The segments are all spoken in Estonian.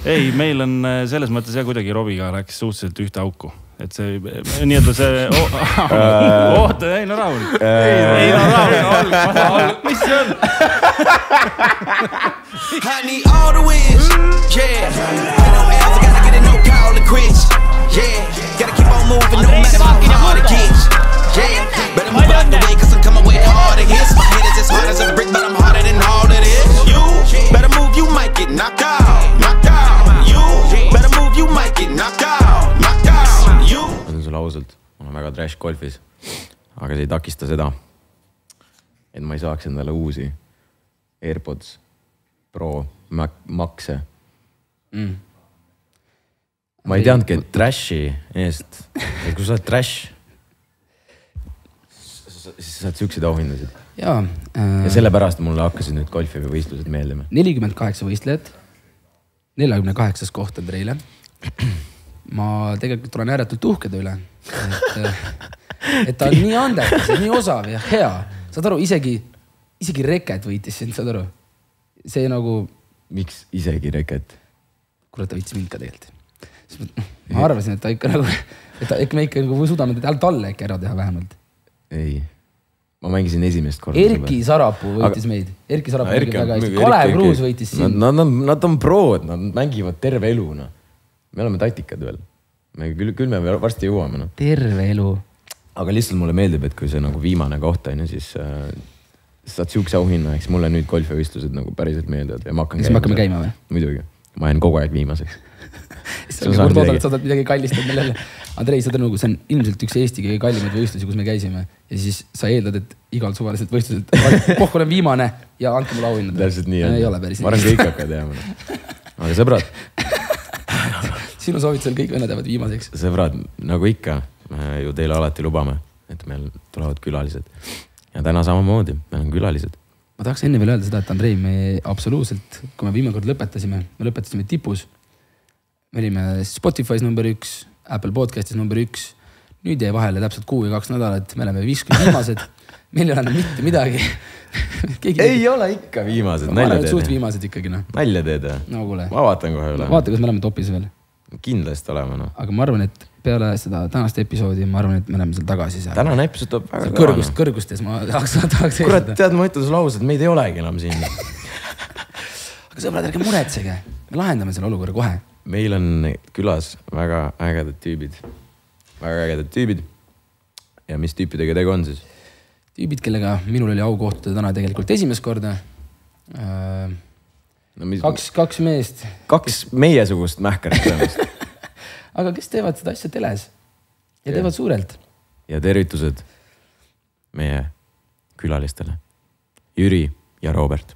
Ei, meil on selles mõttes ja kuidagi Robiga läks suhteliselt ühte auku. Et see, nii-öelda see... Oota, ei no rahul. Ei no rahul. Mis see on? I need all the wins, yeah. Ain't no else, I gotta get it, no call to quits, yeah. Gotta keep on moving, no matter how hard it gets, yeah. Better move out the way, cause I'm coming with harder hits. My head is as hard as a brick, but I'm harder than all of this. You better move, you might get knocked out, knocked out. You better move, you might get knocked out, knocked out. You. Ma ütlen sulle ausalt, ma olen väga trash golfis, aga see ei takista seda, et ma ei saaks endale uusi AirPods Pro makse. Ma ei teadnudki, et trashi eest, et kui sa oled trash, siis saad siukseid auhindasid. Ja sellepärast mulle hakkasid nüüd golfi või võistlused meeldima. 48 võistlejad, 48. koht on Treile. Ma tegelikult olen ääretult uhkeda üle. Et ta on nii andekas ja nii osav ja hea. Saad aru, isegi Reket võitis sind, saad aru? See nagu... Miks isegi Reket? Kuule, ta võitis mind ka tegelikult. Ma arvasin, et ta ikka nagu... Et me ikka suudame talle ikka ära teha vähemalt. Ei. Ma mängisin esimest korda. Erki Sarapuu võitis meid. Erki Sarapuu võitis väga hästi. Kalev Kruus võitis sind. Nad on prood, nad mängivad terve elu. Me oleme tatikad veel. Küll me varsti jõuame. Terve elu. Aga lihtsalt mulle meeldib, et kui see nagu viimane koht on, siis saad siukse auhinna, eks mulle nüüd golfivõistlused nagu päriselt meeldivad. Ja ma hakkame käima või? Muidugi. Ma jään kogu aeg viimaseks. Sa saad midagi kallist millele. Andrei, saad nagu, see on ilmselt üks Eesti kõige kallimaid võistlusi, kus me käisime. Ja siis sa eeldad, et igal suvaliselt võistluselt pohk olen viimane ja andke mulle auhinnad. Täpselt nii on. Ei ole päris. Ma arvan, kõik hakkad jääma. Aga sõbrad. Sinu soovitusel kõik vennad jäävad viimaseks. Sõbrad, nagu ikka, me ju teile alati lubame, et meil tulevad külalised. Ja täna samamoodi, meil on külalised. Ma tahaks enne veel öelda seda, et Andrei, me absoluutselt, kui me viimane kord lõpetasime, me lõpetasime tipus. Me olime Spotify's number 1, Apple Podcastis number 1. Nüüd jäi vahele täpselt 6 ja 2 nädalat. Me oleme 50 viimased. Meil ei ole mitte midagi. Ei ole ikka viimased. Ma olen suht viimased ikkagi. Nalja teed. No kuule. Ma vaatan kohe üle. Vaata, kas me oleme topis veel. Kindlasti oleme. Aga ma arvan, et peale seda tänast episoodi, ma arvan, et me oleme seal tagasi. Tänane episood tuleb väga kõrgustes ma tahaks kurat, tead, ma ütlen sulle ausalt, meid ei olegi enam siin. Aga sõbrad, ärge muretsege. Me lahendame selle olukorra kohe. Meil on külas väga ägedad tüübid. Väga ägedad tüübid. Ja mis tüüpidega tegu on siis? Tüübid, kellega minul oli au kohtuda täna tegelikult esimest korda. Kaks meest. 2 meiesugust mähkarit tõenäoliselt. Aga kes teevad seda asja teles? Ja teevad suurelt. Ja tervitused meie külalistele. Jüri ja Robert.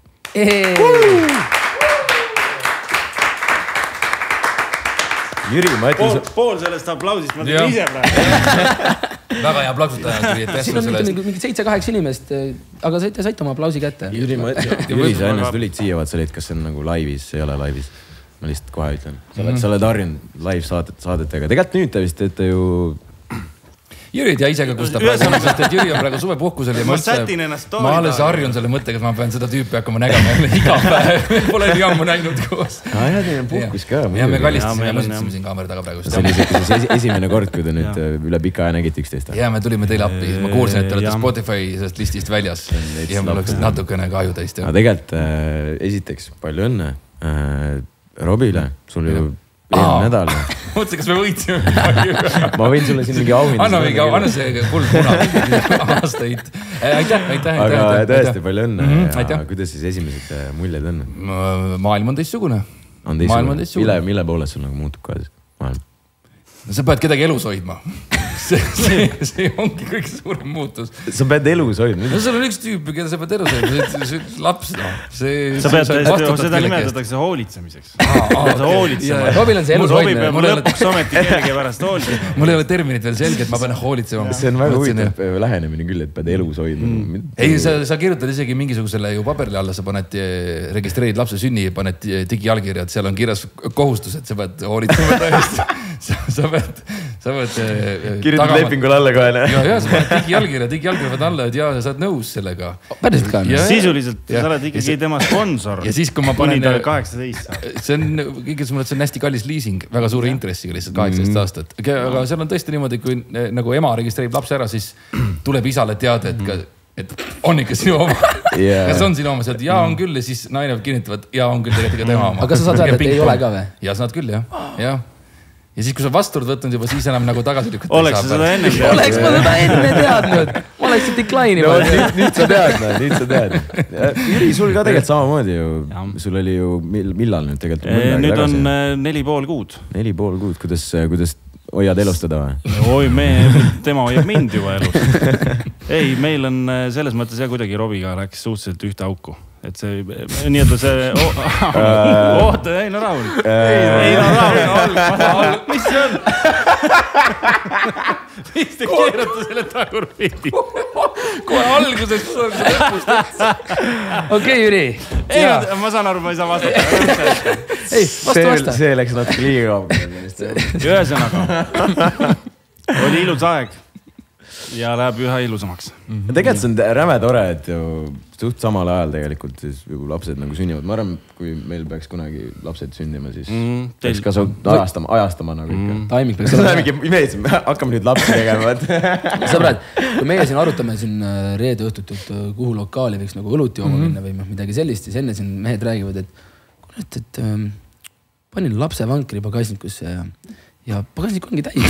Jüri, ma ütlen... Pool sellest aplausist ma tegin ise praegu. Väga hea plaksutaja. Siin on mingi 7-8 inimest, aga saite oma aplausi kätte. Jüri, sa ennast tulid siia, vaat sa olid, kas see on nagu laivis, see ei ole laivis. Ma lihtsalt kohe ütlen. Sa oled harjunud live-saadetega. Tegelikult nüüd te vist teete ju... Jüri ei tea ise ka, kus ta praegu, sest et Jüri on praegu suvepuhkusel ja ma alles harjun selle mõttega, et ma pean seda tüüpi hakkama nägema iga päev. Pole nii ammu näinud koos. Ja teil on puhkus ka. Ja me kallistasime ja mõsutasime siin kaamera taga praegu. See oli esimene kord, kui te nüüd üle pika aja nägite 11. Ja me tulime teile appi. Ma kuulsin, et te olete Spotify sellest listist väljas. Ja mul oleks natukene kahju teist. Aga tegelikult esiteks palju õnne Robile. Sul ju eelmine nädal. Mõtlesin, kas me võitsime? Ma võin sulle siin mingi auhind. Anna see kuld muna aastaid. Aitäh. Aga tõesti palju õnne. Kuidas siis esimesed muljed on? Maailm on teistsugune. Mille poole sul nagu muutub ka siis maailm? Sa pead kedagi elus hoidma. See ongi kõige suurem muutus. Sa pead elus hoidma? No sul on üks tüüp, keda sa pead elus hoidma. See laps. Seda nimetatakse hoolitsemiseks. Robil on see elus hoidmine. Mul lõpuks ometi kellegi pärast hoolitsema. Mul ei ole terminit veel selge, et ma pean hoolitsema. See on väga huvitav lähenemine küll, et pead elus hoidma. Ei, sa kirjutad isegi mingisugusele ju paberile alla, sa paned, registreerid lapse sünni, paned digijalkirjad, seal on kirjas kohustus, et sa pead hoolitsema täiesti. sa võid kirjutad lepingule alla kohe, ne? Ja sa paned digijalgirja võid alla, et sa oled nõus sellega. Päriselt ka. Sisuliselt sa oled ikkagi tema sponsor. Ja siis, kui ma panen... 18. See on, kõiges mõttes on hästi kallis leasing, väga suure intressiga lihtsalt 18 aastat. Aga seal on tõesti niimoodi, kui nagu ema registreerib lapse ära, siis tuleb isale teada, et on ikka sinu oma. Kas on sinu oma sealt? Ja on küll ja siis naine kinnitavad, ja on küll tegelikult tema oma. Aga kas sa saad öelda, et ei ole ka või? Ja saad küll, jah. Ja siis, kui sa vasturud võtnud juba, siis enam nagu tagasi lükata. Oleks sa seda enne teadnud? Oleks ma seda enne teadnud. Ma oleks see decline'i. Nüüd sa tead. Jüri, sul ka tegelikult samamoodi ju. Sul oli ju, millal nüüd tegelikult? Nüüd on 4,5 kuud. 4,5 kuud, kuidas hoiad elustada või? Tema hoiab mind juba elus. Ei, meil on selles mõttes ja kuidagi Robiga läks suhteliselt ühte auku. Et see, nii-öelda see... Oota, Eino Raul. Eino Raul. Mis see on? Mis te keerate selle tagurpidi? Kohe alguses lõpust. Okei, Jüri. Ei, ma saan aru, ma ei saa vastata. Ei, vasta. See läks natuke liiga kaugele. Ühesõnaga. Oli ilus aeg. Ja läheb üha ilusamaks. Tegelikult see on räme tore, et ju suht samal ajal tegelikult siis lapsed nagu sünnivad. Ma arvan, kui meil peaks kunagi lapsed sünnima, siis peaks ka ajastama nagu ikka. Taimik peaks olema. Hakkame nüüd lapsi tegema. Sõbrad, kui meie siin arutame siin reede õhtutult, kuhu lokaali võiks nagu õlut jooma minna või midagi sellist, siis enne siin mehed räägivad, et panin lapse vankri pagasnikusse ja pagasnik ongi täis.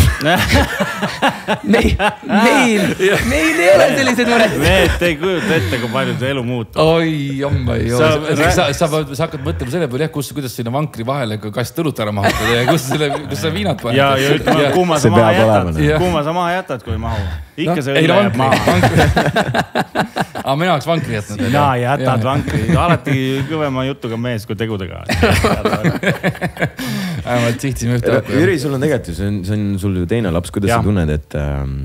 Meil ei ole sellised mõned. Mehed ei kujuta ette, kui palju see elu muutub. Oi, jomma ei ole. Sa hakkad mõtlema selle peale, kuidas sinna vankri vahele kast õlut ära mahutada ja kus sa viinad paned. Ja ütleme, kuuma sa maha jätad, kui mahu. Ikka see õlle jääb maha. Aga mina oleks vankri jätnud. Sina jätad vankri. Alati kõvema jutuga mees kui tegudega. Vähemalt sihtisime ühte õppu. Jüri, sul on tegelikult ju, see on sul ju teine laps. Kuidas sa tunned, et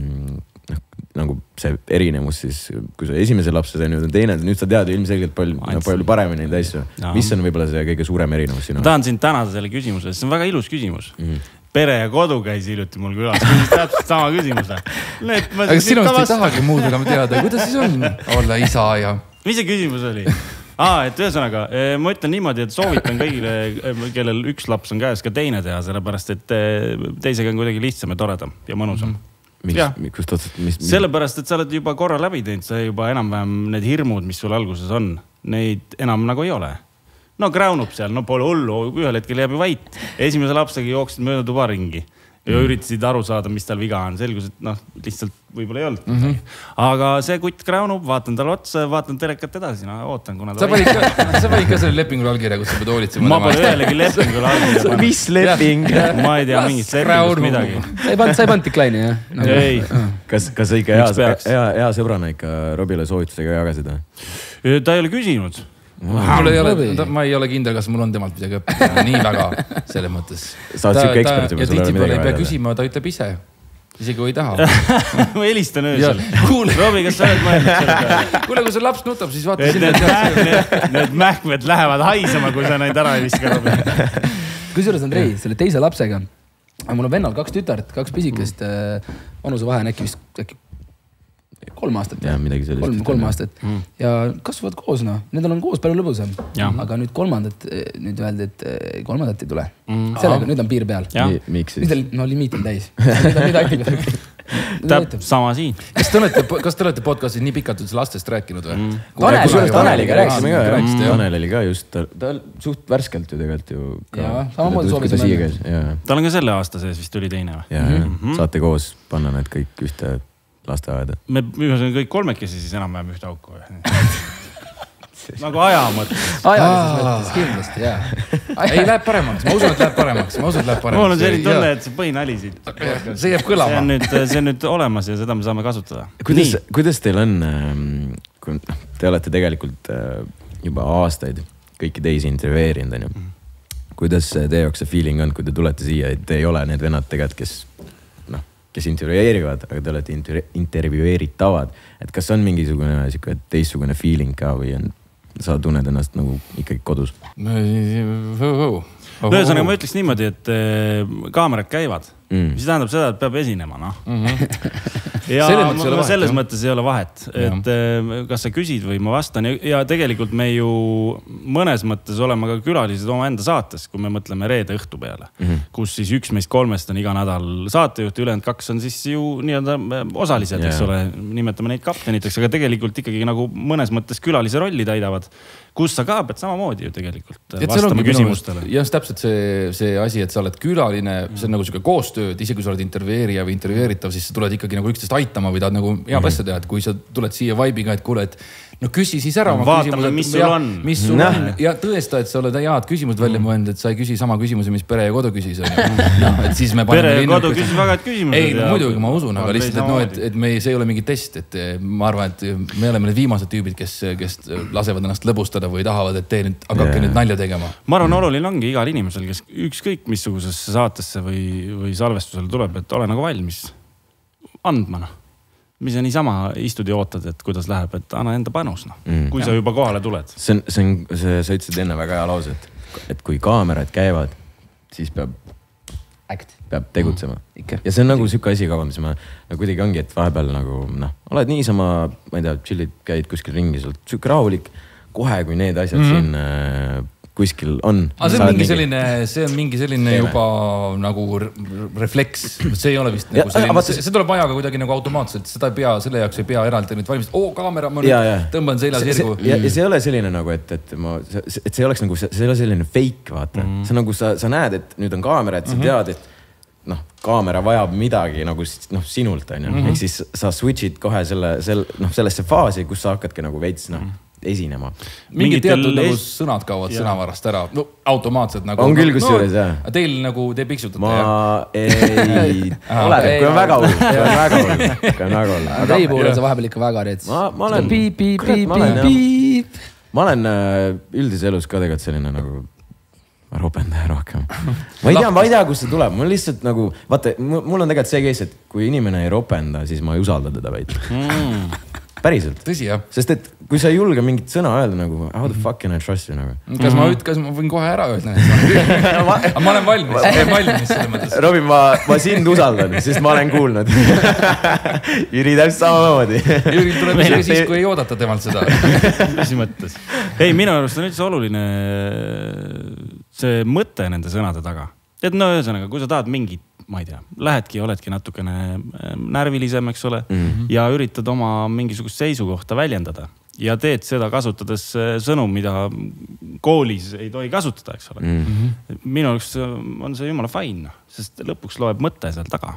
nagu see erinevus siis, kui sa esimese lapse sai, nüüd sa tead ju ilmselgelt palju paremini neid asju. Mis on võib-olla see kõige suurem erinevus sinu? Ma tahan sind tänada selle küsimuse, see on väga ilus küsimus. Pere ja kodu käis hiljuti mul külas. Küsis täpselt sama küsimuse. Aga sinust ei tahagi muud enam teada. Kuidas siis on olla isa ja... Mis see küsimus oli? Et ühesõnaga, ma ütlen niimoodi, et soovitan kõigile, kellel üks laps on käes, ka teine teha, sellepärast, et teisega on kuidagi lihtsam ja toredam ja mõnusam. Sellepärast, et sa oled juba korra läbi teinud, sa juba enam-vähem need hirmud, mis sul alguses on, neid enam nagu ei ole. No kräunub seal, no pole hullu, ühel hetkel jääb ju vait. Esimese lapsega jooksid mööda tuba ringi ja üritasid aru saada, mis tal viga on. Selgus, et lihtsalt võib-olla ei olnud. Aga see kutt kräunub, vaatan tal otsa, vaatan telekat edasi, ootan, kuna ta... Sa panid ka selle lepingul allkirja, kus sa pead hoolitsema. Ma pole ühelegi lepingul allkirja. Mis leping? Ma ei tea, mingist lepingust midagi. Sa ei pannud decline'i, jah? Ei. Kas sa ikka hea sõbrana ikka Robile soovitusega jagasid? Ta ei ole küsinud. Ma ei ole kindel, kas mul on temalt midagi õppida. Nii väga selles mõttes. Sa oled siuke ekspert juba. Ja tihtipeale ei pea küsima, ta ütleb ise. Isegi kui ei taha. Ma helistan öösel. Robi, kas sa oled mõelnud selle peale? Kuule, kui see laps nutab, siis vaata sinna. Need mähkmed lähevad haisema, kui sa neid ära ei viska, Robi. Kusjuures Andrei, selle teise lapsega. Mul on vennal 2 tütart, 2 pisikest. Vanuse vahe on äkki 3 aastat. Ja midagi sellist. 3 aastat. Ja kasvavad koos, Nendel on koos palju lõbusam. Aga nüüd kolmandat, nüüd öeldi, et kolmandat ei tule. Sellega, nüüd on piir peal. Miks siis? Limiit on täis. Nüüd aitab. Täpselt sama siin. Kas te olete podcastis nii pikalt lastest rääkinud või? Taneliga rääkisime ka. Tanel oli ka just, ta suht värskelt ju tegelikult ju. Samamoodi soovisime. Tal on ka selle aasta sees vist tuli teine või? Saate koos panna need kõik ühte lasteaeda. Me ühesõnaga kõik kolmekesi siis enam-vähem ühte auku. Nagu aja mõttes. Ajalises mõttes kindlasti, jah. Ei, läheb paremaks. Ma usun, et läheb paremaks. Mul on selline tunne, et see põhinali siit. See jääb kõlama. See on nüüd olemas ja seda me saame kasutada. Kuidas teil on, kui te olete tegelikult juba aastaid kõiki teisi intervjueerinud, kuidas teie jaoks see feeling on, kui te tulete siia, et te ei ole need vennad tegelikult, kes intervjueerivad, aga te olete intervjueeritavad. Et kas on mingisugune teistsugune feeling ka või sa tunned ennast nagu ikkagi kodus? ühesõnaga ma ütleks niimoodi, et kaamerad käivad, mis tähendab seda, et peab esinema, noh. Ja selles mõttes ei ole vahet, et kas sa küsid või ma vastan ja tegelikult me ju mõnes mõttes oleme ka külalised oma enda saates, kui me mõtleme reede õhtu peale, kus siis üks meist 3 on iga nädal saatejuht ja ülejäänud 2 on siis ju nii-öelda osalised, eks ole, nimetame neid kapteniteks, aga tegelikult ikkagi nagu mõnes mõttes külalise rolli täidavad, kus sa ka pead samamoodi ju tegelikult vastama küsimustele. Ja täpselt see asi, et sa oled külaline, see on nagu siuke koostööd, isegi kui sa oled intervjueerija või intervjueeritav, siis sa tuled ikkagi nagu üksteist aitama või tahad nagu head asja teha, et kui sa tuled siia vibe'iga, et kuule, et no küsi siis ära oma vaatame, mis sul on. Mis sul on ja tõesta, et sa oled head küsimused välja mõelnud, et sa ei küsi sama küsimuse, mis Pere ja Kodu küsis. Et siis me Pere ja Kodu küsis väga head küsimused. Ei, muidugi ma usun, aga lihtsalt, et see ei ole mingi test, et ma arvan, et me oleme need viimased tüübid, kes lasevad ennast lõbustada või tahavad, et tee nüüd, hakake nüüd nalja tegema. Ma arvan, oluline ongi igal inimesel, kes ükskõik missugusesse saatesse või salvestusele tuleb, et ole nagu valmis andma, noh. Mis sa niisama istud ja ootad, et kuidas läheb, et anna enda panus, noh. Kui sa juba kohale tuled. Sa ütlesid enne väga hea lause, et kui kaamerad käivad, siis peab tegutsema. Ja see on nagu siuke asi ka, mis ma kuidagi ongi, et vahepeal nagu, noh, oled niisama, ma ei tea, chillid, käid kuskil ringi, siuke rahulik, kohe kui need asjad siin kuskil on. See on mingi selline juba nagu refleks. See ei ole vist nagu selline, see tuleb ajaga kuidagi nagu automaatselt, seda ei pea, selle jaoks ei pea eraldi nüüd valmist. Kaamera, ma nüüd tõmban selja sirgu. Ja see ei ole selline nagu, et see ei oleks nagu, see ei ole selline fake, vaata. See on nagu, sa näed, et nüüd on kaamera, et sa tead, et kaamera vajab midagi nagu sinult, on ju. Ehk siis sa switchid kohe sellesse faasi, kus sa hakkadki nagu veits, esinema. Mingid teatud nagu sõnad kaovad sõnavarast ära. No automaatselt nagu. On küll kus juures, jah. Teil nagu te piksutate. Ma ei ole, kui on väga hull. Tei puhul on see vahepeal ikka väga rets. Ma olen üldises elus ka tegelikult selline nagu ropendaja rohkem. Ma ei tea, kus see tuleb. Mul lihtsalt nagu, vaata, mul on tegelikult see case, et kui inimene ei ropenda, siis ma ei usalda teda veidi. Päriselt. Tõsi, jah. Sest et kui sa ei julge mingit sõna öelda nagu, how the fuck can I trust you nagu? Kas ma võin kohe ära öelda? Ma olen valmis selles mõttes. Robin, ma sind usaldan, sest ma olen kuulnud. Jüri täpselt samamoodi. Jüri tuleb siis, kui ei oodata temalt seda. Mis mõttes? Ei, minu arust on üldse oluline see mõte nende sõnade taga. Et ühesõnaga, kui sa tahad mingit, ma ei tea, lähedki, oledki natukene närvilisem, eks ole, ja üritad oma mingisugust seisukohta väljendada ja teed seda kasutades sõnu, mida koolis ei tohi kasutada, eks ole. Minu jaoks on see jumala fine, sest lõpuks loeb mõte seal taga.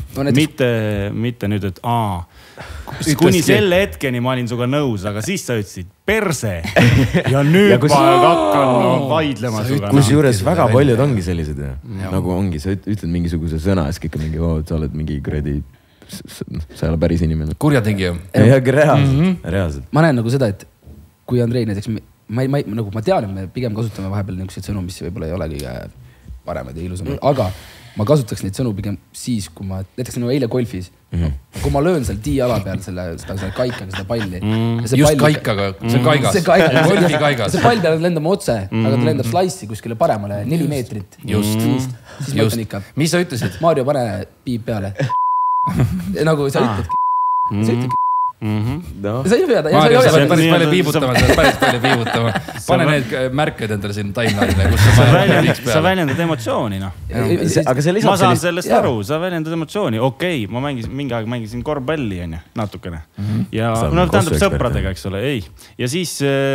Mitte nüüd, et kuni selle hetkeni ma olin suga nõus, aga siis sa ütlesid perse ja nüüd ma hakkan vaidlema suga. Kus juures väga paljud ongi sellised, nagu ongi, sa ütled mingisuguse sõna ja siis kõik on mingi, sa oled mingi kredi, sa ei ole päris inimene. Kurjategija. Ja reaalselt. Ma näen nagu seda, et kui Andrei näiteks, ma tean, et me pigem kasutame vahepeal niisuguseid sõnu, mis võib-olla ei ole kõige paremad ja ilusamad, aga ma kasutaks neid sõnu pigem siis, kui ma, näiteks nagu eile golfis, kui ma löön seal tiiala peal seda kaikaga, seda palli. Just kaikaga, see on kaigas. Golfi kaigas. See pall peab lendama otse, aga ta lendab slice'i kuskile paremale 4 meetrit. Just. Siis ma ütlen ikka. Mis sa ütlesid? Mario, pane piip peale. Nagu sa ütledki. Sa ei pea, Mario, sa pead päris palju piibutama. Pane need märked endale siin timeline'ile, kus sa väljendad emotsiooni, noh. Ma saan sellest aru, sa väljendad emotsiooni. Okei, ma mingi aeg mängisin korvpalli, natukene. Ja tähendab sõpradega, eks ole, ei. Ja siis,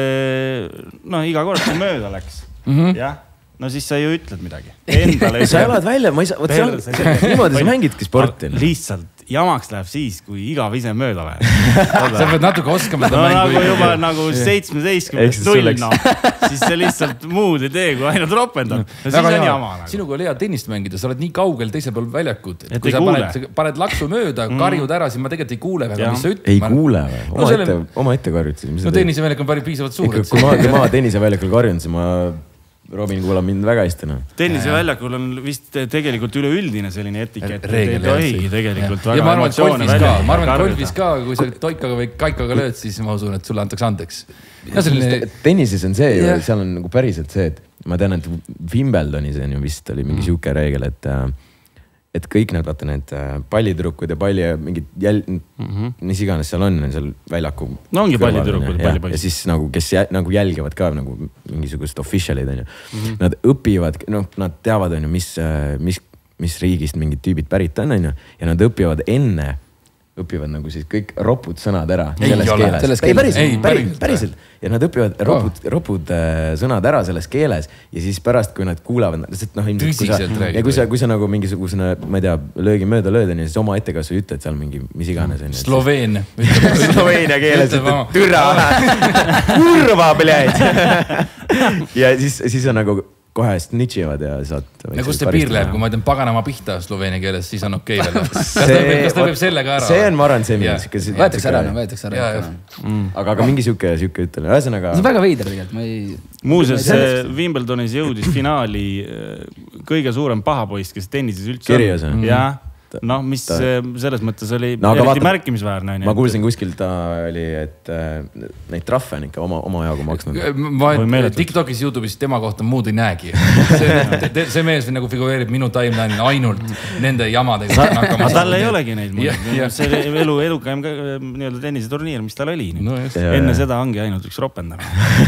iga kord, kui mööda läks. Jah. No siis sa ju ütled midagi. Sa elad välja, niimoodi sa mängidki sporti. Lihtsalt jamaks läheb siis, kui igav ise mööda läheb. Sa pead natuke oskama seda mängu. Nagu juba nagu 17.0, siis see lihtsalt muud ei tee, kui ainult ropendab. Siis on jama. Sinuga oli hea tennist mängida, sa oled nii kaugel teisel pool väljakut. Kui sa paned laksu mööda, karjud ära, siis ma tegelikult ei kuule väga, mis sa ütled. Ei kuule või? Oma ette karjud. No tenniseväljak on päris piisavalt suur. Kui ma tenniseväljal karjun, siis ma Robin kuulab mind väga hästi. Tenniseväljakul on vist tegelikult üleüldine selline etikett. Reegel. Tegelikult väga emotsioone välja. Ma arvan, et golfis ka, kui sa toikaga või kaikaga lööd, siis ma usun, et sulle antakse andeks. tennises on see ju, seal on nagu päriselt see, et ma tean, et Wimbledonis on ju vist oli mingi siuke reegel, et kõik need, vaata need pallitüdrukud ja palli mingid mis iganes seal on seal väljaku. No ongi pallitüdrukud ja palli. Ja siis nagu, kes nagu jälgivad ka nagu mingisugust officialid on ju. Nad õpivad, nad teavad on ju, mis riigist mingid tüübid pärit on ju. Ja nad õpivad nagu siis kõik ropud sõnad ära selles keeles. Päriselt. Ja nad õpivad ropud sõnad ära selles keeles ja siis pärast, kui nad kuulavad, kui sa nagu mingisugusena, ma ei tea, löögi mööda lööd, siis oma ettekasvu ütled seal mingi, mis iganes. Sloveenia keeles, türa, kurva, blядь. Ja siis on nagu kohe snitšivad ja saad... Kus see piir läheb, kui ma ütlen paganama pihta sloveenia keeles, siis on okei veel. Kas ta võib selle ka ära? See on, ma arvan, see võetakse ära. Aga mingi siuke ütleme. Ühesõnaga... See on väga veider tegelikult. Muuseas, Wimbledonis jõudis finaali kõige suurem pahapoist, kes tennises üldse Kirjas on. Jah. Noh, mis selles mõttes oli eriti märkimisväärne. Ma kuulsin kuskilt oli, et neid trahve on ikka oma jagu maksnud. TikTokis, YouTube'is tema kohta muud ei näegi. See mees nagu figureerib minu timeline'in ainult nende jamadega. Aga tal ei olegi neid. See oli elu edukaim tenniseturniir, mis tal oli. Enne seda ongi ainult üks ropendamine.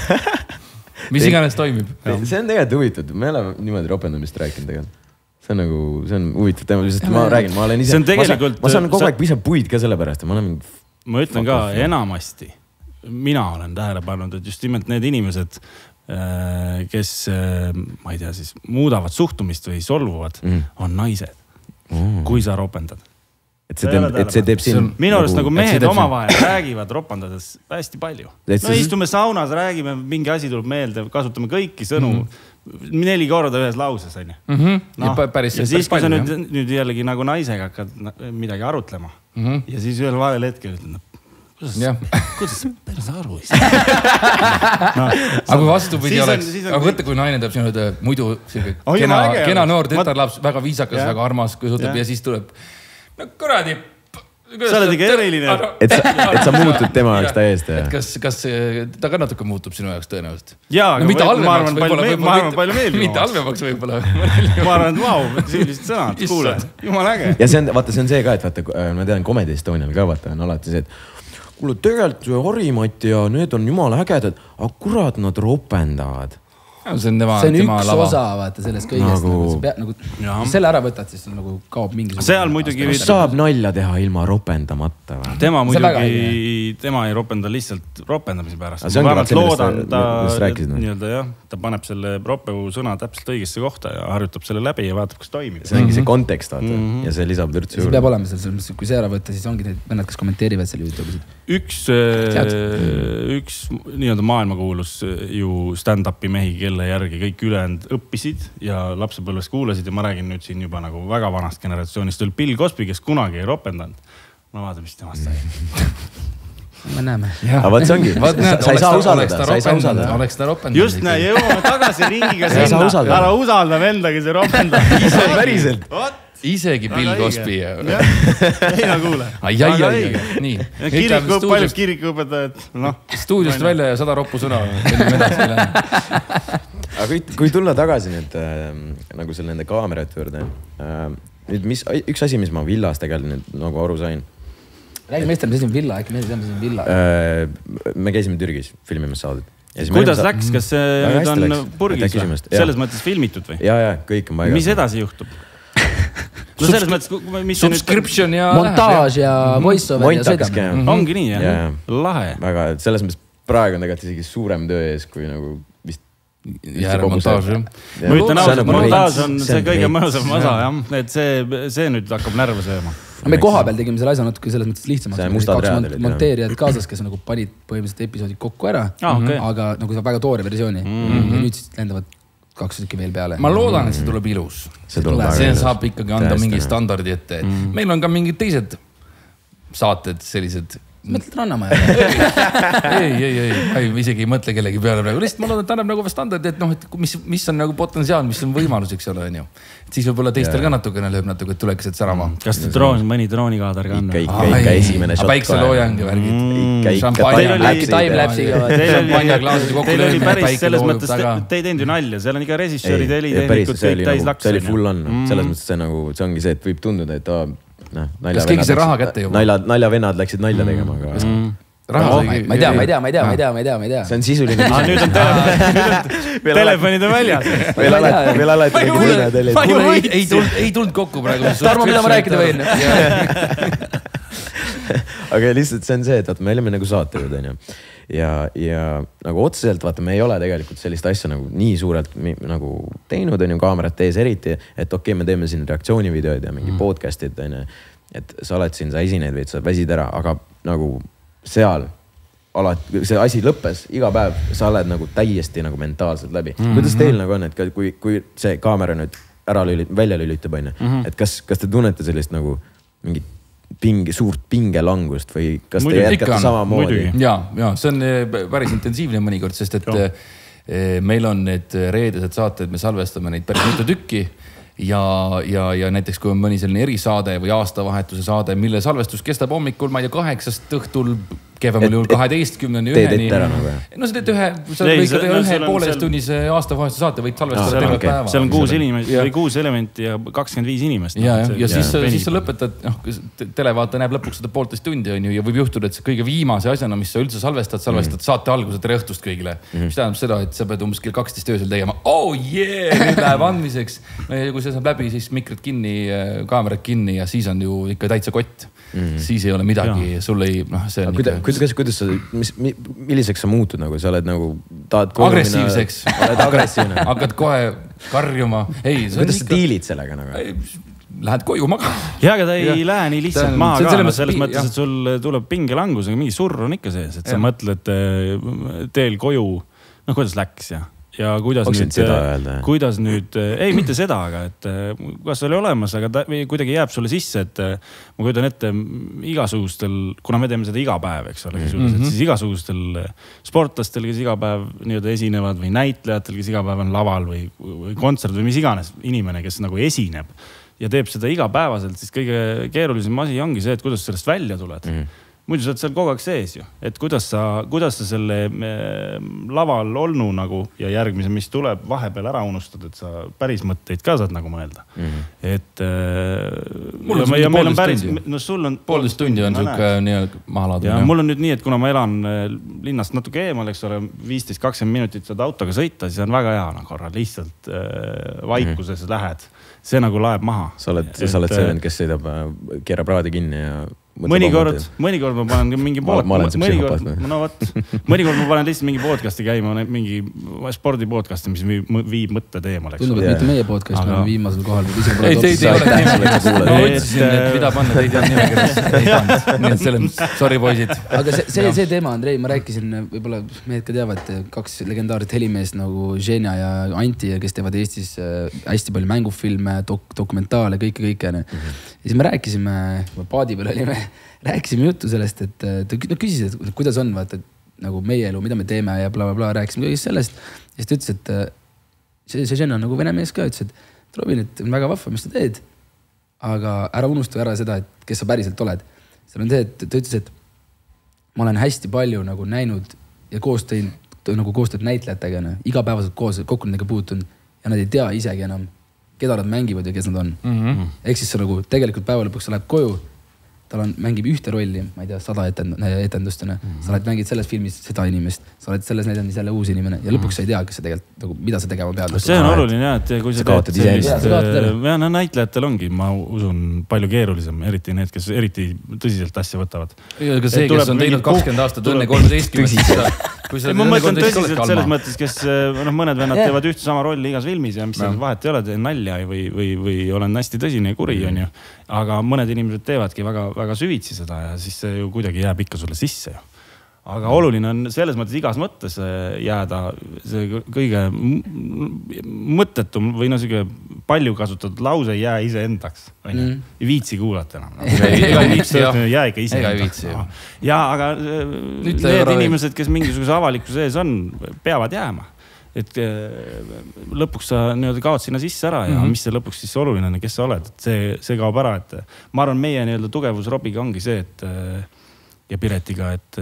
Mis iganes toimib. See on tegelikult huvitav. Me oleme niimoodi ropendamist rääkinud tegelikult. See on huvitav teema, sest ma räägin, ma olen ise, ma saan kogu aeg pisa puid ka selle pärast. Ma ütlen ka enamasti, mina olen tähele pannud, et just nimelt need inimesed, kes, ma ei tea siis, muudavad suhtumist või solvuvad, on naised, kui sa ropendad. Et see teeb siin... Minu arust nagu mehed omavahel räägivad ropandades hästi palju. No istume saunas, räägime, mingi asi tuleb meelde, kasutame kõiki sõnu 4 korda ühes lauses, on ju. Ja siis, kui sa nüüd jällegi nagu naisega hakkad midagi arutlema ja siis ühel vahel hetkel ütled, kuidas sa päris aru ei saa? Aga kui vastupidi oleks, aga võtta, kui naine teeb sinu muidu kena noor tütarlaps, väga viisakas, väga armas, kui suhtub ja siis tuleb, no kuradi, sa oled ikka eriline. Et sa muutud tema jaoks täiesti. Kas ta ka natuke muutub sinu jaoks tõenäoliselt? Jaa, aga ma arvan palju meeldivamaks. Mitte halvemaks võib-olla. Ma arvan, et vau, sellised sõnad, kuuled. Jumal äge. Ja see on see ka, et vaata, ma tean Comedy Estonial ka vaata on alati see, et kuule, tegelikult Harimati ja need on jumala ägedad, aga kurat nad ropendavad. See on üks osa, vaata, sellest kõigest. Selle ära võtad, siis nagu kaob mingisugune. Seal muidugi... Saab nalja teha ilma ropendamata. Tema muidugi, tema ei ropenda lihtsalt ropendamise pärast. Ma vähemalt loodan, ta paneb selle ropeu sõna täpselt õigesse kohta ja harjutab selle läbi ja vaatab, kas toimib. See ongi see kontekst, vaata. Ja see lisab vürtsu juurde. See peab olema seal, kui see ära võtta, siis ongi need vennad, kes kommenteerivad selle YouTube'is. Üks nii-öelda maailmakuulus ju stand-upi mehi, kelle järgi kõik ülejäänud õppisid ja lapsepõlves kuulasid ja ma räägin nüüd siin juba nagu väga vanast generatsioonist. Oli Bill Cosby, kes kunagi ei ropendanud. Ma vaatan, mis temast sai. Me näeme. Aga võt see ongi. Sa ei saa usaldada. Oleks ta ropendanud. Just näe, jõuame tagasi ringiga sinna. Ära usalda vendagi see ropendab. Päriselt. Isegi Bill Cosby. Ei no kuule. Nii. Paljud kirikuõpetajad. Stuudiost välja ja 100 roppu sõna. Aga kui tulla tagasi nüüd nagu selle nende kaamerate juurde. Nüüd üks asi, mis ma Villas tegelikult nagu aru sain. Räägi meestel, mis asi on Villa, äkki mees teame, mis on Villa. Me käisime Türgis filmimas saadet. Kuidas läks, kas see nüüd on purgis või? Selles mõttes filmitud või? Ja, kõik on paigas. Mis edasi juhtub? No selles mõttes, subscription ja montaž ja voice-over ja sõidame. Ongi nii, jah? Lahe. Väga, selles mõttes praegu on tegelikult isegi suurem töö ees, kui nagu vist Jääre montaž, jah. Ma ütlen ausalt, montaž on see kõige mõjusam osa, jah. Et see nüüd hakkab närve sööma. Me koha peal tegime selle asja natuke selles mõttes lihtsamaks. 2 monteerijad kaasas, kes nagu panid põhimõtteliselt episoodid kokku ära, aga nagu väga toore versiooni. Ja nüüd siis lendavad 2 tükki veel peale. Ma loodan, et see tuleb ilus. See saab ikkagi anda mingi standardi ette. Meil on ka mingid teised saated sellised mõtled Rannamaja? ei, isegi ei mõtle kellegi peale praegu. Lihtsalt ma loodan, et annab nagu standardi, et noh, et mis on nagu potentsiaal, mis on võimalus, eks ole, on ju. Siis võib-olla teistel ka natukene lööb natuke, et tuleks, et särama. Kas mõni droonikaader ka on? Ikka esimene shot. Päikseloojang ja värgid. Timelapsiga. Šampanjaklaasid kokku löömine, päike loojub taga. Te ei teinud ju nalja, seal on iga režissöörid, helitehnikud, kõik täis laks. See oli full on. Selles mõttes see ongi see, et võib tunduda, et kas keegi see raha kätte juba? Naljavennad läksid nalja tegema, aga ma ei tea. see on sisuline nüüd on telefonid on väljas. veel alati ei tulnud kokku praegu. Tarmo, mida ma rääkida võin? aga lihtsalt see on see, et me olime nagu saatejuhid, on ju. Ja nagu otseselt vaata, me ei ole tegelikult sellist asja nagu nii suurelt nagu teinud, on ju, kaamerat ees eriti, et okei, me teeme siin reaktsioonivideoid ja mingi podcast'id, on ju, et sa oled siin, sa esined või sa väsid ära, aga nagu seal alati, see asi lõppes, iga päev sa oled nagu täiesti nagu mentaalselt läbi. Kuidas teil nagu on, et kui see kaamera nüüd välja lülitab, on ju, et kas te tunnete sellist nagu mingit suurt pingelangust või kas te jätkate samamoodi? Ja, see on päris intensiivne mõnikord, sest et meil on need reedesed saated, me salvestame neid päris mitu tükki ja näiteks kui on mõni selline erisaade või aastavahetuse saade, mille salvestus kestab hommikul, ma ei tea, 8 õhtul kehvemal juhul 12-ni üheni. No sa teed ühe pooleteist tunnise aastavahetuse saate, võid salvestada terve päeva. Seal on 6 elementi ja 25 inimest. Ja siis sa lõpetad, televaata näeb lõpuks seda 1,5 tundi on ju ja võib juhtuda, et see kõige viimase asjana, mis sa üldse salvestad saate alguse tere õhtust kõigile. Mis tähendab seda, et sa pead umbes kell 12 öösel tegema. Nüüd läheb andmiseks. Kui see saab läbi, siis mikrid kinni, kaamerad kinni ja siis on ju ikka täitsa kott. Siis ei ole midagi, sul ei, see on ikka... Kuidas sa, milliseks sa muutud nagu, sa oled nagu, tahad agressiivseks. Oled agressiivne. Hakkad kohe karjuma. Kuidas sa diilid sellega nagu? Lähed koju magama. Ja, aga ta ei lähe nii lihtsalt maha ka. Selles mõttes, et sul tuleb pingelangus, aga mingi surr on ikka sees, et sa mõtled teel koju, kuidas läks ja kuidas nüüd, ei mitte seda, aga et kas oli olemas, aga ta kuidagi jääb sulle sisse, et ma kujutan ette igasugustel, kuna me teeme seda iga päev, eks ole, siis igasugustel sportlastel, kes iga päev nii-öelda esinevad või näitlejatel, kes iga päev on laval või kontsert või mis iganes inimene, kes nagu esineb ja teeb seda igapäevaselt, siis kõige keerulisem asi ongi see, et kuidas sellest välja tuled. Muidu sa oled seal kogu aeg sees ju, et kuidas sa selle laval olnu nagu ja järgmise, mis tuleb vahepeal ära unustad, et sa päris mõtteid ka saad nagu mõelda. Et mul on meil on päris, no sul on 1,5 tundi on siuke nii maha laadu. Ja mul on nüüd nii, et kuna ma elan linnast natuke eemal, eks ole, 15-20 minutit saad autoga sõita, siis on väga hea korra, lihtsalt vaikuses lähed. See nagu laeb maha. Sa oled see, kes sõidab, keerab raadi kinni ja mõnikord ma panen mingi mõnikord ma panen lihtsalt mingi podcasti käima, mingi spordipodcasti, mis viib mõtted eemal. Tundub, et mitte meie podcast, me oleme viimasel kohal. Ei, teid ei ole nimekirjas. Ma otsisin, et mida panna, teid on nimekirjas. Ei pannud. Nii et selle, sorry poisid. Aga see teema, Andrei, ma rääkisin, võib-olla mehed ka teavad, 2 legendaarit helimeest nagu Ženja ja Anti, kes teevad Eestis hästi palju mängufilme, dokumentaale, kõike. Ja siis me rääkisime, paadi peal olime, rääkisime juttu sellest, et ta küsis, et kuidas on, vaata, nagu meie elu, mida me teeme ja blablabla, rääkisime kõigest sellest. Ja siis ta ütles, et see Ženna on nagu vene mees ka, ütles, et Robin, et on väga vahva, mis sa teed. Aga ära unusta ära seda, et kes sa päriselt oled. Seal on see, et ta ütles, et ma olen hästi palju nagu näinud ja koostööd näitlejatega, igapäevaselt koos, kokku nendega puutunud ja nad ei tea isegi enam, keda nad mängivad ja kes nad on. Ehk siis sa nagu tegelikult päeva lõpuks sa läheb koju, tal mängib ühte rolli, ma ei tea, 100 etendustena. Sa oled mängid selles filmis seda inimest, sa oled selles näidanud selle uus inimene ja lõpuks sa ei tea, kas sa tegelikult, nagu, mida sa tegema pead. See on oluline jah, et kui sa teed sellist, näitlejatel ongi, ma usun, palju keerulisem, eriti need, kes eriti tõsiselt asja võtavad. Aga see, kes on teinud 20 aastat õnne 13. Ma mõtlen tõsiselt selles mõttes, kes mõned vennad teevad ühte sama rolli igas filmis ja mis vahet ei ole, teen nalja või olen hästi tõsine ja kuri, on ju. Aga mõned inimesed teevadki väga süvitsi seda ja siis see ju kuidagi jääb ikka sulle sisse ju. aga oluline on selles mõttes igas mõttes jääda see kõige mõttetum või siuke palju kasutatud lause ei jää iseendaks. Ei viitsi kuulata enam. Jää ikka iseendaks. Ja aga need inimesed, kes mingisuguse avalikkuse ees on, peavad jääma. Et lõpuks sa kaod sinna sisse ära ja mis see lõpuks siis oluline on, kes sa oled. See kaob ära, et ma arvan, meie tugevus Robiga ongi see, et ja Piretiga, et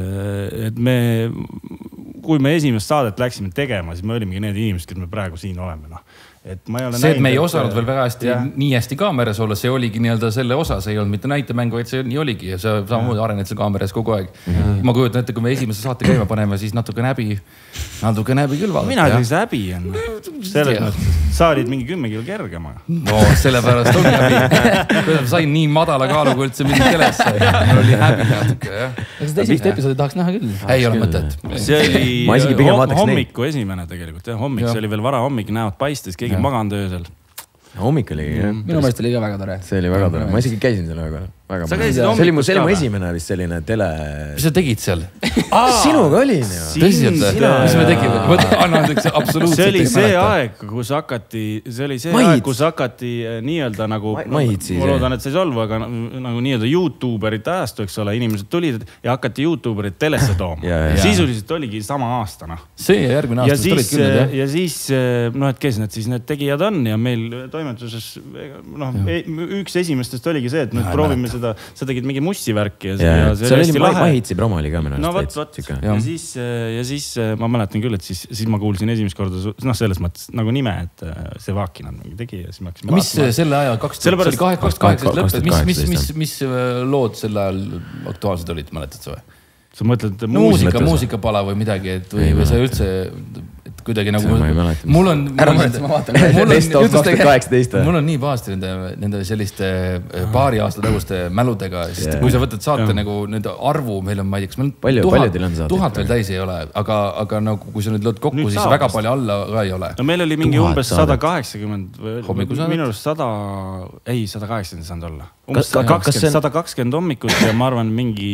kui me esimest saadet läksime tegema, siis me olimegi need inimesed, kes me praegu siin oleme. Et see, et me ei osanud veel väga hästi, nii hästi kaameras olla, see oligi selle osa, see ei olnud mitte näitemäng, vaid see nii oligi ja see samamoodi arened seal kaameras kogu aeg. Ma kujutan ette, kui me esimese saate käima paneme, siis natuke näbi küll vaadata. Mina ei häbi on. Selles mõttes, sa olid mingi 10 kilo kergema. No sellepärast oli häbi. Kuidas ma sain nii madala kaaluga üldse mingi kelesse. Mul oli häbi natuke, jah. Aga seda esimest episoodi tahaks näha küll. Ei ole mõtet. See oli hommiku esimene tegelikult. Hommik, see oli veel vara hommik, näevad paistes, keegi maganud öösel. Hommik oli, jah. Minu meelest oli ka väga tore. See oli väga tore. Ma isegi käisin selle väga. Sa käisid hommikust ka või? Esimene vist selline tele... Mis sa tegid seal? Sinuga olin ju. Tõsiselt, mis me tegime? Anna andeks absoluutselt. See oli see aeg, kus hakati nii-öelda nagu... Ma loodan, et see ei solvu, aga nagu nii-öelda YouTuberite ajastu, eks ole, inimesed tulid ja hakati YouTuberit telesse tooma. Sisuliselt oligi sama aasta. See järgmine aasta tulid küll. Ja siis, et kes need siis need tegijad on ja meil toimetuses üks esimestest oligi see, et nüüd proovime sa tegid mingi mussivärki ja see oli hästi lahe. Mahitsi promo oli ka minu arust. Ja siis ma mäletan küll, et siis ma kuulsin esimest korda selles mõttes nagu nime, et see Vaakin on mingi tegi ja siis ma hakkasin vaatama. Mis selle aja 2018 lõppes, mis lood selle ajal aktuaalsed olid, mäletad sa või? Sa mõtled muusikapala või midagi, või sa üldse kuidagi nagu... Ma ei mäleta. Mul on... Ära mõeleta, ma vaatan. Mul on nii pahasti nende selliste paari aasta taguste mäludega, sest kui sa võtad saate nagu nende arvu, meil on, ma ei tea, kas meil on 1000 veel täis ei ole, aga nagu kui sa nüüd lõod kokku, siis väga palju alla ka ei ole. No meil oli mingi umbes 180, minu arust 180 saanud olla. 120 hommikut ja ma arvan mingi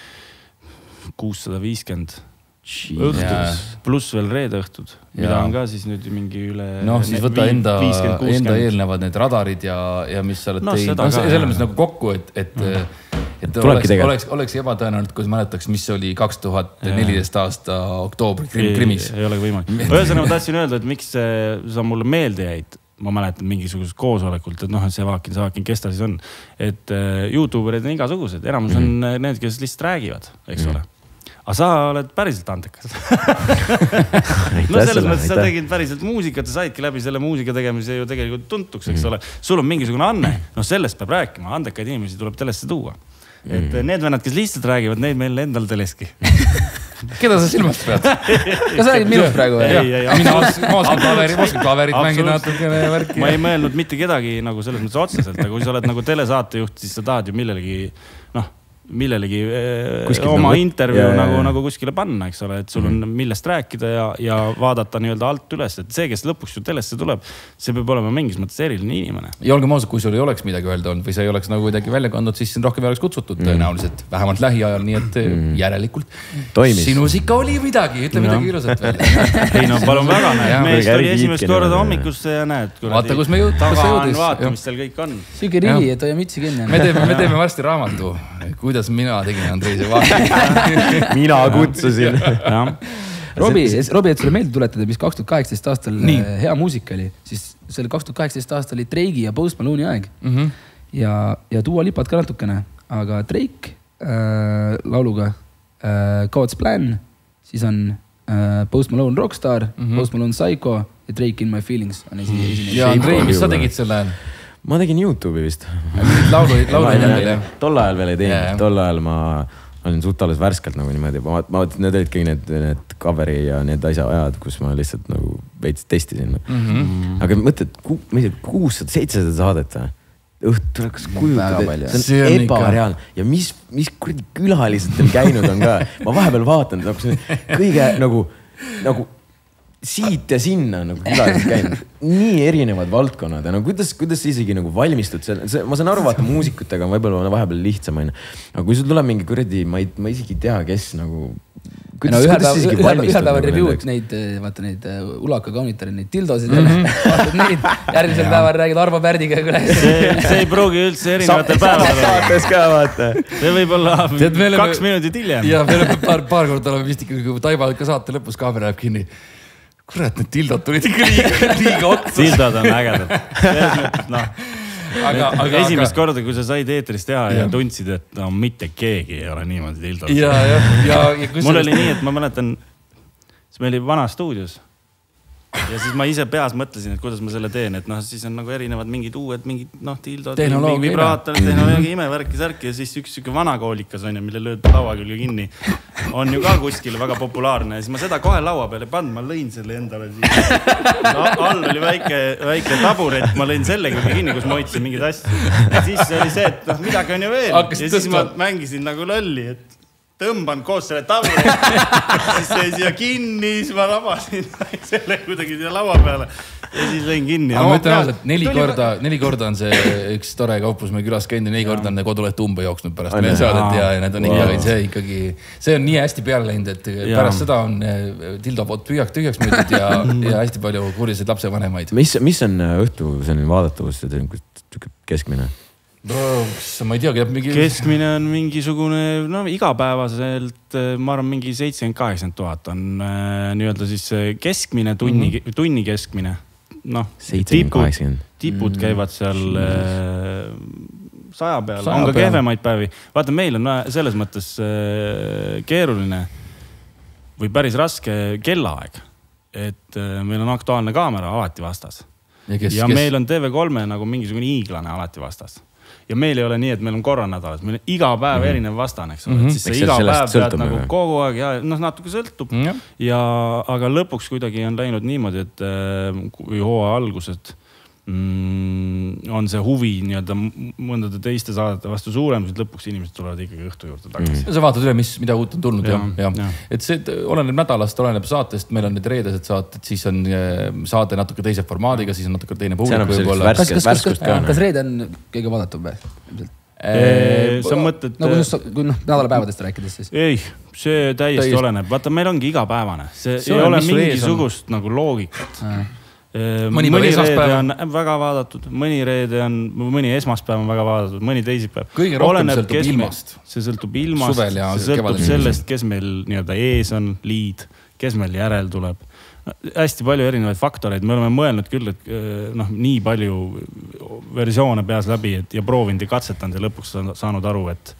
650 õhtud, pluss veel reede õhtud, mida on ka siis nüüd mingi üle... siis võta enda eelnevad need radarid ja mis sa oled teinud. Selles mõttes nagu kokku, et oleks ebatõenäoliselt, kui mäletaks, mis oli 2014 aasta oktoobri krimis. Ei olegi võimalik. Ühesõnaga ma tahtsin öelda, et miks sa mulle meelde jäid. Ma mäletan mingisugusest koosolekult, et see Vaakin, kes ta siis on. Et YouTuberid on igasugused, enamus on need, kes lihtsalt räägivad, eks ole. Aga sa oled päriselt andekas. Selles mõttes sa tegid päriselt muusikat, sa saidki läbi selle muusika tegemise ju tegelikult tuntuks, eks ole. Sul on mingisugune anne, sellest peab rääkima, andekaid inimesi tuleb telesse tuua. Et need vennad, kes lihtsalt räägivad, neid meil endal teleski. Keda sa silmast pead? Kas sa räägid minust praegu? Mina oskan klaverit mängida natukene värki. Ma ei mõelnud mitte kedagi nagu selles mõttes otseselt, aga kui sa oled nagu telesaatejuht, siis sa tahad ju millelegi oma intervjuu nagu kuskile panna, eks ole, et sul on millest rääkida ja vaadata nii-öelda alt üles, et see, kes lõpuks ju telesse tuleb, see peab olema mingis mõttes eriline inimene. Ja olge mausad, kui sul ei oleks midagi öelda olnud või sa ei oleks nagu kuidagi välja kandnud, siis rohkem ei oleks kutsutud tõenäoliselt, vähemalt lähiajal, nii et järelikult toimis. Sinus ikka oli midagi, ütle midagi ilusat veel. Ei no, palun väga, näed, meest oli esimest korda hommikusse ja näed, vaata, kus me jõudis. Taga on vaata, mis seal kõik on. Süge rivi, et hoia mitsi kinni. Me teeme varsti raamatu. Kuidas mina tegin Andreise Vaakin. Mina kutsusin. Robi, et sulle meelde tuletada, mis 2018 aastal hea muusika oli, siis selle 2018 aastal oli Drake'i ja Post Malone'i aeg. Ja Dua Lipad ka natukene, aga Drake lauluga God's Plan, siis on Post Malone Rockstar, Post Malone Psycho ja Drake In My Feelings. Ja Andrei, mis sa tegid selle ajal? Ma tegin YouTube'i vist. Laulu tol ajal veel ei teinud. Tol ajal ma olin suht alles värskelt nagu niimoodi. Need olid kõik need coveri ja need ajad, kus ma lihtsalt nagu veits testisin. Aga mõtled, 600-700 saadet õhtul hakkas kujutada. See on ebareaalne. Ja mis külalised teil käinud on ka. Ma vahepeal vaatan, kõige nagu siit ja sinna nagu külalised käinud. Nii erinevad valdkonnad ja no kuidas isegi nagu valmistud. Ma saan aru, vaata muusikutega on võib-olla vahepeal lihtsam. Aga kui sul tuleb mingi kuradi, ma isegi tea, kes nagu ühel päeval review'd neid, vaata neid Ulaka kaunitari, neid dildosid vaatad neid, järgmisel päeval räägid Arvo Pärdiga. See ei pruugi üldse erinevatel päevadel. Saates ka vaata. See võib olla 2 minutit hiljem. Ja veel paar korda oleme vist ikka, kui Taiva ikka saate lõpus kaamera läheb kinni. Kurat, need tildod tulid ikka liiga otsa. Tildod on ägedad. Esimest korda, kui sa said eetrist teha ja tundsid, et no mitte keegi ei ole niimoodi tildod. Mul oli nii, et ma mäletan, siis me oli vana stuudios. Ja siis ma ise peas mõtlesin, et kuidas ma selle teen, et noh, siis on nagu erinevad mingid uued, mingid tildod, mingi vibraator, tehnoloogia imevärki, särki ja siis üks vaana koolikas on ja mille lööd laua külge kinni. On ju ka kuskil väga populaarne ja siis ma seda kohe laua peale pannud, ma lõin selle endale siis. All oli väike taburet, ma lõin selle külge kinni, kus ma hoidsin mingid asju. Ja siis oli see, et midagi on ju veel ja siis ma mängisin nagu lolli, et tõmban koos selle taburet, siis jäi siia kinni, siis ma rabasin selle kuidagi siia laua peale ja siis lõin kinni. Ma ütlen, et 4 korda on see üks tore kauplus meil külas käinud ja 4 korda on koduleht umbe jooksnud pärast meil saadet ja need on ikkagi, see on nii hästi peale läinud, et pärast seda on dildopot tühjaks müüdud ja hästi palju kurjaseid lapsevanemaid. Mis on õhtu selline vaadatavus, keskmine? Ma ei teagi, keskmine on mingisugune, igapäevaselt, ma arvan, mingi 70-80 000 on nii-öelda siis keskmine, tunni keskmine. 70-80. Tipud käivad seal 100 peal, on ka kehvemaid päevi. Vaata, meil on selles mõttes keeruline või päris raske kellaaeg, et meil on Aktuaalne kaamera alati vastas. Ja meil on TV3 nagu mingisugune hiiglane alati vastas. Ja meil ei ole nii, et meil on korra nädalas, meil on iga päev erinev vastan, eks ole. Siis see iga päev pead nagu kogu aeg ja natuke sõltub. Aga lõpuks kuidagi on läinud niimoodi, et kui hooaja algused on see huvi nii-öelda mõndade teiste saadete vastu suurem, siis lõpuks inimesed tulevad ikkagi õhtu juurde tagasi. Sa vaatad üle, mida uut on tulnud. Et see oleneb nädalast, oleneb saatest, meil on need reedesed saated, siis on saade natuke teise formaadiga, siis on natuke teine publik. Kas reede on kõige vaadatum või? Sa mõtled... Kui nädalapäevadest rääkides siis? Ei, see täiesti oleneb. Vaata, meil ongi igapäevane. See ei ole mingisugust nagu loogikat. Mõni reede on väga vaadatud, mõni esmaspäev on väga vaadatud, mõni teisipäev. Kõige rohkem sõltub ilmast. See sõltub ilmast, see sõltub sellest, kes meil nii-öelda ees on, liid, kes meil järel tuleb. Hästi palju erinevaid faktoreid. Me oleme mõelnud küll, et nii palju versioone peas läbi ja proovinud ja katsetanud ja lõpuks saanud aru, et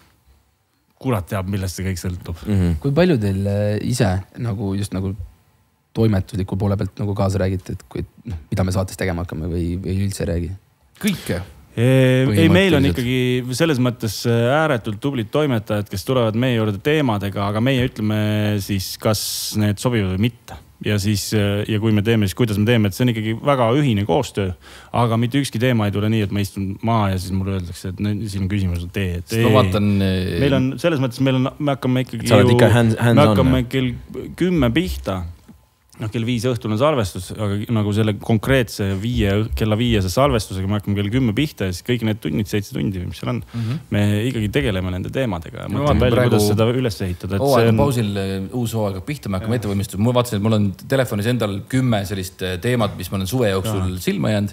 kurat teab, millest see kõik sõltub. Kui palju teil ise nagu just nagu toimetusliku poole pealt nagu kaasa räägite, et mida me saates tegema hakkame või üldse räägi? Kõike. Ei, meil on ikkagi selles mõttes ääretult tublid toimetajad, kes tulevad meie juurde teemadega, aga meie ütleme siis, kas need sobivad või mitte. Ja siis, ja kui me teeme, siis kuidas me teeme, et see on ikkagi väga ühine koostöö, aga mitte ükski teema ei tule nii, et ma istun maha ja siis mulle öeldakse, et siin on küsimus tee. Meil on selles mõttes, me hakkame ikkagi me hakkame kell 10 pihta. Kell 5 õhtul on salvestus, aga nagu selle konkreetse kella 5 salvestusega me hakkame kell 10 pihta ja siis kõik need tunnid, 7 tundi, mis seal on. Me ikkagi tegeleme nende teemadega ja mõtleme välja, kuidas seda üles ehitada. Hooaeg on pausil, uus hooaeg pihta, me hakkame ettevalmistusega. Mul vaatasin, et mul on telefonis endal 10 sellist teemat, mis ma olen suve jooksul silma jäänud.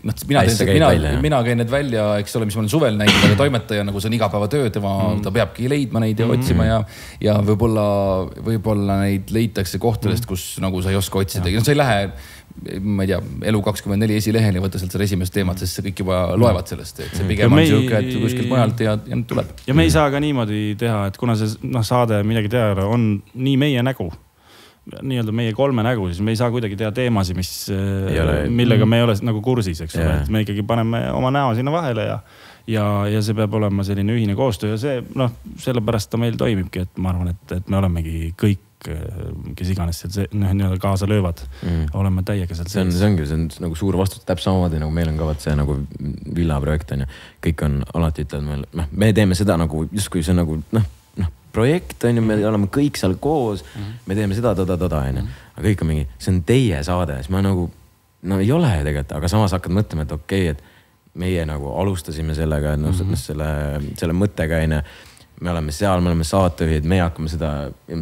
Mina käin need välja, eks ole, mis ma olen suvel näinud, aga toimetaja, nagu see on igapäevatöö, ta peabki leidma neid ja otsima ja võib-olla neid leitakse kohtadest, kus nagu sa ei oska otsida. Sa ei lähe, ma ei tea, Elu24 esilehel ja võtta sealt selle esimest teemat, sest see kõik juba loevad sellest. Et see pigem on siuke, et kuskilt mujalt ja nüüd tuleb. Ja me ei saa ka niimoodi teha, et kuna see saade midagi teha on nii meie nägu, nii-öelda meie 3 nägu, siis me ei saa kuidagi teha teemasi, millega me ei ole nagu kursis, eks ole. Me ikkagi paneme oma näo sinna vahele ja see peab olema selline ühine koostöö ja see, sellepärast ta meil toimibki, et ma arvan, et me olemegi kõik, kes iganes seal kaasa löövad, oleme täiega seal sees. See on nagu suur vastus, täpselt samamoodi, nagu meil on ka see nagu villaprojekt on ja kõik on alati ütlevad meil, me teeme seda nagu, just kui see on nagu, projekt on ju, me oleme kõik seal koos, me teeme seda, on ju. Aga kõik on mingi, see on teie saade, siis ma nagu, ei ole tegelikult, aga samas hakkad mõtlema, et okei, et meie nagu alustasime sellega, selle mõttega, me oleme seal, me oleme saatejuhid, me hakkame seda ilmselt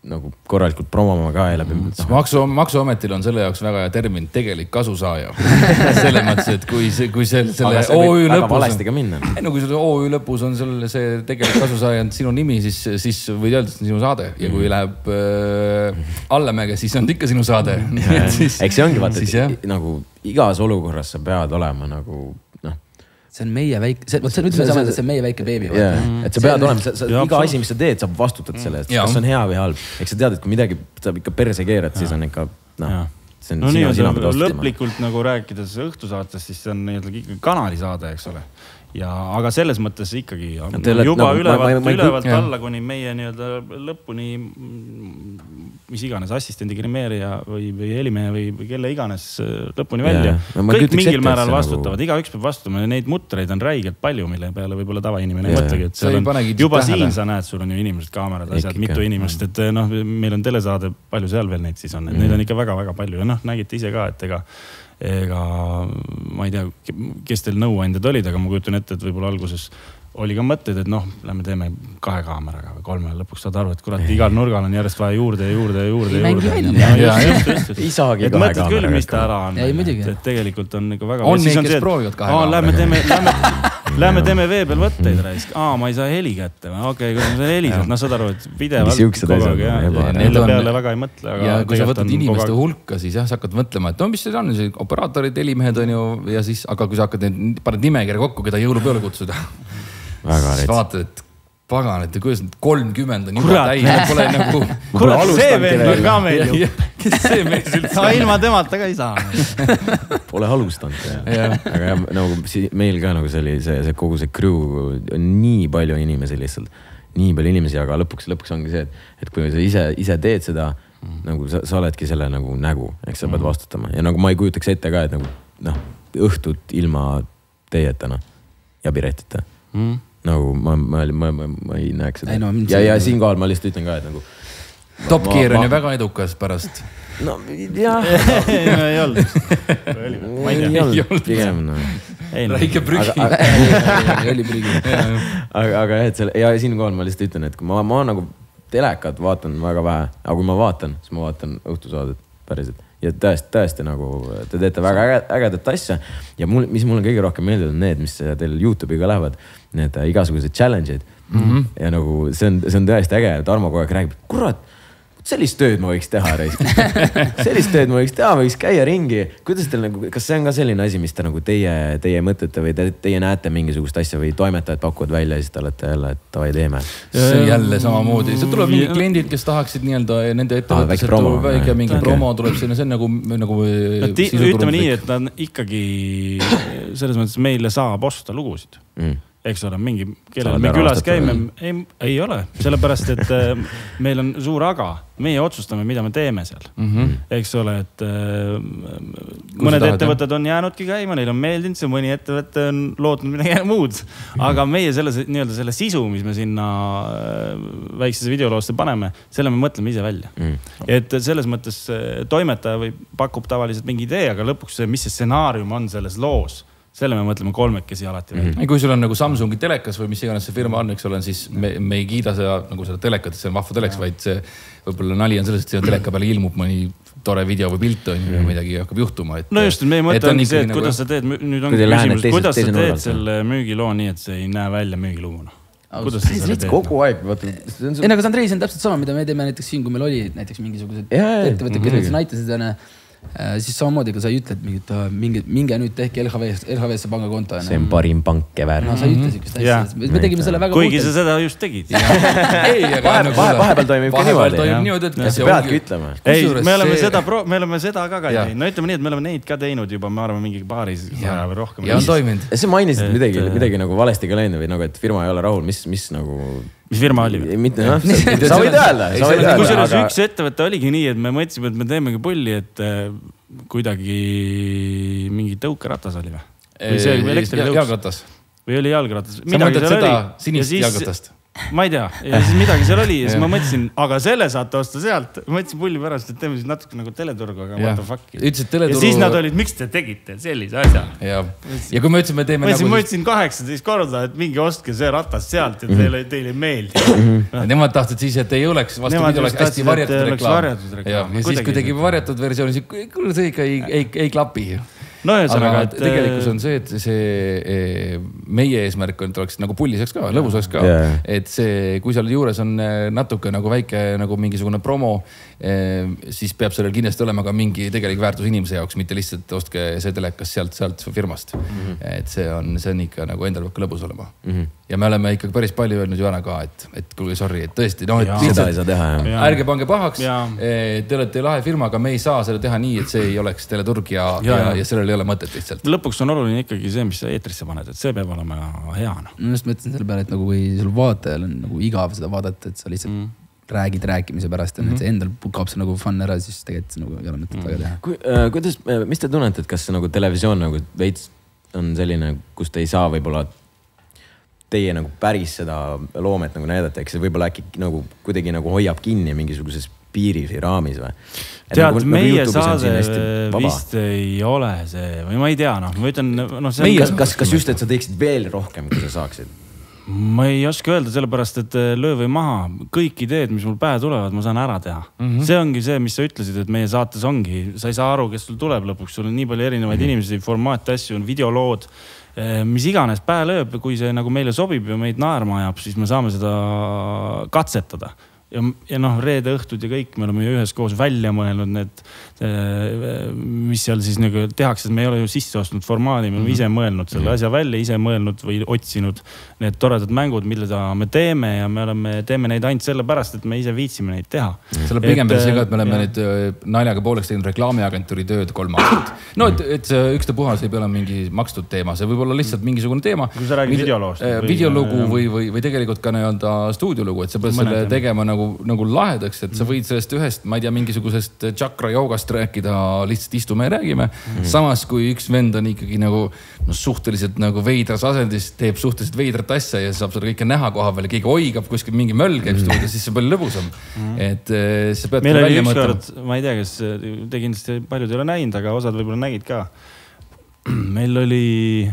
nagu korralikult promoma ka ja läbi. Maksuametil on selle jaoks väga hea termin, tegelik kasusaaja. Selles mõttes, et kui selle OÜ lõpus valesti ka minna. No kui selle OÜ lõpus on see tegelik kasusaaja sinu nimi, siis võid öelda, et see on sinu saade. Ja kui läheb allamäge, siis on ikka sinu saade. Eks see ongi vaata, et nagu igas olukorras sa pead olema nagu see on meie väike, see on meie väike beebi. Et sa pead olema, iga asi, mis sa teed, sa vastutad selle eest, kas on hea või halb. Eks sa tead, et kui midagi saab ikka perse keerad, siis on ikka, see on sina pead vastutama. Lõplikult nagu rääkides õhtusaatest, siis see on ikka kanalisaade, eks ole. Aga selles mõttes ikkagi juba ülevalt alla kuni meie lõpuni, mis iganes assistendi grimeerija või helimehe või kelle iganes lõpuni välja. Kõik mingil määral vastutavad, iga üks peab vastutama ja neid mutreid on räigelt palju, mille peale võib-olla tavainimene ei mõtlegi. Juba siin sa näed, sul on ju inimesed, kaamerad, asjad, mitu inimest, et meil on telesaade, palju seal veel neid siis on, et neid on ikka väga-väga palju ja nägite ise ka, et ega ma ei tea, kes teil nõuandjad olid, aga ma kujutan ette, et võib-olla alguses oli ka mõtteid, et lähme teeme 2 kaameraga või 3 lõpuks saad aru, et kurat, igal nurgal on järjest vaja juurde. Ei saagi 2 kaameraga. Mõtled küll, mis ta ära on. Et tegelikult on ikka väga... On neid, kes proovivad 2 kaameraga. Lähme teeme vee peal võtteid raisk. Ma ei saa heli kätte. Okei, kui sa helisad, saad aru, et pidevalt kogu aeg. Nende peale väga ei mõtle. Ja kui sa võtad inimeste hulka, siis sa hakkad mõtlema, et mis see on, operaatorid, helimehed on ju, ja siis, aga kui sa hakkad paned nimekirja kokku, keda jõulupeole kutsuda, siis vaatad, et pagan, et kuidas 30 on juba täis, pole nagu... Kurat, see vend on ka meil ju. Kes see mees üldse? Ilma temata ka ei saa. Pole alustanud. Aga nagu meil ka nagu see kogu see crew on nii palju inimesi lihtsalt. Nii palju inimesi, aga lõpuks ongi see, et kui sa ise teed seda, nagu sa oledki selle nagu nägu, eks sa pead vastutama. Ja nagu ma ei kujutaks ette ka, et nagu õhtut ilma teietana ja piretita. Nagu ma ei näeks seda. Ja siinkohal ma lihtsalt ütlen ka, et nagu Top Gear on ju väga edukas pärast. No jah. Ei olnud. Ei olnud pigem. Räike prügi. Oli prügi. Aga ja siinkohal ma lihtsalt ütlen, et kui ma nagu telekat vaatan väga vähe, aga kui ma vaatan, siis ma vaatan õhtusaadet päriselt. Ja tõesti nagu te teete väga ägedat asja ja mis mulle kõige rohkem meeldib on need, mis teil YouTube'iga lähevad, need igasugused challenge'id ja nagu see on tõesti äge, Tarmo kogu aeg räägib, kurat, sellist tööd ma võiks teha, sellist tööd ma võiks käia ringi. Kuidas teil nagu, kas see on ka selline asi, mis te nagu teie mõtete või teie näete mingisugust asja või toimetajad pakuvad välja ja siis te olete jälle, et tavai teeme? See jälle samamoodi. See tuleb mingi kliendid, kes tahaksid nende ettevõttes, väike mingi promo tuleb sinna, see on nagu ütleme nii, et ta ikkagi selles mõttes meile saab osta lugusid. Eks ole, kellel me külas käime, ei ole, sellepärast, et meil on suur aga, meie otsustame, mida me teeme seal. Eks ole, et mõned ettevõtted on jäänudki käima, neil on meeldinud, see mõni ettevõtte on lootnud midagi muud, aga meie selle sisu, mis me sinna väiksesse videoloosse paneme, selle me mõtleme ise välja. Et selles mõttes toimetaja pakub tavaliselt mingi idee, aga lõpuks mis see stsenaarium on selles loos, selle me mõtleme kolmekesi alati välja. Kui sul on nagu Samsungi telekas või mis iganes see firma on, eks ole, siis me ei kiida seda telekat, et see on vahva telekas, vaid see võib-olla nali on selles, et selle teleka peale ilmub mõni tore video või pilt on ja midagi hakkab juhtuma. No just, meie mõte ongi see, et kuidas sa teed, nüüd on küsimus, kuidas sa teed selle müügiloo nii, et see ei näe välja müügiluuna. Kuidas sa selle teed? Kogu aeg. Aga Andrei, see on täpselt sama, mida me teeme näiteks siin, kui meil oli näiteks mingisugused ettevõtted, kes näitasid siis samamoodi, kui sa ei ütle, et minge nüüd tehke LHV-sse pangakonto. See on parim pank ever. No sa ei ütle sükest asja. Me tegime selle väga kuigi sa seda just tegid. Vahepeal toimib ka niimoodi. Sa peadki ütlema. Ei, me oleme seda ka käinud. No ütleme nii, et me oleme neid ka teinud juba, ma arvan, mingi paaris või rohkem. Ja on toiminud. Sa mainisid midagi nagu valesti ka läinud või nagu, et firma ei ole rahul. Mis nagu... Mis firma oli? Sa võid öelda. Kui selles üks ettevõte oligi nii, et me mõtlesime, et me teemegi pulli, et kuidagi mingi tõukeratas oli või? Jalgratas. Või oli jalgratas. Sa mõtled seda sinist jalgratast? ma ei tea, ja siis midagi seal oli ja siis ma mõtlesin, aga selle saate osta sealt. Ma mõtlesin pulli pärast, et teeme siis natuke nagu teleturgu, aga what the fuck. Ja siis nad olid, miks te tegite sellise asja? Ja kui me ütlesime, teeme nagu... Ma ütlesin 18 korda, et mingi ostke see ratas sealt ja teile meeldi. Nemad tahtsid siis, et ei oleks, vastupidi oleks hästi varjatud reklaam. Ja siis kui tegi varjatud versiooni, siis kuule see ikka ei klapi. No ühesõnaga, et tegelikult on see, et see meie eesmärk on, et oleks nagu pulliseks ka, lõbus oleks ka. Et see, kui seal juures on natuke nagu väike nagu mingisugune promo, siis peab sellel kindlasti olema ka mingi tegelik väärtus inimese jaoks, mitte lihtsalt ostke see telekas sealt firmast. Et see on ikka nagu endal peab ka lõbus olema. Ja me oleme ikkagi päris palju öelnud ju ära ka, et kuulge, sorry, et tõesti, no, et seda ei saa teha. Ärge pange pahaks, te olete lahe firma, aga me ei saa seda teha nii, et see ei oleks teleturg ja sellel ei ole mõtet lihtsalt. Lõpuks on oluline ikkagi see, mis sa eetrisse paned, et see peab olema hea. Ma just mõtlesin selle peale, et nagu kui sul vaatajal on nagu igav seda vaadata, et sa lihtsalt räägid rääkimise pärast ja see endal kaob see nagu fun ära, siis tegelikult nagu ei ole mõtet väga teha. Kuidas, mis te tunnete, et kas see nagu televisioon nagu veits on selline, kus te ei saa võib-olla teie nagu päris seda loomet nagu näidata, eks see võib-olla äkki nagu kuidagi nagu hoiab kinni mingisuguses piiris või raamis või? Tead, meie saade vist ei ole see või ma ei tea, noh, ma ütlen... Kas just, et sa teeksid veel rohkem, kui sa saaksid? Ma ei oska öelda, sellepärast, et löö või maha, kõik ideed, mis mul pähe tulevad, ma saan ära teha. See ongi see, mis sa ütlesid, et meie saates ongi. Sa ei saa aru, kes sul tuleb lõpuks. Sul on nii palju erinevaid inimesi, formaati asju, on videolood, mis iganes pähe lööb, kui see nagu meile sobib ja meid naerma ajab, siis me saame seda katsetada. Ja noh, reede õhtud ja kõik, me oleme ju ühes koos välja mõelnud need, mis seal siis nagu tehakse, et me ei ole ju sisse ostnud formaadi, me oleme ise mõelnud selle asja välja, ise mõelnud või otsinud need toredad mängud, mille me teeme ja me teeme neid ainult selle pärast, et me ise viitsime neid teha. Selle pigem veel see ka, et me oleme nüüd naljaga pooleks teinud reklaamiagentuuri tööd 3 aastat. No, et see ükste puhas ei pea olema mingi makstud teema, see võib olla lihtsalt mingisugune teema. Kui sa räägid videoloost. Videolugu või tegelikult ka nii-öelda stuudiolugu, et sa pead selle tegema nagu lahedaks, et sa võid sellest ühest, ma ei tea, mingisugusest chakra joogast rääkida, lihtsalt istume ja räägime. Samas, kui üks vend on ikkagi nagu suhteliselt nagu veidras asendis, teeb suhteliselt veidrat asja ja saab seda kõike näha koha peal ja keegi oigab kuskil mingi möll käib stuudios, siis see on palju lõbusam. Et sa pead meil välja mõtlema. Ma ei tea, kas te kindlasti paljud ei ole näinud, aga osad võib-olla nägid ka. Meil oli,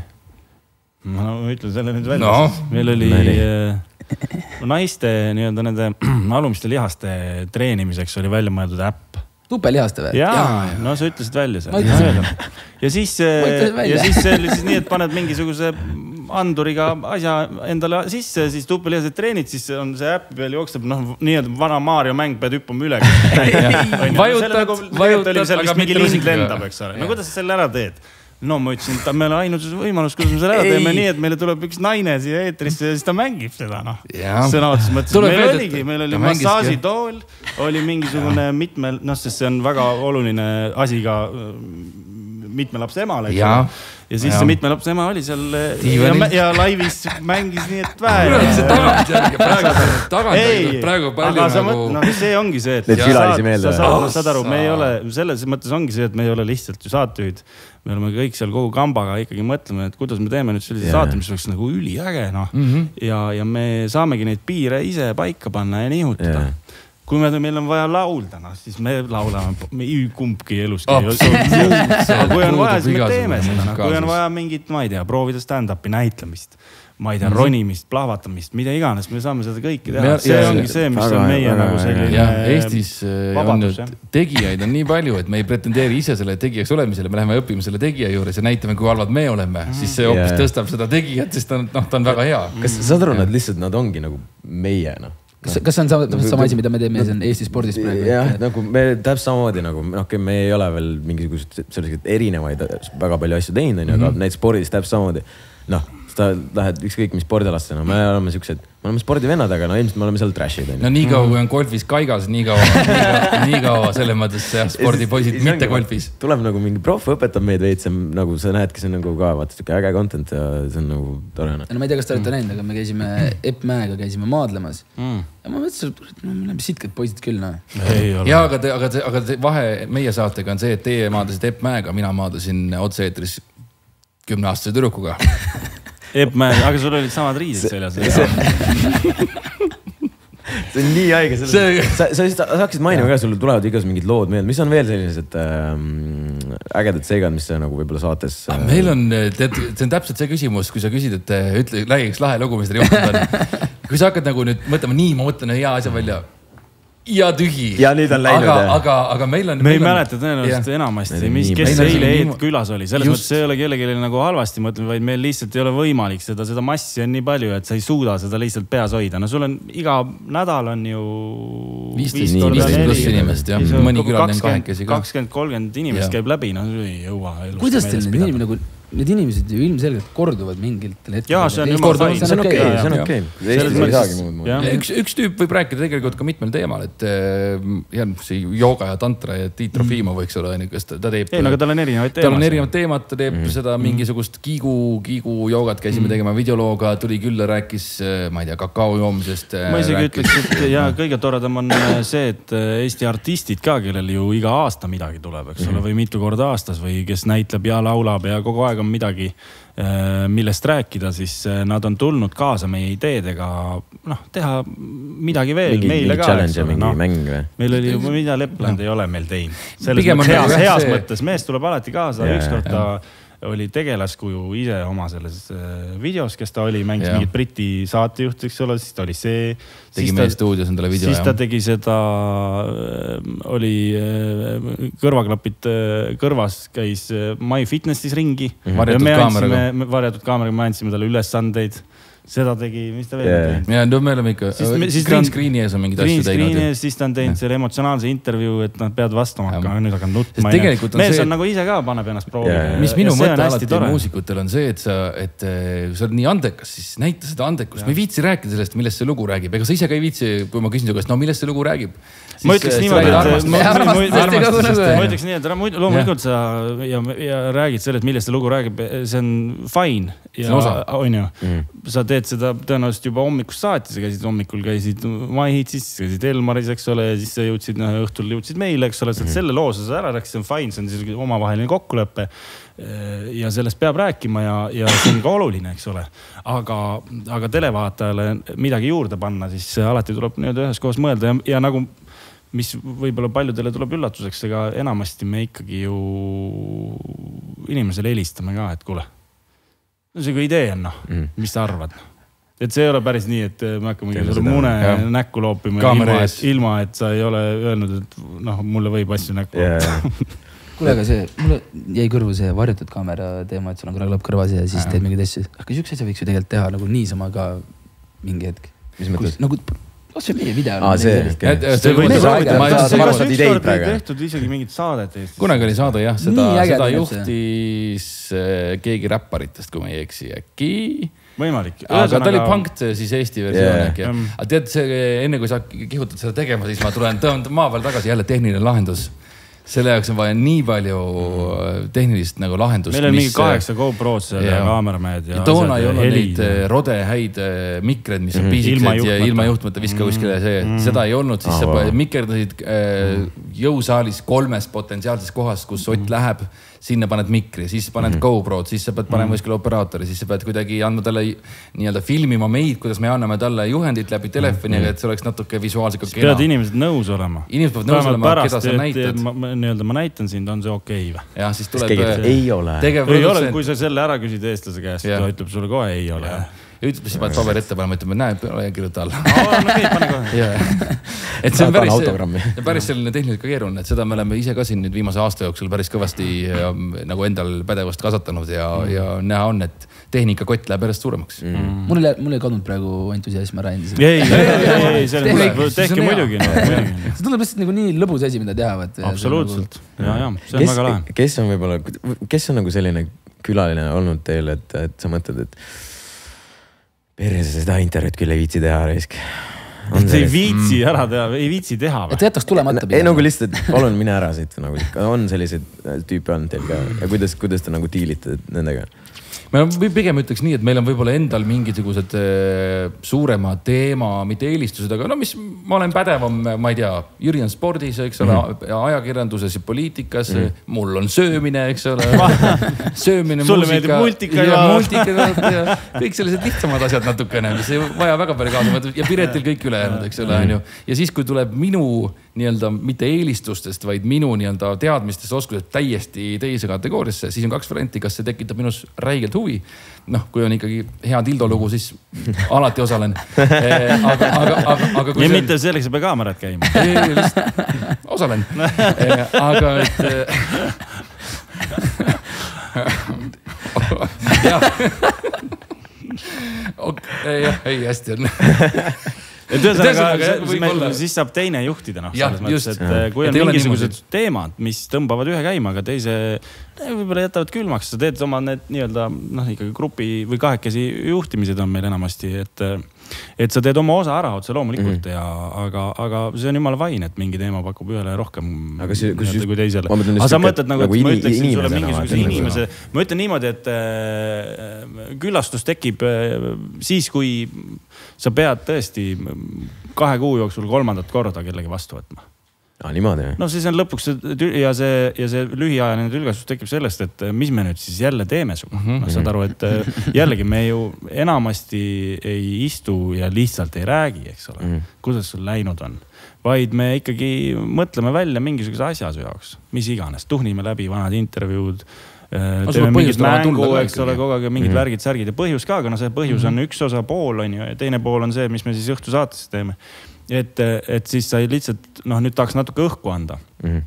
ma ütlen selle nüüd välja, meil oli naiste nii-öelda nende alumiste lihaste treenimiseks oli välja mõeldud äpp. Tupelihaste või? Jaa, no sa ütlesid välja see. Ja siis see oli siis nii, et paned mingisuguse anduriga asja endale sisse, siis tupelihased treenid, siis on see äpp peal jookstab, noh, nii-öelda vana Mario mäng pead hüppama üle. Vajutad, aga mingi lind lendab, eks ole. No kuidas sa selle ära teed? No ma ütlesin, et meil on ainus võimalus, kuidas me selle ära teeme nii, et meile tuleb üks naine siia eetrisse ja siis ta mängib seda, noh. Sõnavõttes mõttes. Meil oli massaažitool, oli mingisugune mitmel, noh, sest see on väga oluline asi ka mitme lapse emale. Ja siis see mitme lapse ema oli seal ja laivis mängis nii, et vähe. Praegu palju nagu... See ongi see, et saad aru, me ei ole, selles mõttes ongi see, et me ei ole lihtsalt ju saatejuhid. Me oleme kõik seal kogu kambaga ikkagi mõtleme, et kuidas me teeme nüüd sellise saate, mis oleks nagu üliäge, noh. Ja me saamegi neid piire ise paika panna ja nihutada. Kui meil on vaja laulda, siis me laulame, me kumbki eluski. Kui on vaja, siis me teeme seda. Kui on vaja mingit, ma ei tea, proovida stand-upi näitlemist, ma ei tea, ronimist, plahvatamist, mida iganes, me saame seda kõiki teha. See ongi see, mis on meie nagu selline Eestis on nüüd tegijaid on nii palju, et me ei pretendeeri ise selle tegijaks olemisele, me läheme õppime selle tegija juures ja näitame, kui halvad me oleme, siis see hoopis tõstab seda tegijat, sest ta on väga hea. Kas saad aru, nad lihtsalt, nad ongi nagu meie, noh. Kas on sama asi, mida me teeme Eesti spordis praegu? Jah, nagu me täpselt samamoodi nagu, me ei ole veel mingisugused sellised erinevaid väga palju asju teinud, aga neid spordis täpselt samamoodi. Noh, sa lähed ükskõik mis spordialasse, no me oleme siuksed, me oleme spordivennad, aga no ilmselt me oleme seal trashid. No nii kaua, kui on golfis kaigas, nii kaua selles mõttes spordipoisid, mitte golfis. Tuleb nagu mingi prof, õpetab meid veits, nagu sa näedki, see on nagu ka vaata siuke äge content ja see on nagu tore. No ma ei tea, kas te olete näinud, aga me käisime Epp Mäega, käisime maadlemas. Ja ma mõtlesin, et me oleme sitkad poisid küll, no. Ja, aga vahe meie saatega on see, et teie maadlesid Epp Mäega, mina maadlesin otse-eetris 10-aastase tüdrukuga. aga sul olid samad riided seljas. See on nii haige. Sa hakkasid mainima ka, sul tulevad igas mingid lood meelde. Mis on veel sellised ägedad seigad, mis sa nagu võib-olla saates... Meil on, see on täpselt see küsimus, kui sa küsid, et ütle, räägiks lahe lugu, mis teil juhtunud on. Kui sa hakkad nagu nüüd mõtlema, nii ma mõtlen hea asja välja ja tühi. Ja nüüd on läinud. Aga meil on... Me ei mäleta tõenäoliselt enamasti, kes eile külas oli. Selles mõttes ei ole kellelegi nagu halvasti mõtlema, vaid meil lihtsalt ei ole võimalik seda massi on nii palju, et sa ei suuda seda lihtsalt peas hoida. No sul on iga nädal on ju 15 pluss inimest, jah. Mõni külaline on kahekesi ka. 20-30 inimest käib läbi, no ei jõua. Kuidas teil need inimesed nagu... Need inimesed ju ilmselgelt korduvad mingitel hetkel. Jaa, see on okei. Üks tüüp võib rääkida tegelikult ka mitmel teemal, et see jooga ja tantra ja Tiit Trofimov võiks olla, kas ta teeb... Ei, aga tal on erinevaid teemad. Tal on erinevad teemad, ta teeb seda mingisugust kiigu joogat, käisime tegema videolooga, tuli külla, rääkis, ma ei tea, kakao joomisest. Ma isegi ütleks, et ja kõige toredam on see, et Eesti artistid ka, kellel ju iga aasta midagi tuleb, eks ole, või mitu korda aastas või kes näitleb ja laulab ja kogu aeg on midagi, millest rääkida, siis nad on tulnud kaasa meie ideedega, teha midagi veel meile ka. Mingi mäng või? Meil oli juba, mida Lepland ei ole meil teinud. Selles heas mõttes, mees tuleb alati kaasa, ükskord ta oli tegelaskuju ise oma selles videos, kes ta oli, mängis mingit Briti saatejuht, eks ole, siis ta oli see. Tegi meie stuudios endale video. Siis ta tegi seda, oli kõrvaklapid kõrvas, käis My Fitnessis ringi. Varjatud kaameraga, me andsime talle ülesandeid. Seda tegi, mis ta veel teinud? Ja, me oleme ikka, green screen'i ees on mingid asju teinud. Green screen'i ees, siis ta on teinud selle emotsionaalse interview, et nad peavad vastama, aga nüüd hakkad nutma. Mees on nagu ise ka paneb ennast proovi. Mis minu mõte alati muusikutel on see, et sa oled nii andekas, siis näita seda andekust. Ma ei viitsi rääkida sellest, millest see lugu räägib. Ega sa ise ka ei viitsi, kui ma küsin su käest, millest see lugu räägib. Ma ütleks niimoodi, et loomulikult sa räägid sellest, millest see lugu räägib. See on fine. Sa teed seda tõenäoliselt juba hommikust saati, sa käisid hommikul, käisid Maihitsis, käisid Elmaris, eks ole, ja siis sa jõudsid, õhtul jõudsid meile, eks ole, selle loo sa ära rääksid, see on fine, see on omavaheline kokkulepe ja sellest peab rääkima ja see on ka oluline, eks ole. Aga televaatajale midagi juurde panna, siis alati tuleb ühes kohas mõelda ja nagu mis võib-olla paljudele tuleb üllatuseks, ega enamasti me ikkagi ju inimesele helistame ka, et kuule, see kui idee on, mis sa arvad? Et see ei ole päris nii, et me hakkame mune näkku loopima ilma, et sa ei ole öelnud, et mulle võib asju näkku loopima. Kuule, aga mulle jäi kõrvu see varjatud kaamera teema, et sul on kõrvaklapp kõrvas ja siis teed mingid asju. Aga üks asja võiks ju tegelikult teha nagu niisama ka mingi hetk. Mis mõttes? Nagu see meie video. See võid tehtud isegi mingit saadet Eestis. Kunagi oli saade, jah, seda juhtis keegi räpparitest, kui ma ei eksi äkki. Võimalik. Aga ta oli Punkt siis Eesti versioon äkki. Aga tead, enne kui sa kihutad seda tegema, siis ma tulen maa peal tagasi jälle tehniline lahendus. Selle jaoks on vaja nii palju tehnilist nagu lahendust. Meil on mingi 8 GoPro'd seal ja kaameramehed. Ja toona ei olnud neid rode häid mikred, mis on piisikesed ja ilma juhtmata viska kuskile see. Seda ei olnud, siis sa mikerdasid jõusaalis 3 potentsiaalses kohas, kus Ott läheb, sinna paned mikri, siis paned GoPro'd, siis sa pead panema kuskile operaatori, siis sa pead kuidagi andma talle nii-öelda filmima meid, kuidas me anname talle juhendit läbi telefoni, et see oleks natuke visuaalselt ka kena. Pead inimesed nõus olema. Inimesed peavad nõus olema, keda sa näitad. Ma näitan sind, on see okei või? Ja siis tuleb... Ei ole. Ei ole, kui sa selle ära küsid eestlase käest, ta ütleb sulle kohe ei ole. Ja ütleb, siis paned paber ette panema, ütleb, et näe, kirjuta alla. Pane kohe. Et see on päris selline tehniliselt ka keeruline, et seda me oleme ise ka siin nüüd viimase aasta jooksul päris kõvasti nagu endal pädevust kasvatanud ja näha on, et tehnikakott läheb järjest suuremaks. Mul ei kadunud praegu entusiasm ära endiselt. Ei, tehke muidugi. See tuleb lihtsalt nagu nii lõbus asi, mida teha. Absoluutselt. Ja, see on väga lahe. Kes on nagu selline külaline olnud teil, et sa mõtled, et perse seda intervjuud küll ei viitsi teha reisk. Ei viitsi ära teha, ei viitsi teha või? Et jätaks tulemata pidama. Ei nagu lihtsalt, palun mine ära siit. On sellised tüüpe on teil ka. Ja kuidas te nagu diilite nendega? ma pigem ütleks nii, et meil on võib-olla endal mingisugused suurema teema, mitte eelistused, aga no mis ma olen pädevam, ma ei tea, Jüri on spordis, eks ole, ajakirjanduses ja poliitikas, mul on söömine, eks ole, söömine, muusika, ja kõik sellised lihtsamad asjad natukene, mis ei vaja väga palju kaasa ja Piretil kõik ülejäänud, eks ole, on ju. Ja siis, kui tuleb minu nii-öelda mitte eelistustest, vaid minu nii-öelda teadmistest, oskused täiesti teise kategooriasse, siis on 2 varianti, kas see tekitab minus räigelt huvi. Noh, kui on ikkagi hea dildo lugu, siis alati osalen. Aga ja mitte selleks ei pea kaamerad käima. Ei, osalen. Aga et... jah, ei, hästi on. Et ühesõnaga, siis saab teine juhtida, noh, selles mõttes, et kui on mingisugused teemad, mis tõmbavad ühe käima, aga teise võib-olla jätavad külmaks, sa teed oma need nii-öelda, noh, ikkagi grupi või 2 juhtimised on meil enamasti, et sa teed oma osa ära otse loomulikult aga see on jumala vain, et mingi teema pakub ühele rohkem kui teisele. Aga sa mõtled nagu, et ma ütleksin sulle mingisuguse inimese, ma ütlen niimoodi, et küllastus tekib siis, kui sa pead tõesti 2 kuu jooksul 3. korda kellegi vastu võtma. Niimoodi, jah? No siis on lõpuks ja see lühiajaline tülgastus tekib sellest, et mis me nüüd siis jälle teeme suga. No saad aru, et jällegi me ju enamasti ei istu ja lihtsalt ei räägi, eks ole, kuidas sul läinud on. Vaid me ikkagi mõtleme välja mingisuguse asja su jaoks, mis iganes. Tuhnime läbi vanad intervjuud, teeme mingit mängu, eks ole, kogu aeg mingid värgid, särgid ja põhjus ka, aga no see põhjus on üks osa pool, on ju, ja teine pool on see, mis me siis õhtu saates teeme. Et siis sa lihtsalt, noh, nüüd tahaks natuke õhku anda.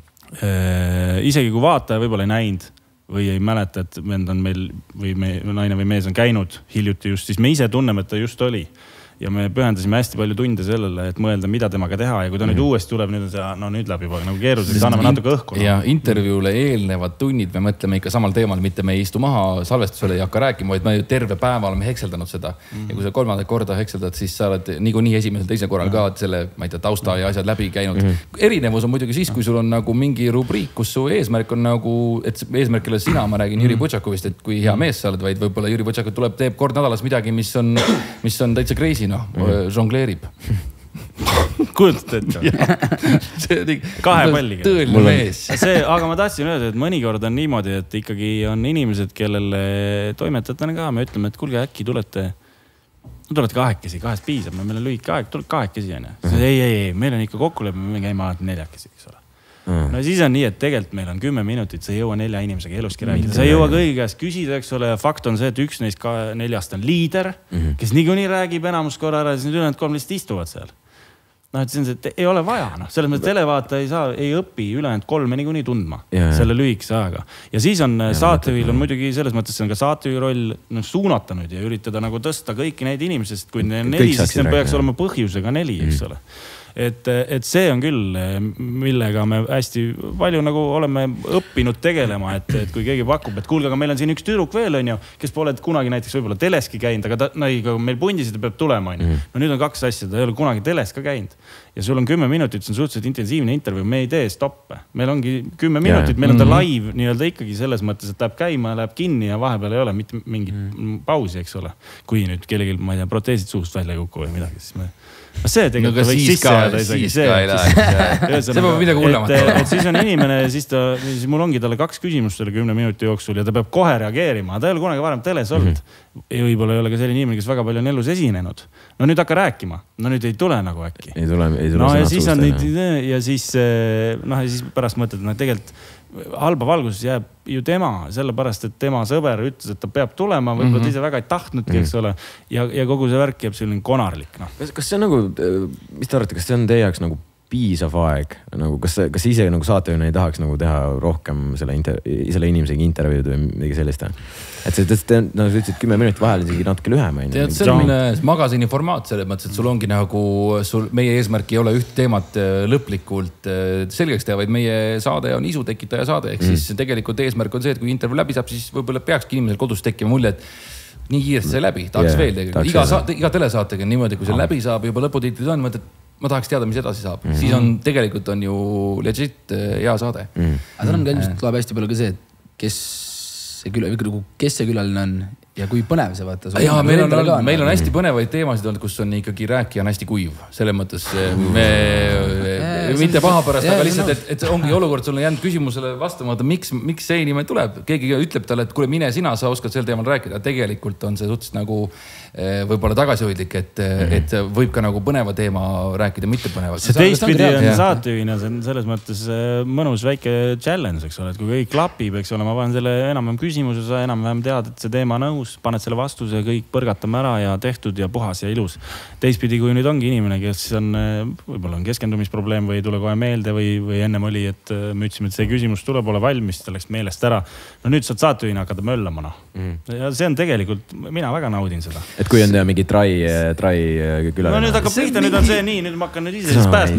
Isegi kui vaataja võib-olla ei näinud või ei mäleta, et vend on meil või naine või mees on käinud hiljuti just, siis me ise tunneme, et ta just oli. Ja me pühendasime hästi palju tunde sellele, et mõelda, mida temaga teha ja kui ta nüüd uuesti tuleb, nüüd on see, no nüüd läheb juba nagu keeruliseks, anname natuke õhku. Ja intervjuule eelnevad tunnid me mõtleme ikka samal teemal, mitte me ei istu maha salvestusele ja hakka rääkima, vaid me terve päeva oleme hekseldanud seda. Ja kui sa 3. korda hekseldad, siis sa oled niikuinii esimesel, teisel korral ka selle, ma ei tea, tausta ja asjad läbi käinud. Erinevus on muidugi siis, kui sul on nagu mingi rubriik, kus su eesmärk on nagu, et eesmärk, kelle sina, ma räägin Jüri Butšakovist, et kui hea mees sa oled, vaid võib-olla Jüri Butšakov tuleb, teeb kord nädalas midagi, mis on täitsa crazy, noh, žongleerib. Kujutad ette? 2 palliga. Tõeline mees. Aga ma tahtsin öelda, et mõnikord on niimoodi, et ikkagi on inimesed, kellele toimetajatena ka, me ütleme, et kuulge, äkki tulete 2 piisab, meil on lühike aeg, tuleb 2, on ju. Ei, meil on ikka kokkulepe, me käime 4, eks ole. No siis on nii, et tegelikult meil on 10 minutit, sa ei jõua 4 inimesega eluski räägida. Sa ei jõua kõigi käest küsida, eks ole. Fakt on see, et üks neist 4 on liider, kes niikuinii räägib enamus korra ära, siis need ülejäänud 3 lihtsalt istuvad seal. No, et see on see, et ei ole vaja, noh. Selles mõttes televaata ei õpi ülejäänud 3 niikuinii tundma selle lühikese ajaga. Ja siis on saatejuhil on muidugi selles mõttes, see on ka saatejuhi roll suunata nüüd ja üritada nagu tõsta kõiki neid inimesest, kui 4, siis see peaks olema põhjusega 4, eks ole. Et see on küll, millega me hästi palju nagu oleme õppinud tegelema, et kui keegi pakub, et kuulge, aga meil on siin üks tüdruk veel, on ju, kes pole kunagi näiteks võib-olla teleski käinud, aga meil pundisid peab tulema, on ju. No nüüd on 2 asja, ta ei ole kunagi teles ka käinud. Ja sul on 10 minutit, see on suhteliselt intensiivne intervjuu, me ei tee stoppe. Meil ongi 10 minutit, meil on ta live nii-öelda ikkagi selles mõttes, et läheb käima, läheb kinni ja vahepeal ei ole mitte mingit pausi, eks ole. Kui nüüd kellelgi, ma ei tea, proteesid suust välja kuku või midagi, siis me... See tegelikult võiks sisse jääda isegi. See peab midagi hullemat. Et siis on inimene, siis mul ongi talle 2 küsimust selle 10 minuti jooksul ja ta peab kohe reageerima. Ta ei ole kunagi varem teles olnud. Võib-olla ei ole ka selline inimene, kes väga palju on elus esinenud. No nüüd hakka rääkima. No nüüd ei tule nagu äkki. Ei tule no ja siis on ja siis pärast mõtled, no tegelikult halba valguses jääb ju tema, sellepärast, et tema sõber ütles, et ta peab tulema, võib-olla ise väga ei tahtnudki, eks ole. Ja kogu see värk jääb selline konarlik. No. Kas see on nagu, mis te arvate, kas see on teie jaoks nagu piisav aeg? Nagu, kas ise nagu saatejuhina ei tahaks nagu teha rohkem selle inimesega intervjuud või midagi sellist? Et see no, sa ütlesid 10 minutit vahel isegi natuke lühem. Tead, see on magasini formaat selles mõttes, et sul ongi nagu, meie eesmärk ei ole üht teemat lõplikult selgeks teha, vaid meie saade on isu tekitaja saade. Ehk siis tegelikult eesmärk on see, et kui intervjuu läbi saab, siis võib-olla peakski inimesel kodus tekkima mulje, et nii kiiresti see läbi, tahaks veel tegelikult. Iga telesaatega on niimoodi, kui see läbi saab, juba lõputiitlid on, mõtled, ma tahaks teada, mis edasi saab. Siis on tegelikult ju legit hea saade. Aga täna tuleb hästi palju ka see, et kes kes see külaline on ja kui põnev see vaata. Jaa, meil on hästi põnevaid teemasid olnud, kus on ikkagi rääkija on hästi kuiv. Selles mõttes me mitte paha pärast, aga lihtsalt, et ongi olukord, sul on jäänud küsimusele vastamata, miks see inimene tuleb. Keegi ütleb talle, et kuule, mine sina, sa oskad sel teemal rääkida. Tegelikult on see suhteliselt nagu võib-olla tagasihoidlik, et võib ka nagu põneva teema rääkida, mitte põnevalt. See teistpidi on saatejuhina selles mõttes mõnus väike challenge, eks ole, et kui kõik klapib, eks ole, ma panen selle enam-vähem küsimuse, sa enam-vähem tead, et see teema nõus, paned selle vastuse, kõik põrgatame ära ja tehtud ja puhas ja ilus. Teistpidi, kui nüüd ongi inimene, kes on, võib-olla on keskendumisprobleem või ei tule kohe meelde või ennem oli, et me ütlesime, et see küsimus tuleb, ole valmis, ta läks meelest ära. No nüüd saad saatejuhina hakata möllama. Ja see on tegelikult, mina väga naudin seda. Et kui on mingi trai külaline. No nüüd hakkab pihta, nüüd on see nii, nüüd ma hakkan nüüd ise siis pääst.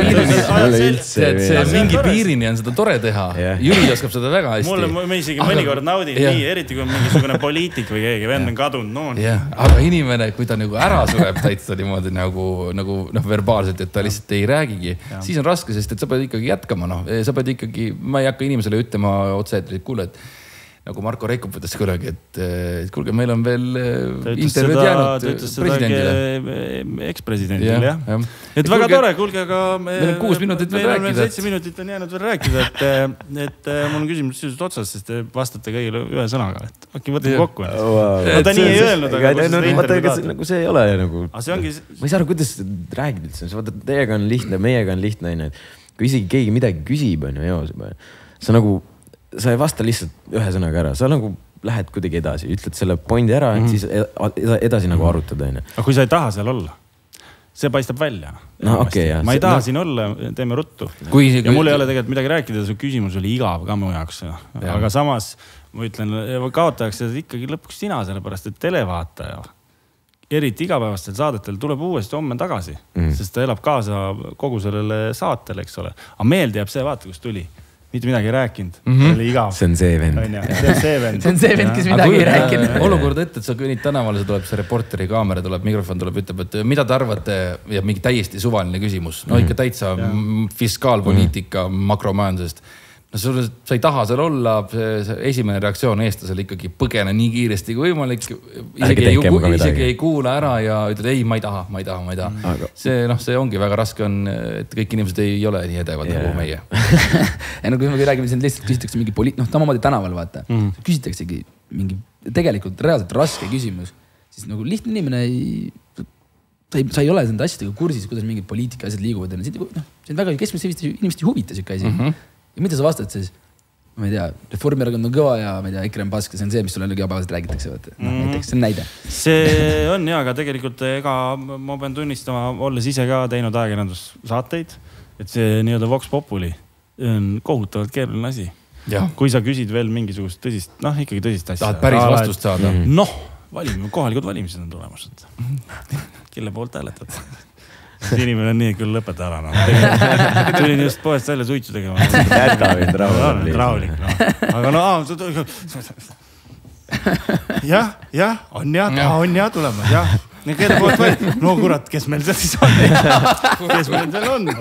Mingi piirini on seda tore teha. Jüri oskab seda väga hästi. Ma isegi mõnikord naudin nii, eriti kui on mingisugune poliitik või keegi vend on kadunud. Aga inimene, kui ta nagu ära sureb täitsa niimoodi nagu verbaalselt, et ta lihtsalt ei räägigi, siis on raske, sest et sa pead ikkagi jätkama. Sa pead ikkagi, ma ei hakka inimesele ütlema otse, et kuule, et nagu Marko Reikop ütles kunagi, et kuulge, meil on veel intervjuud jäänud presidendile. Ekspresidendile, jah. Et väga tore, kuulge, aga meil on 6 minutit veel rääkida. 7 minutit on jäänud veel rääkida, et mul on küsimus sisuliselt otsas, sest te vastate kõigile ühe sõnaga, et äkki võtame kokku. Ta nii ei öelnud, aga see ei ole nagu... Ma ei saa aru, kuidas räägid üldse. Teiega on lihtne, meiega on lihtne. Kui isegi keegi midagi küsib, sa nagu... Sa ei vasta lihtsalt ühe sõnaga ära, sa nagu lähed kuidagi edasi, ütled selle pointi ära, et siis edasi nagu arutada. Aga kui sa ei taha seal olla, see paistab välja. No, okay, ma ei taha siin olla, teeme ruttu. Ja mul ei ole tegelikult midagi rääkida, su küsimus oli igav ka mu jaoks. Aga samas ma ütlen, kaotajaks seda ikkagi lõpuks sina, sellepärast, et televaataja, eriti igapäevastel saadetel tuleb uuesti homme tagasi, sest ta elab kaasa kogu sellele saatele, eks ole. Aga meelde jääb see, vaata, kus tuli. Mitte midagi ei rääkinud. Oli igav. See on see vend. See on see vend, kes midagi ei rääkinud. Olukord ette, et sa kõnnid tänavale, see tuleb see reporteri kaamera, tuleb mikrofon, tuleb, ütleb, et mida te arvate ja mingi täiesti suvaline küsimus. No ikka täitsa fiskaalpoliitika makromajandusest. No sa ei taha seal olla, esimene reaktsioon eestlasel ikkagi põgene nii kiiresti kui võimalik. Isegi ei kuula ära ja ütled, ei, ma ei taha. See ongi väga raske on, et kõik inimesed ei ole nii edevad nagu meie. Ja kui me räägime, siin lihtsalt küsitakse mingi tamamoodi tänaval, vaata. Küsitaksegi mingi tegelikult reaalselt raske küsimus. Siis nagu lihtne inimene sa ei ole nende asjadega kursis, kuidas mingid poliitika asjad liiguvad. See on väga keskmist inimest huvita siuke asi. Ja mida sa vastad siis? Ma ei tea, Reformierakond on kõva ja ma ei tea, EKRE on pask, see on see, mis sulle igapäevaselt räägitakse. Näiteks, see on näide. See on jah, aga tegelikult ma pean tunnistama, olles ise ka teinud ajakirjandussaateid, et see nii-öelda Vox Populi on kohutavalt keeruline asi. Kui sa küsid veel mingisugust tõsist, ikkagi tõsist asja. Tahad päris vastust saada? Kohalikud valimised on tulemas. Kelle poolt hääletad? Inimene on nii, küll lõpeta ära. Tulin just poest välja suitsu tegema. Jätkavid rahulik. Aga on jah tulemas, jah. Kelle poolt valid? No kurat, kes meil seal siis on? Kes meil seal on?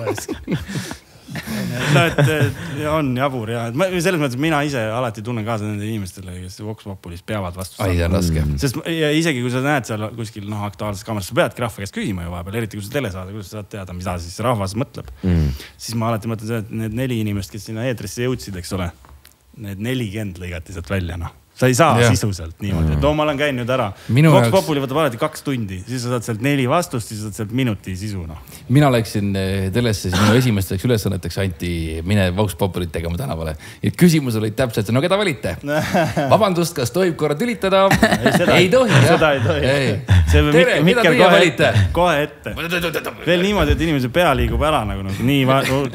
On jabur ja selles mõttes mina ise alati tunnen kaasa nende inimestele, kes Vox Populis peavad vastu saada. See on raske. Sest isegi kui sa näed seal kuskil aktuaalses kaameras, sa peadki rahva käest küsima ju vahepeal, eriti kui sa telesaade, kuidas sa saad teada, mida siis rahvas mõtleb. Siis ma alati mõtlen seda, et need 4 inimest, kes sinna eetrisse jõudsid, eks ole, need 40 lõigati sealt välja, Sa ei saa sisuselt niimoodi, et ma olen käinud ära. Vox Populi võtab alati 2 tundi, siis sa saad sealt 4 vastust, siis sa saad sealt minuti sisu. Mina läksin telesse, siis minu esimesteks ülesanneteks anti mine Vox Populit tegema tänavale. Et küsimus oli täpselt, no keda valite? Vabandust, kas tohib korra tülitada? Ei tohi. Seda ei tohi. Tere, mida teie valite? Kohe ette. Veel niimoodi, et inimese pea liigub ära nagu nii.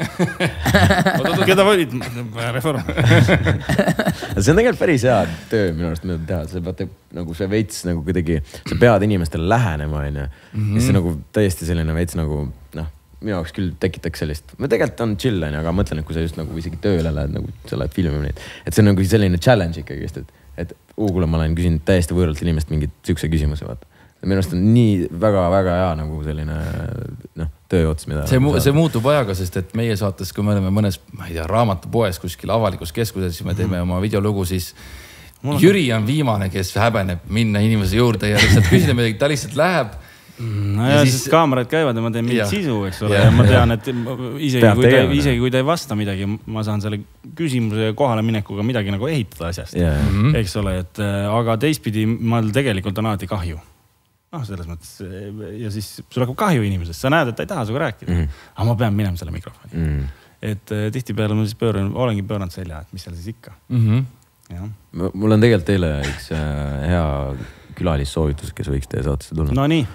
Keda valid? Reform. See on tegelikult päris hea töö minu arust, mida teha. See peate nagu see veits nagu kuidagi, sa pead inimestele lähenema, ja see nagu täiesti selline veits nagu, minu jaoks küll tekitaks sellist, ma tegelikult on chill, aga mõtlen, et kui sa just nagu isegi tööle lähed, nagu sa lähed filmima neid, et see on nagu selline challenge ikkagi, et kuule, ma olen küsinud täiesti võõralt inimest mingit sükse küsimuse, vaata. Minu arust on nii väga hea nagu selline tööots, mida... See muutub ajaga, sest et meie saates, kui me oleme mõnes, ma ei tea, raamatupoes kuskil avalikus keskuses, siis me teeme oma videolugu, siis Jüri on viimane, kes häbeneb minna inimese juurde ja lihtsalt küsida midagi, ta lihtsalt läheb. No ja siis kaamerad käivad ja ma teen mingit sisu, eks ole. Ja ma tean, et isegi kui ta ei vasta midagi, ma saan selle küsimuse kohale minekuga midagi nagu ehitada asjast. Eks ole, et aga teistpidi mal tegelikult on alati kahju. Selles mõttes. Ja siis sul hakkab kahju inimesest. Sa näed, et ta ei taha suga rääkida. Aga ma pean minema selle mikrofoni. Et tihtipeale ma siis olengi pööranud selja, et mis seal siis ikka. Mul on tegelikult teile üks hea külalissoovitus, kes võiks teie saatesse tulla. No nii.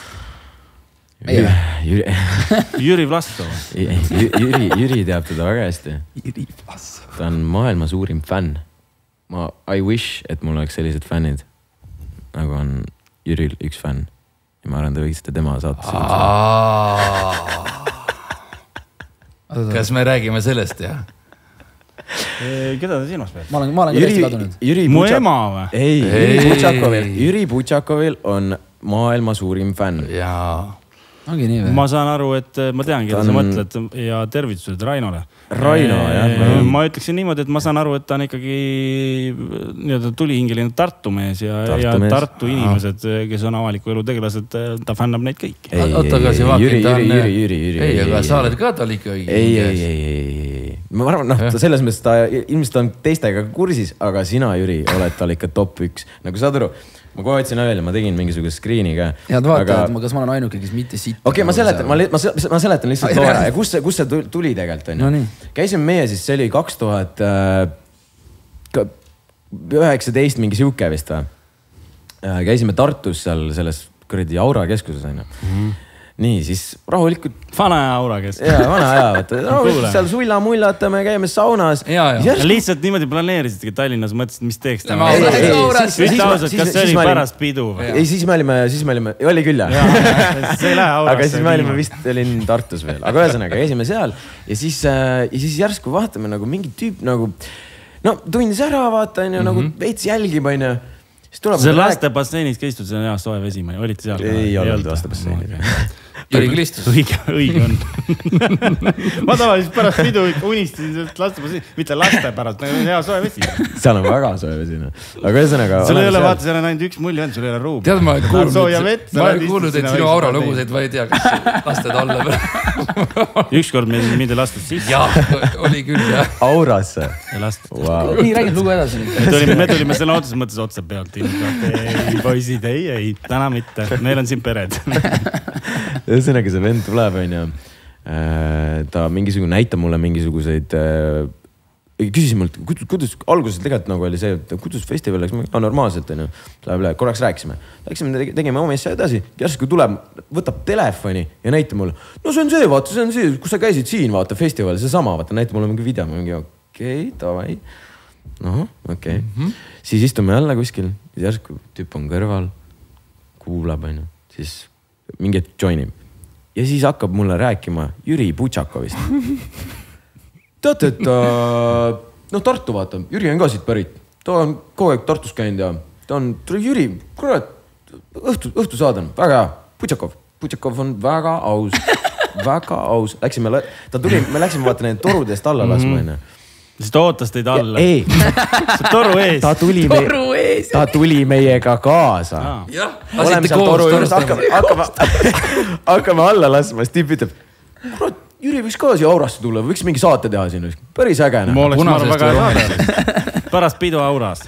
Jüri Vlasto. Jüri teab teda väga hästi. Ta on maailma suurim fänn. I wish, et mul oleks sellised fännid. Nagu on Jüril üks fänn. Ja ma arvan, te võiksite tema saatesse. Kas me räägime sellest, jah? Keda ta silmas peab? Ma olen tõesti kadunud. Mu ema või? Jüri Butšakovil on maailma suurim fänn. Jaa. Ongi nii või? Ma saan aru, et ma tean, keda sa mõtled ja tervitused Rainole. Raino, jah. Ma ütleksin niimoodi, et ma saan aru, et ta on ikkagi tulihingeline Tartu mees ja Tartu inimesed, kes on avaliku elu tegelased, ta fännab neid kõiki. Oota, aga see vaakid ta on... Jüri. Ei, aga sa oled ka tal ikka Ei. Ma arvan, selles mõttes ta ilmselt on teistega kursis, aga sina, Jüri, oled tal ikka top 1. Nagu saad aru, ma kohe otsin välja, ma tegin mingisugust screen'i ka. Head vaatad, kas ma olen ainuke, kes mitte siit. Okei, ma seletan lihtsalt toore. Ja kus see tuli tegelikult on? Käisime meie siis, see oli 2019 mingi siuke vist või? Käisime Tartus seal selles kuradi Aura keskuses on. Nii, siis rahulikult. Vana aja Aura keskus. Jaa, vana aja. Seal sulla-mullatame, käime saunas. Lihtsalt niimoodi planeerisidki Tallinnas, mõtlesid, mis teeks tema. Kas see oli pärast pidu või? Ei, siis me olime, oli küll jah. Aga siis me olime vist, olin Tartus veel. Aga ühesõnaga, käisime seal ja siis järsku vaatame nagu mingi tüüp nagu, no tundis ära vaata, nagu veits jälgib, on ju. See lastebasseinis käistud, see on hea soe vesi, olite seal? Ei olnud lastebasseinis. Jüri Klistus. Õige on. Ma tavaliselt pärast pidu unistasin sellest lastebasseinis, mitte laste pärast, nagu hea soe vesi. Seal on väga soe vesi. Aga ühesõnaga... Sul ei ole, vaata, seal on ainult üks mulli on, sul ei ole ruumi. Tead, ma ei kuulnud, et sinu Aura lugusid, ma ei tea, kas lasted alla. Ükskord mindi lastud sisse. Jah, oli küll, jah. Aurasse. Nii, räägid lugu edasi. Me tulime selle otses mõttes otse pealt. Ei, poisid, ei, täna mitte. Meil on siin pered. Ühesõnaga see vend tuleb, on ju. Ta mingisugune näitab mulle mingisuguseid... Küsis mult, kuidas alguses tegelikult nagu oli see, et kuidas festival läks normaalselt, on ju. Korraks rääkisime. Tegime oma asja edasi. Järsku tuleb, võtab telefoni ja näitab mulle. No see on see, vaata, see on see, kus sa käisid siin, vaata, festival, see sama, vaata, näitab mulle mingi video. Mingi, okei, davai. Okei. Siis istume jälle kuskil. Järsku tüüp on kõrval. Kuulab, on ju. Siis mingi joinib. Ja siis hakkab mulle rääkima Jüri Butšakovist. Teate, et Tartu vaata, Jüri on ka siit pärit. Ta on kogu aeg Tartus käinud ja ta on, Jüri, kurat, õhtu saadan, väga hea. Butšakov on väga aus. Väga aus. Me läksime vaata need torudest alla laskma, on ju. Siis ta ootas teid alla. Ei. Toru ees. Ta tuli meiega kaasa. Oleme seal toru juures, hakkame alla laskma. Siis tüüp ütleb, kurat, Jüri võiks ka siia Aurasse tulla, võiks mingi saate teha siin. Päris ägene. Ma oleks väga saade. Pärast pidu Auras.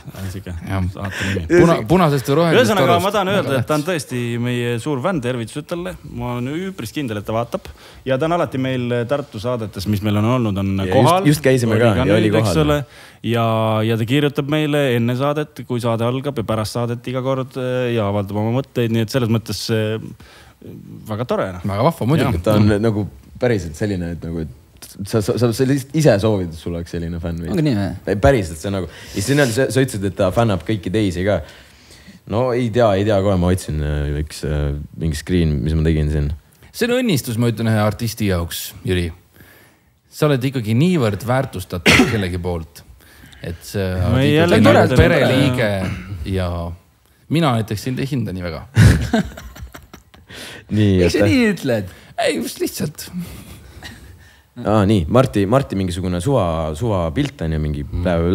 Punasest või rohelisest. Ühesõnaga, ma tahan öelda, et ta on tõesti meie suur fänn, tervitused talle. Ma olen üpris kindel, et ta vaatab. Ja ta on alati meil Tartu saadetes, mis meil on olnud, on kohal. Just käisime ka ja oli kohal. Ja ta kirjutab meile enne saadet, kui saade algab ja pärast saadet iga kord ja avaldab oma mõtteid. Nii et selles mõttes väga tore. Väga vahva muidugi. Ta on nagu päriselt selline, et nagu sa ise soovid, et sul oleks selline fänn. Ongi nii või? Päriselt see nagu. Ja siis sa ütlesid, et ta fännab kõiki teisi ka. No ei tea kohe, ma otsin üks mingi screen, mis ma tegin siin. See on õnnistus, ma ütlen ühe artisti jaoks, Jüri. Sa oled ikkagi niivõrd väärtustatud kellegi poolt. Et see on pereliige ja mina näiteks sind ei hinda nii väga. Miks sa nii ütled? Ei, just lihtsalt. Nii, Marti mingisugune suva pilt on ja mingi päeva üle.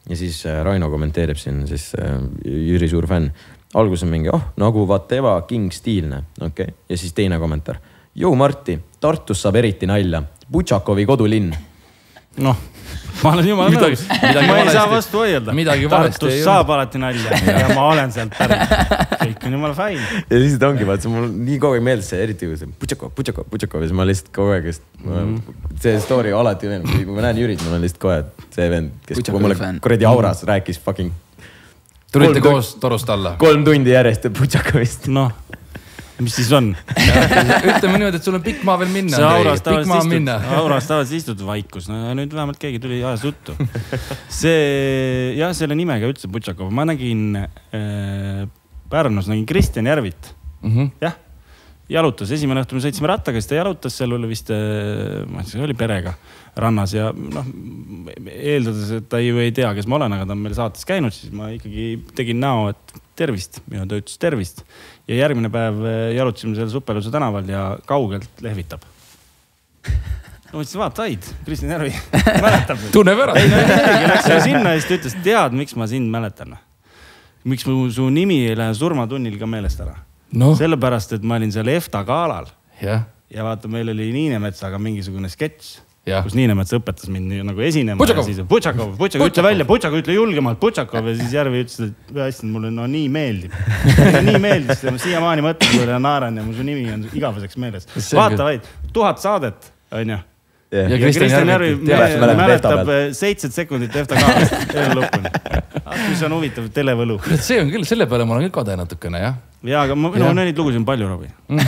ja siis Raino kommenteerib siin siis Jüri suur fänn. Alguses mingi, nagu Vateva King stiilne. Okay. Ja siis teine kommentaar. Jou Marti, Tartus saab eriti nalja. Butšakovi kodulinn. Noh, ma olen jumala nõus. Ma ei saa vastu hoielda. Tartus saab alati nalja ja ma olen sealt pärit. Kõik on jumala fäin. Ja siis ta ongi, vaat see mul nii kogu aeg meeldis see, eriti kui see Butšakov. Ja siis ma lihtsalt kogu aeg, see story alati vend, kui ma näen Jürit, ma olen lihtsalt kohe see vend, kes mulle kuradi auras rääkis fucking. Tulite koos torust alla. 3 tundi järjest Butšakovist. Noh, mis siis on? Ütleme niimoodi, et sul on pikk maa veel minna. See auras tavaliselt istud vaikus. No, nüüd vähemalt keegi tuli ajas juttu. Selle nimega üldse Butšakov. Ma nägin Pärnus, nägin Kristjan Järvit. Jah, jalutas. Esimene õhtu me sõitsime rattaga, siis ta jalutas seal oli vist, oli perega rannas ja eeldades, et ta ju ei tea, kes ma olen, aga ta on meil saates käinud, siis ma ikkagi tegin näo, et tervist. Ja ta ütles tervist. Ja järgmine päev jalutasime selle Supeluse tänaval ja kaugelt lehvitab. No mõtlesin, vaata Aid, Kristjan Järvi mäletab. Tunneb ära. Läks sinna ja siis ütles, tead, miks ma sind mäletan? Miks su nimi ei lähe surmatunnil ka meelest ära? No. Sellepärast, et ma olin seal EFTA galal. Ja vaata, meil oli Niinemetsaga mingisugune sketš, kus Niinemets õpetas mind nagu esinema. Butšakov, ütle välja, Butšakov, ütle julgemalt, Butšakov. Ja siis Järvi ütles, et hästi, mulle nii meeldib. Nii meeldis, ma siiamaani mõtlen, kui naeran ja mu su nimi on igaveseks meeles. Vaata vaid, 1000 saadet, on ju. Ja Kristjan Järvi mäletab 7 sekundit EFTA galast elu lõpuni. Mis on huvitav televõlu. See on küll, selle peale ma olen küll kade natukene, jah? Jaa, aga minu neid lugusid palju, Robi.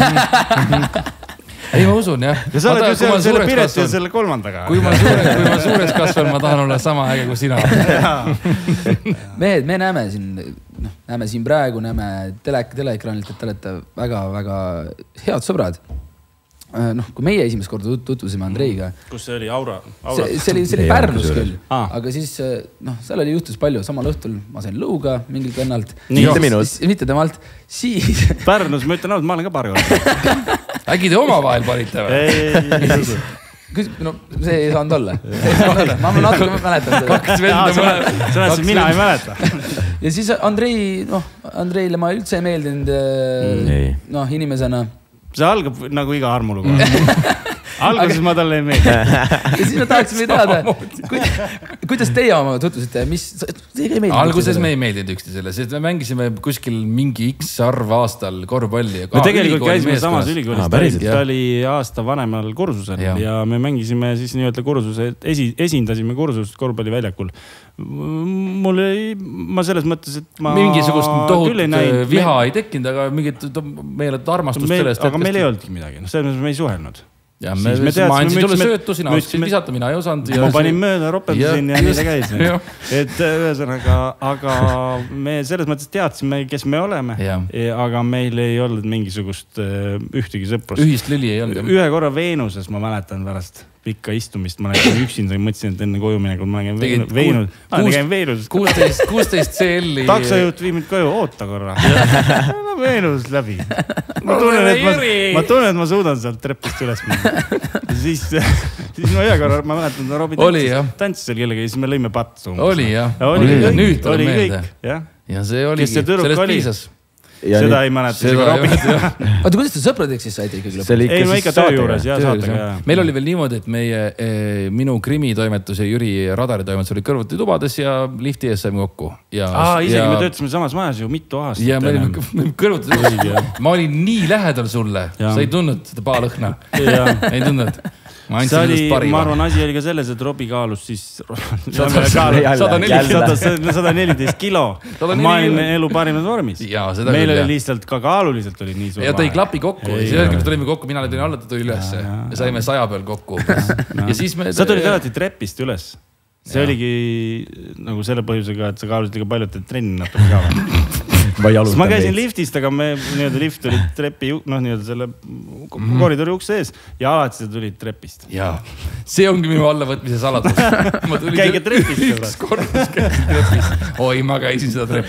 Ei, ma usun, jah. Ja sa oled ju selle Piret ja selle kolmandaga. Kui ma suureks kasvan, ma tahan olla sama äge kui sina. Me näeme siin praegu, näeme teleekraanilt, et te olete väga-väga head sõbrad. Kui meie esimest korda tutvusime Andreiga. Kus see oli? Aura? See oli Pärnus küll. Aga siis seal oli juhtus palju. Samal õhtul ma sain lõuga mingilt vennalt. Mitte temalt. Siis... Pärnus, ma ütlen, ma olen ka paar korda. Äkki te oma vahel panite või? No see ei saanud olla. Ma natuke mäletan seda. Seda mina ei mäleta. Ja siis Andreile ma üldse ei meeldinud inimesena. See algab nagu iga armulugu. Alguses ma talle ei meeldi. Ja siis me tahaksime teada, kuidas teie oma tutvusite? Alguses me ei meeldinud üksteisele, sest me mängisime kuskil mingi X arv aastal korvpalli. Me tegelikult käisime samas ülikoolis. Ta oli aasta vanemal kursusel ja me mängisime siis nii-öelda kursuse, esindasime kursust korvpalliväljakul. Ma selles mõttes, et ma mingisugust tohut viha ei tekkinud, aga mingit meeled armastust sellest. Aga meil ei olnudki midagi. Selles mõttes me ei suhelnud. Ja ma andsin sulle söötu, sina oskasid visata, mina ei osanud. Ma panin mööda, ropendasin ja nii ta käis. Et ühesõnaga, aga me selles mõttes teadsime, kes me oleme, aga meil ei olnud mingisugust ühtegi sõprust. Ühist lüli ei olnud. Ühe korra Veenuses ma mäletan pärast pikka istumist, ma nägin üksinda, mõtlesin, et enne koju minekul ma nägin Veenuses. 16 CL-i. Taksojuht viib mind koju, oota korra. Veenus läbi. Ma tunnen, et ma suudan sealt treppist üles minna. Siis ma ühe korra, ma mäletan, Robi tantsis seal kellega ja siis me lõime patsu. Oli jah. Nüüd tuleb meelde. Ja see oligi, sellest piisas. Seda ei mäleta isegi Robi. Oota, kuidas te sõpradeks siis saite ikkagi lõpuks? Ei, ma ikka töö juures ja saatega. Meil oli veel niimoodi, et minu krimitoimetus ja Jüri radaritoimetus oli kõrvuti tubades ja lifti ees saime kokku. Isegi me töötasime samas majas ju mitu aastat. Ja me olime kõrvuti. Ma olin nii lähedal sulle. Sa ei tundnud seda paalõhna. Ei tundnud. Ma arvan, asi oli ka selles, et Robi kaalus siis 114 kilo. Ma olin elu parimas vormis. Meil oli lihtsalt ka kaaluliselt oli nii suur. Ja ta ei klapi kokku. Siis ühelgi me tulime kokku, mina tõin alla, ta tõi ülesse. Ja saime 100 peal kokku. Sa tulid alati trepist üles. See oligi nagu selle põhjusega, et sa kaalusid liiga palju, et trenni natuke ka. Ma käisin liftist, aga lift oli trepi, selle koridori ukse ees ja alati sa tulid trepist. Jaa, see ongi minu allavõtmise saladus. Käige trepist. Üks korrus käisin trepist. Oi, ma käisin seda treppi.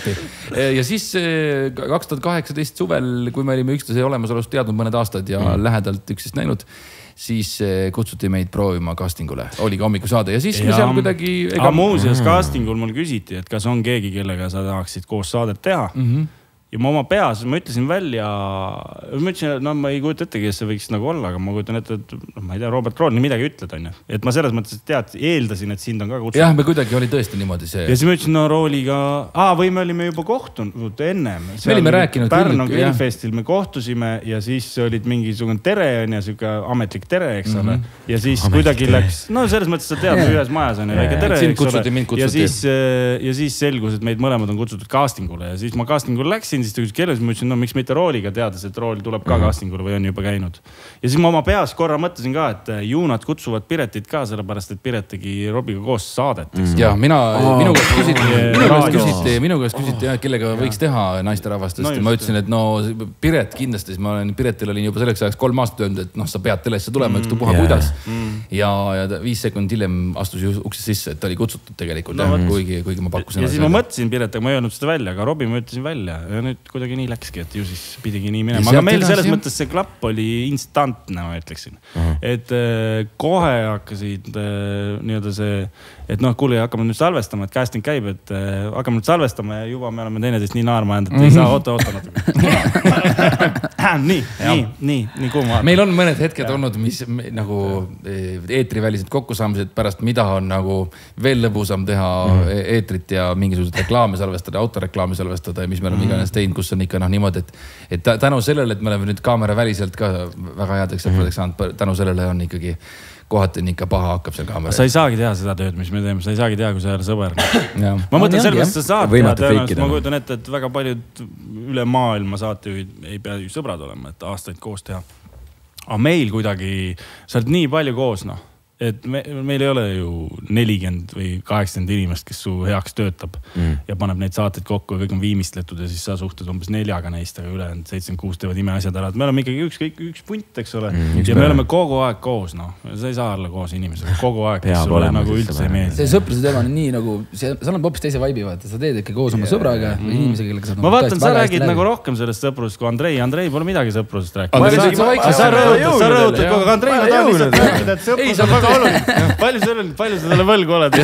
ja siis 2018 suvel, kui me olime üksteise olemasolust teadnud mõned aastad ja lähedalt üksteist näinud, siis kutsuti meid proovima castingule. Oli ka hommikusaade ja siis me seal kuidagi... Muuseas castingul mul küsiti, et kas on keegi, kellega sa tahaksid koos saadet teha. Ja ma oma peas, ma ütlesin välja, ma ütlesin, no ma ei kujuta ette, kes see võiks nagu olla, aga ma kujutan ette, et ma ei tea, Robert Kroon midagi ütled, on ju. Et ma selles mõttes eeldasin, et sind on ka kutsunud. Jah, me kuidagi oli tõesti niimoodi see. Ja siis ma ütlesin, no rooliga, või me olime juba kohtunud ennem. Me olime rääkinud. Pärnu Grillfestil me kohtusime ja siis olid mingisugune tere on ja siuke ametlik tere, eks ole. Ja siis kuidagi läks, no selles mõttes sa tead, ühes majas on ja väike tere, eks ole. Ja siis selgus, et meid mõlemad on kutsutud castingule ja siis ma castingule läksin. Siis ta küsis kelles, ma ütlesin, no miks mitte rooliga teades, et rool tuleb ka castingule või on juba käinud. Ja siis ma oma peas korra mõtlesin ka, et ju nad kutsuvad Piretit ka, sellepärast, et Piret tegi Robiga koos saadet. Ja minu käest küsiti, kellega võiks teha naisterahvastest. Ma ütlesin, et no Piret kindlasti, Piretil olin juba selleks ajaks 3 aastat öelnud, et sa pead telesse tulema, üks puha kuidas. Ja 5 sekundit hiljem astus uksest sisse, et ta oli kutsutud tegelikult, kuigi ma pakkusin. Ja siis ma mõtlesin Piret, aga ma ei öelnud seda välja, aga Robi ma ütlesin välja ja nüüd kuidagi nii läkski, et ju siis pidigi nii minema. Aga meil selles mõttes see klapp oli instantne, ma ütleksin. Et kohe hakkasid nii-öelda see, et noh, kuule, hakkame nüüd salvestama, et casting käib, et hakkame nüüd salvestama ja juba me oleme teineteist nii naarma jäänud, et ei saa oota nii kuuma. Meil on mõned hetked olnud, mis nagu eetrivälised kokkusaamised pärast, mida on nagu veel lõbusam teha eetrit ja mingisugused reklaame salvestada, autoreklaame salvestada ja mis me oleme iganes teinud, kus on ikka niimoodi, et tänu sellele, et me oleme nüüd kaamera väliselt ka väga headeks sõpradeks saanud, tänu sellele on ikkagi kohati on ikka paha hakkab seal kaamera. Sa ei saagi teha seda tööd, mis me teeme, sa ei saagi teha, kui sa ei ole sõber. Ma mõtlen sellest, sa saad teha, ma kujutan ette, et väga paljud üle maailma saatejuhid ei pea ju sõbrad olema, et aastaid koos teha. Aga meil kuidagi, sa oled nii palju koos, noh. Et meil ei ole ju 40 või 80 inimest, kes su heaks töötab ja paneb neid saateid kokku ja kõik on viimistletud ja siis sa suhted umbes 4 neist, aga üle 76 teevad imeasjad ära. Me oleme ikkagi üks punt, eks ole. Ja me oleme kogu aeg koos, noh. Sa ei saa olla koos inimesega kogu aeg, kes sulle nagu üldse ei meeldi. See sõpruse teema on nii nagu, sa annab hoopis teise vibe'i, vaata. Sa teed ikka koos oma sõbraga või inimesega, kellega saad ma vaatan, sa räägid nagu rohkem sellest sõprusest kui Andrei. Andrei pole midagi sõprusest rääkida. Sa rõhutad kogu Andrei, ma tahan lihtsalt rääkida, et sõprus on väga oluline. Palju sa talle võlgu oled?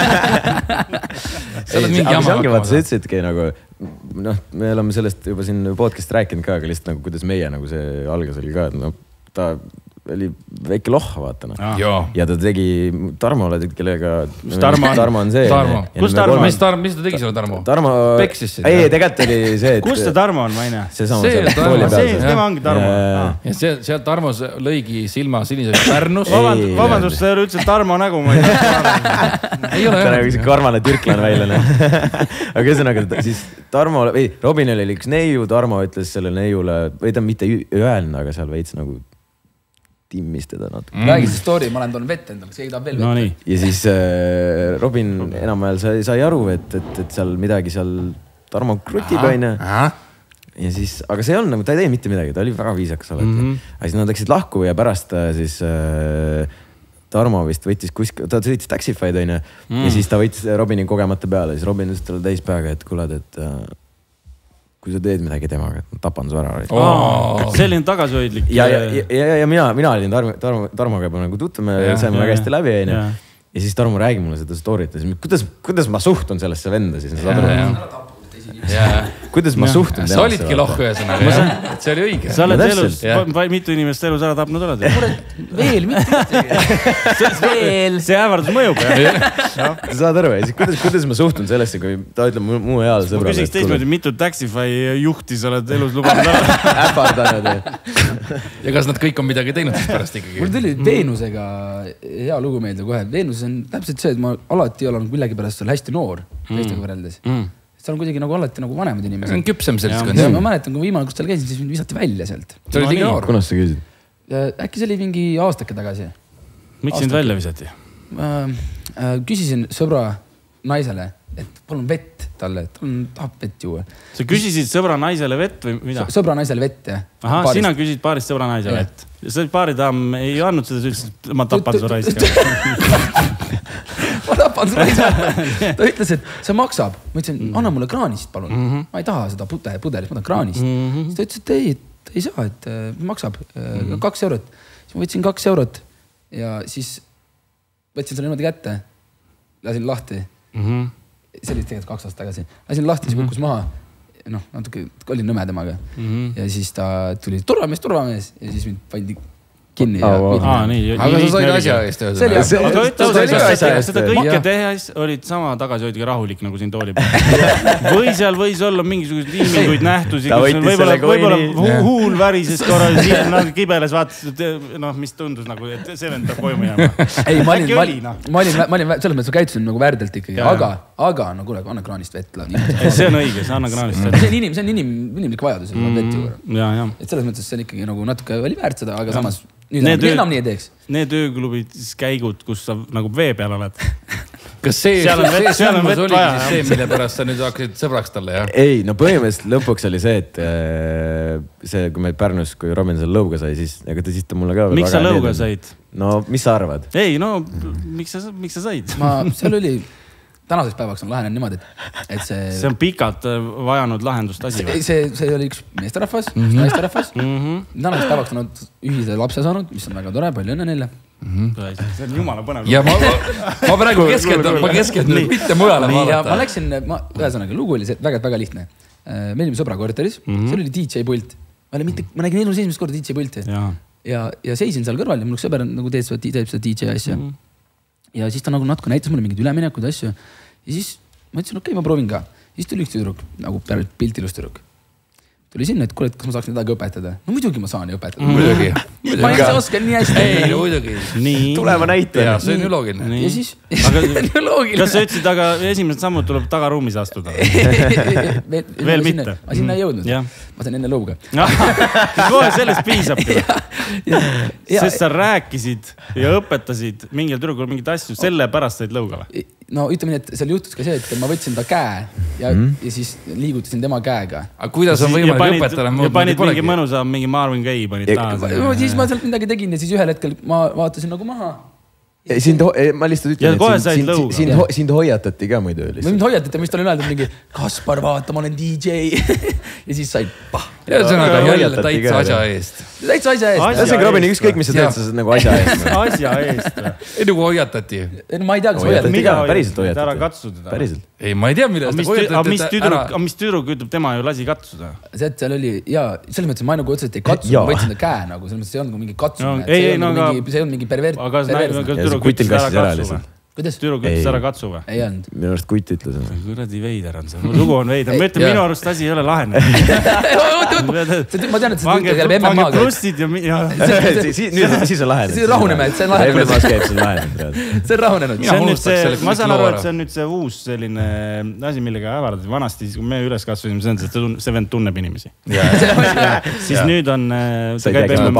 Sa ütlesidki nagu, noh, me oleme sellest juba siin podcast rääkinud ka, aga lihtsalt nagu, kuidas meie nagu see algas oli ka, et no ta oli väike lohha, vaata. Ja ta tegi Tarmole, kellega Tarmo on see. Kus Tarmo? Mis ta tegi sulle, Tarmo? Tarmo peksis sind. Ei, tegelikult oli see, et... Kus see Tarmo on, ma ei näe? See sama seal tooli peal. Tema ongi Tarmo. Ja seal Tarmo lõigi silma siniseks Pärnus. Vabandust, see oli üldse Tarmo nägu, ma ei tea. Ei ole jah. Ta nagu karmane türklan välja. Aga ühesõnaga, siis Tarmo, Robinil oli üks neiu, Tarmo ütles selle neiule, või ta mitte öelnud, aga seal veits nagu timmis teda natuke. Räägi see story, ma olen toonud vett endale, keegi tahab veel vett. No, ja siis Robin enam-vähel sai aru, et seal midagi seal Tarmo krutib aine. Ja siis, aga see on nagu, ta ei tee mitte midagi, ta oli väga viisakas alati. Aga siis nad läksid lahku ja pärast siis Tarmo vist võttis kuskil, ta sõitis Taxify'd aine ja siis ta võttis Robini kogemata peale. Siis Robin ütles talle täispäega, et kuulad, et kui sa teed midagi temaga, et tapan su ära. Selline tagasihoidlik. Ja mina olin Tarmoga juba nagu tutvume, saime väga hästi läbi. Ja siis Tarmo räägi mulle seda story't. Kuidas ma suhtun sellesse venda siis? Kuidas ma suhtun? Sa olidki lohku ühesõnaga, see oli õige. Sa oled elus, mitu inimest elus ära tapnud oled? Veel, mitte. See äevardus mõjub. Sa saad aru, kuidas ma suhtun sellesse, kui ta ütleb muu heal sõbrale. Ma küsiks teistmoodi, mitu Taxify juhti sa oled elus lubanud ära? Äpardanud. Ja kas nad kõik on midagi teinud siis pärast ikkagi? Mul tuli Veenusega hea lugu meelde kohe. Veenus on täpselt see, et ma alati olen millegi pärast hästi noor teistega võreldes. Seal on kuidagi nagu alati nagu vanemad inimesed. See on küpsem seltskond. Ma mäletan, kui viimane, kus tal käisin, siis mind visati välja sealt. See oli noor. Kunas sa käisid? Äkki see oli mingi aastake tagasi. Miks sind välja visati? Küsisin sõbra naisele, et palun vett talle, et tahab vett juua. Sa küsisid sõbra naisele vett või mida? Sõbra naisele vett, jah. Aha, sina küsid paarist sõbra naisele vett. See paaridaam ei andnud seda süüst, ma tapan su raiska. Ma tapan sulle isa. Ta ütles, et see maksab. Ma ütlesin, anna mulle kraanist, palun. Ma ei taha seda pudelit, ma tahan kraanist. Siis ta ütles, et ei saa, et maksab 2 eurot. Siis ma võtsin 2 eurot ja siis võtsin selle niimoodi kätte. Lasin lahti. See oli tegelikult 2 aastat tagasi. Lasin lahti, siis kukkus maha. Natuke olin nõme temaga. Ja siis ta tuli turvamees ja siis mind pandi kinni. Aga sa said asja eest. Seda kõike tehes olid sama tagasihoidga rahulik nagu siin tooli peal. Või seal võis olla mingisugused ilminguid nähtusi, võib-olla huul värises korra, kibeles vaatas, mis tundus nagu, et see vend peab koju minema. Ei, ma olin, selles mõttes käitusin nagu värdelt ikkagi, aga no kuule, anna kraanist vett. See on õige, see anna kraanist vett. See on inimlik vajadus, et selles mõttes see on ikkagi nagu natuke oli väärt seda, aga samas nüüd enam nii ei teeks. Need ööklubid käigud, kus sa nagu vee peal oled. Kas see sündmus oli siis see, mille pärast sa nüüd hakkasid sõbraks talle, jah? Ei, no põhimõtteliselt lõpuks oli see, et see, kui me Pärnus, kui Robin seal lõuga sai, siis ega ta siis ta mulle ka miks sa lõuga said? No, mis sa arvad? Ei, no, miks sa said? Seal oli... Tänaseks päevaks on lahenenud niimoodi, et see on pikalt vajanud lahendust asi. See oli üks meesterahvas, naisterahvas. Tänaseks päevaks on nad ühise lapse saanud, mis on väga tore, palju õnne neile. See on jumala põnev. Ja ma praegu keskendun mitte mujale vaadata. Ma läksin, ühesõnaga, lugu oli väga lihtne. Me olime sõbra korteris, seal oli DJ pult. Ma nägin elus esimest korda DJ pulti. Ja seisin seal kõrval ja mul üks sõber teeb seda DJ asja. Ja siis ta nagu natuke näitas mulle mingid üleminekud asju. Ja siis ma ütlesin, okei, ma proovin ka. Siis tuli üks tüdruk, nagu piltilus tüdruk. Tuli sinna, et kuule, kas ma saaks midagi õpetada? No muidugi ma saan õpetada. Muidugi. Ma ei oskan nii hästi. Ei, muidugi. Tulema näite. See on ju loogiline. Ja siis... Kas sa ütlesid, aga esimesed sammud tuleb tagaruumis astuda? Veel mitte. Ma sinna ei jõudnud. Ma sain enne lõuga. Kohe sellest piisabki. Sest sa rääkisid ja õpetasid mingil tüdrukul mingit asju, selle pärast said lõugale. No ütleme nii, et seal juhtus ka see, et ma võtsin ta käe ja siis liigutasin tema käega. Aga kuidas on võimalik õpetada? Ja panid mingi mõnusa, mingi Marvin Gaye panid taas. Siis ma sealt midagi tegin ja siis ühel hetkel ma vaatasin nagu maha. Ma lihtsalt ütlen, et sind hoiatati ka muidu. Mind hoiatati, mis ta oli öeldud mingi Kaspar, vaata, ma olen DJ. Ja siis said pah. Ja see on aga jälle täitsa asja eest. Täitsa asja eest. See on Robini, ükskõik, mis sa teed, sa saad nagu asja eest. Asja eest. Ei nagu hoiatati. Ma ei tea, kas hoiatati. Päriselt hoiatati. Ära katsu teda. Päriselt. Ei, ma ei tea, millest ta hoiatati. Aga mis tüdruk ütleb, tema ju lasi katsuda. See, et seal oli, jaa, selles mõttes, ma nagu otseselt ei katsu, ma võtsin ta käe nagu, selles mõttes see on nagu mingi katsumine. See on mingi pervert. Kutil kassis ära lihtsalt. Tüdruk ütles ära katsu või? Ei olnud. Minu arust kutt ütles. Kuradi veider on see. Lugu on veider. Ma ütlen, minu arust asi ei ole lahene. Ma tean, et see tüüta käib MMA-ga. Pange plussid ja... Siis on lahene. See on rahuneme, et see on lahene. MMA-s käib, see on lahene. See on rahunenud. Ma saan aru, et see on nüüd see uus selline asi, millega ävardati. Vanasti, kui me üles kasvasime, see vend tunneb inimesi. Siis nüüd on... Ta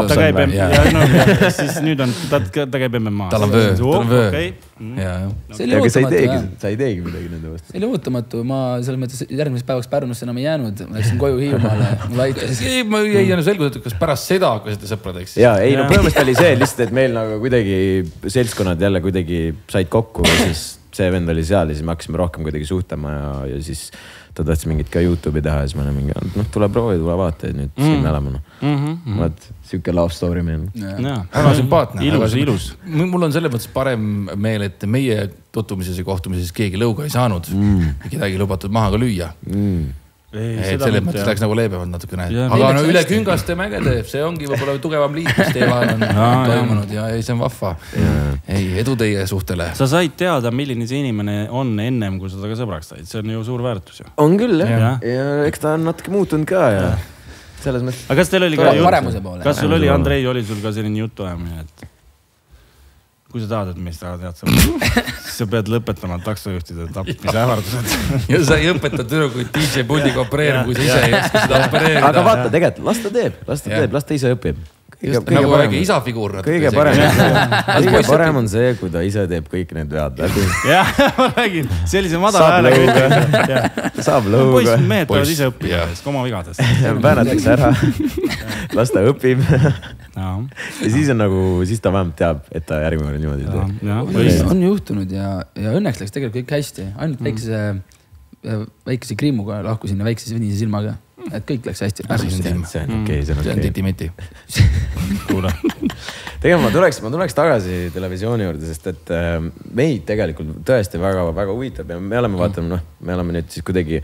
käib MMA. Tal on vöö. Sa ei teegi midagi nende vastu. See oli ootamatu, ma selles mõttes järgmiseks päevaks Pärnusse enam ei jäänud, ma läksin koju Hiiumaale. Ma ei jäänud selgus, et kas pärast seda hakkasite sõpradeks? Jaa, ei no põhimõtteliselt oli see lihtsalt, et meil nagu kuidagi seltskonnad jälle kuidagi said kokku ja siis see vend oli seal ja siis me hakkasime rohkem kuidagi suhtlema ja siis ta tahtis mingit ka YouTube'i teha ja siis ma olen mingi, tule proovi, tule vaata ja nüüd siin me elame. Vaat, siuke love story meil. Väga sümpaatne. Ilus. Mul on selles mõttes parem meel, et meie tutvumises ja kohtumises keegi lõuga ei saanud. Kedagi lubatud maha ka lüüa. Selles mõttes läks nagu leebemalt natukene. Aga no üle küngaste mägede, see ongi võib-olla tugevam liit, mis teie vahel on toimunud ja see on vahva. Ei, edu teie suhtele. Sa said teada, milline see inimene on ennem, kui sa taga sõbraks said. See on ju suur väärtus ju. On küll, jah. Ja eks ta on natuke muutunud ka ja selles mõttes. Aga kas teil oli ka jutt? Kas sul oli, Andrei, oli sul ka selline jutu ajamine, et kui sa tahad, et meist väga tead sõbraks, siis sa pead lõpetama taksojuhtide tapmise ähvardused. Ja sa ei õpeta tüdrukuid DJ puldiga opereerima, kui sa ise ei oska seda opereerida. Aga vaata, tegelikult, las ta ise õpib. Nagu väike isafiguur. Kõige parem on see, kui ta ise teeb kõik need vead läbi. Jah, ma räägin, sellise madala häälega. Saab lõuga. Poiss, mehed peavad ise õppima oma vigadest. Väänatakse ära. Las ta õpib. ja siis on nagu, siis ta vähemalt teab, et ta järgmine kord niimoodi teeb. On juhtunud ja õnneks läks tegelikult kõik hästi. Ainult väikese kriimuga lahkusin ja väikse sinise silmaga. Et kõik läks hästi. See on okei. See on titi-miti. Tegelikult ma tuleks tagasi televisiooni juurde, sest et meid tegelikult tõesti väga huvitab ja me oleme vaatama, me oleme nüüd siis kuidagi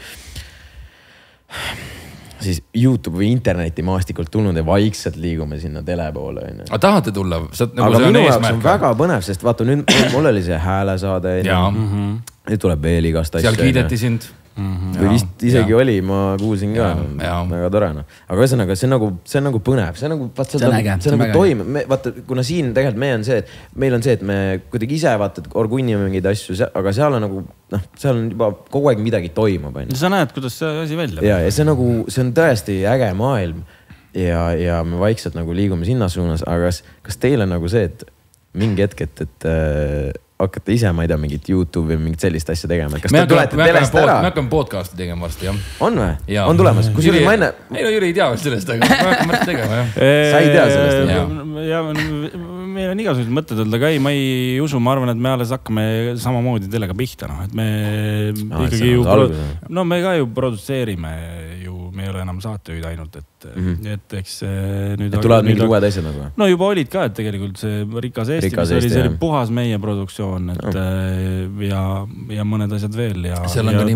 siis YouTube või interneti maastikult tulnud ja vaikselt liigume sinna tele poole. Aga tahate tulla? Aga minu jaoks on väga põnev, sest vaata nüüd mul oli see häälesaade. Nüüd tuleb veel igast asja. Seal kiideti sind. Või vist isegi oli, ma kuulsin ka. Väga tore. Aga ühesõnaga, see on nagu põnev. See on nagu toime. Vaata, kuna siin tegelikult meil on see, et me kuidagi ise vaata orgunnime mingeid asju, aga seal on nagu, seal on juba kogu aeg midagi toimub. Sa näed, kuidas see asi välja. Ja see on tõesti äge maailm ja me vaikselt nagu liigume sinna suunas, aga kas teil on nagu see, et mingi hetk, et hakkate ise, ma ei tea, mingit YouTube'i või mingit sellist asja tegema. Kas te tulete telest ära? Me hakkame podcasti tegema varsti, jah. On või? On tulemas? Kusjuures ma enne... Ei, no Jüri ei tea sellest, aga me hakkame varsti tegema, jah. Sa ei tea sellest? Ja meil on igasugused mõtted olnud, aga ma ei usu, ma arvan, et me alles hakkame samamoodi telega pihta. Et me ikkagi ju... me ka ju produtseerime ju, me ei ole enam saatejuhid ainult, et eks nüüd... Et tulevad mingid uued asjad nagu? No juba olid ka, et tegelikult see Rikas Eesti, mis oli puhas meie produktsioon, ja mõned asjad veel ja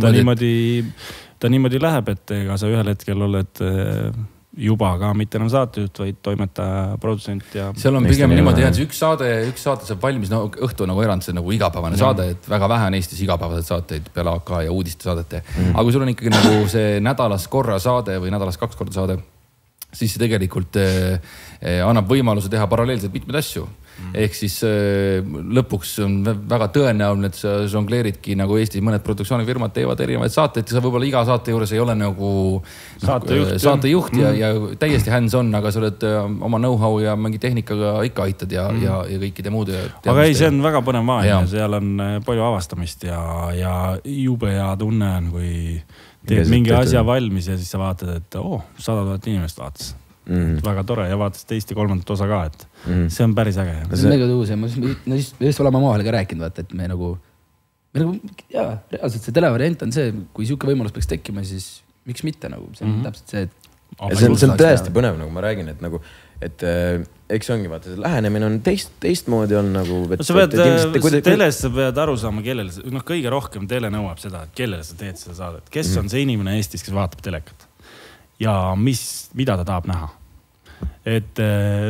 ta niimoodi läheb, et ega sa ühel hetkel oled juba ka mitte enam saatejuht, vaid toimetaja, produtsent ja... Seal on pigem niimoodi, et üks saade saab valmis õhtu nagu erand, see nagu igapäevane saade, et väga vähe on Eestis igapäevased saateid peale AK ja uudiste saadete. Aga kui sul on ikkagi nagu see nädalas korra saade või nädalas 2 korda saade, siis see tegelikult annab võimaluse teha paralleelselt mitmeid asju. Ehk siis lõpuks on väga tõenäoline, et sa žongleeridki nagu Eesti mõned produktsioonifirmad teevad erinevaid saateid ja sa võib-olla iga saate juures ei ole nagu saatejuht ja täiesti hands on, aga sa oled oma know-how ja mingi tehnikaga ikka aitad ja kõikide muude. Aga ei, see on väga põnev maailm, seal on palju avastamist ja jube hea tunne on, kui teed mingi asja valmis ja siis sa vaatad, et 100 000 inimest vaatas. Väga tore ja vaatas teist ja 3. osa ka, et see on päris äge. See on mega tuus ja ma just olema omavahel ka rääkinud, vaata, et me nagu reaalselt see televariant on see, kui siuke võimalus peaks tekkima, siis miks mitte nagu, see on täpselt see, et see on tõesti põnev, nagu ma räägin, et nagu, et eks ongi vaata, see lähenemine on teistmoodi on nagu... Sa pead, teles sa pead aru saama, kellele, kõige rohkem tele nõuab seda, et kellele sa teed seda saadet. Kes on see inimene Eestis, kes vaatab telekat? Ja mida ta tahab näha? Et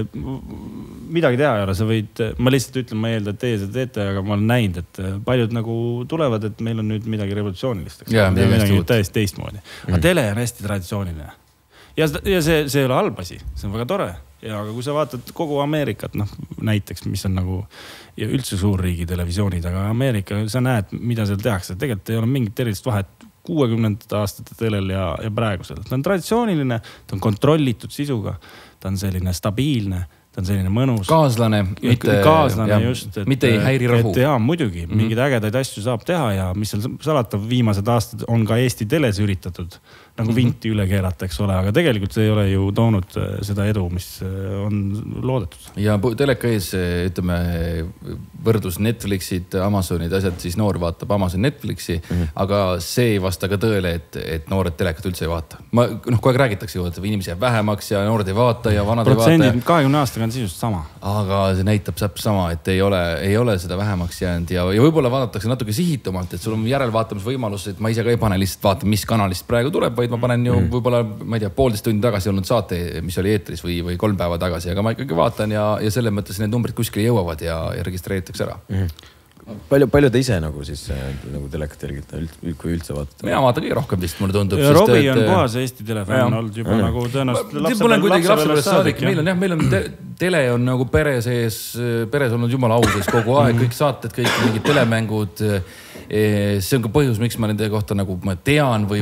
midagi teha ei ole, sa võid, ma lihtsalt ütlen, ma eeldan, et teie seda teete, aga ma olen näinud, et paljud nagu tulevad, et meil on nüüd midagi revolutsioonilist. Midagi täiesti teistmoodi. Aga tele on hästi traditsiooniline. Ja see ei ole halb asi, see on väga tore. Ja aga kui sa vaatad kogu Ameerikat, näiteks, mis on nagu ja üldse suurriigi televisioonid, aga Ameerika, sa näed, mida seal tehakse. Tegelikult ei ole mingit erilist vahet 60. aastate telel ja praegusel. Ta on traditsiooniline, ta on kontrollitud sisuga, ta on selline stabiilne, ta on selline mõnus. Kaaslane, mitte ei häiri rahu. Jaa, muidugi, mingeid ägedaid asju saab teha ja mis seal salata viimased aastad on ka Eesti teles üritatud nagu vinti üle keerata, eks ole, aga tegelikult see ei ole ju toonud seda edu, mis on loodetud. Ja teleka ees, ütleme, võrdlus Netflixid, Amazonid, asjad, siis noor vaatab Amazon Netflixi, aga see ei vasta ka tõele, et noored telekat üldse ei vaata. Kogu aeg räägitakse ju, et inimesi jääb vähemaks ja noored ei vaata ja vanad ei vaata. Protsendid 20 aastaga on sisust sama. Aga see näitab täpselt sama, et ei ole seda vähemaks jäänud ja võib-olla vaadatakse natuke sihitumalt, et sul on järelvaatamisvõimalus, et ma ise ka ei pane lihtsalt vaata, mis kanalist praegu tuleb, vaid ma panen ju võib-olla, ma ei tea, 1,5 tundi tagasi olnud saate, mis oli eetris või 3 päeva tagasi, aga ma ikkagi vaatan ja selles mõttes need numbrid kuskile jõuavad ja registreeritakse ära. Palju te ise nagu siis nagu telekat jälgite, kui üldse vaatate? Mina vaatan kõige rohkem vist, mulle tundub. Ja Robi on puhas Eesti telefon olnud juba nagu tõenäoliselt lapsepõlvest saadik. Meil on tele on nagu peres olnud jumala au sees kogu aeg, kõik saated, kõik mingid telemängud. See on ka põhjus, miks ma nende kohta nagu ma tean või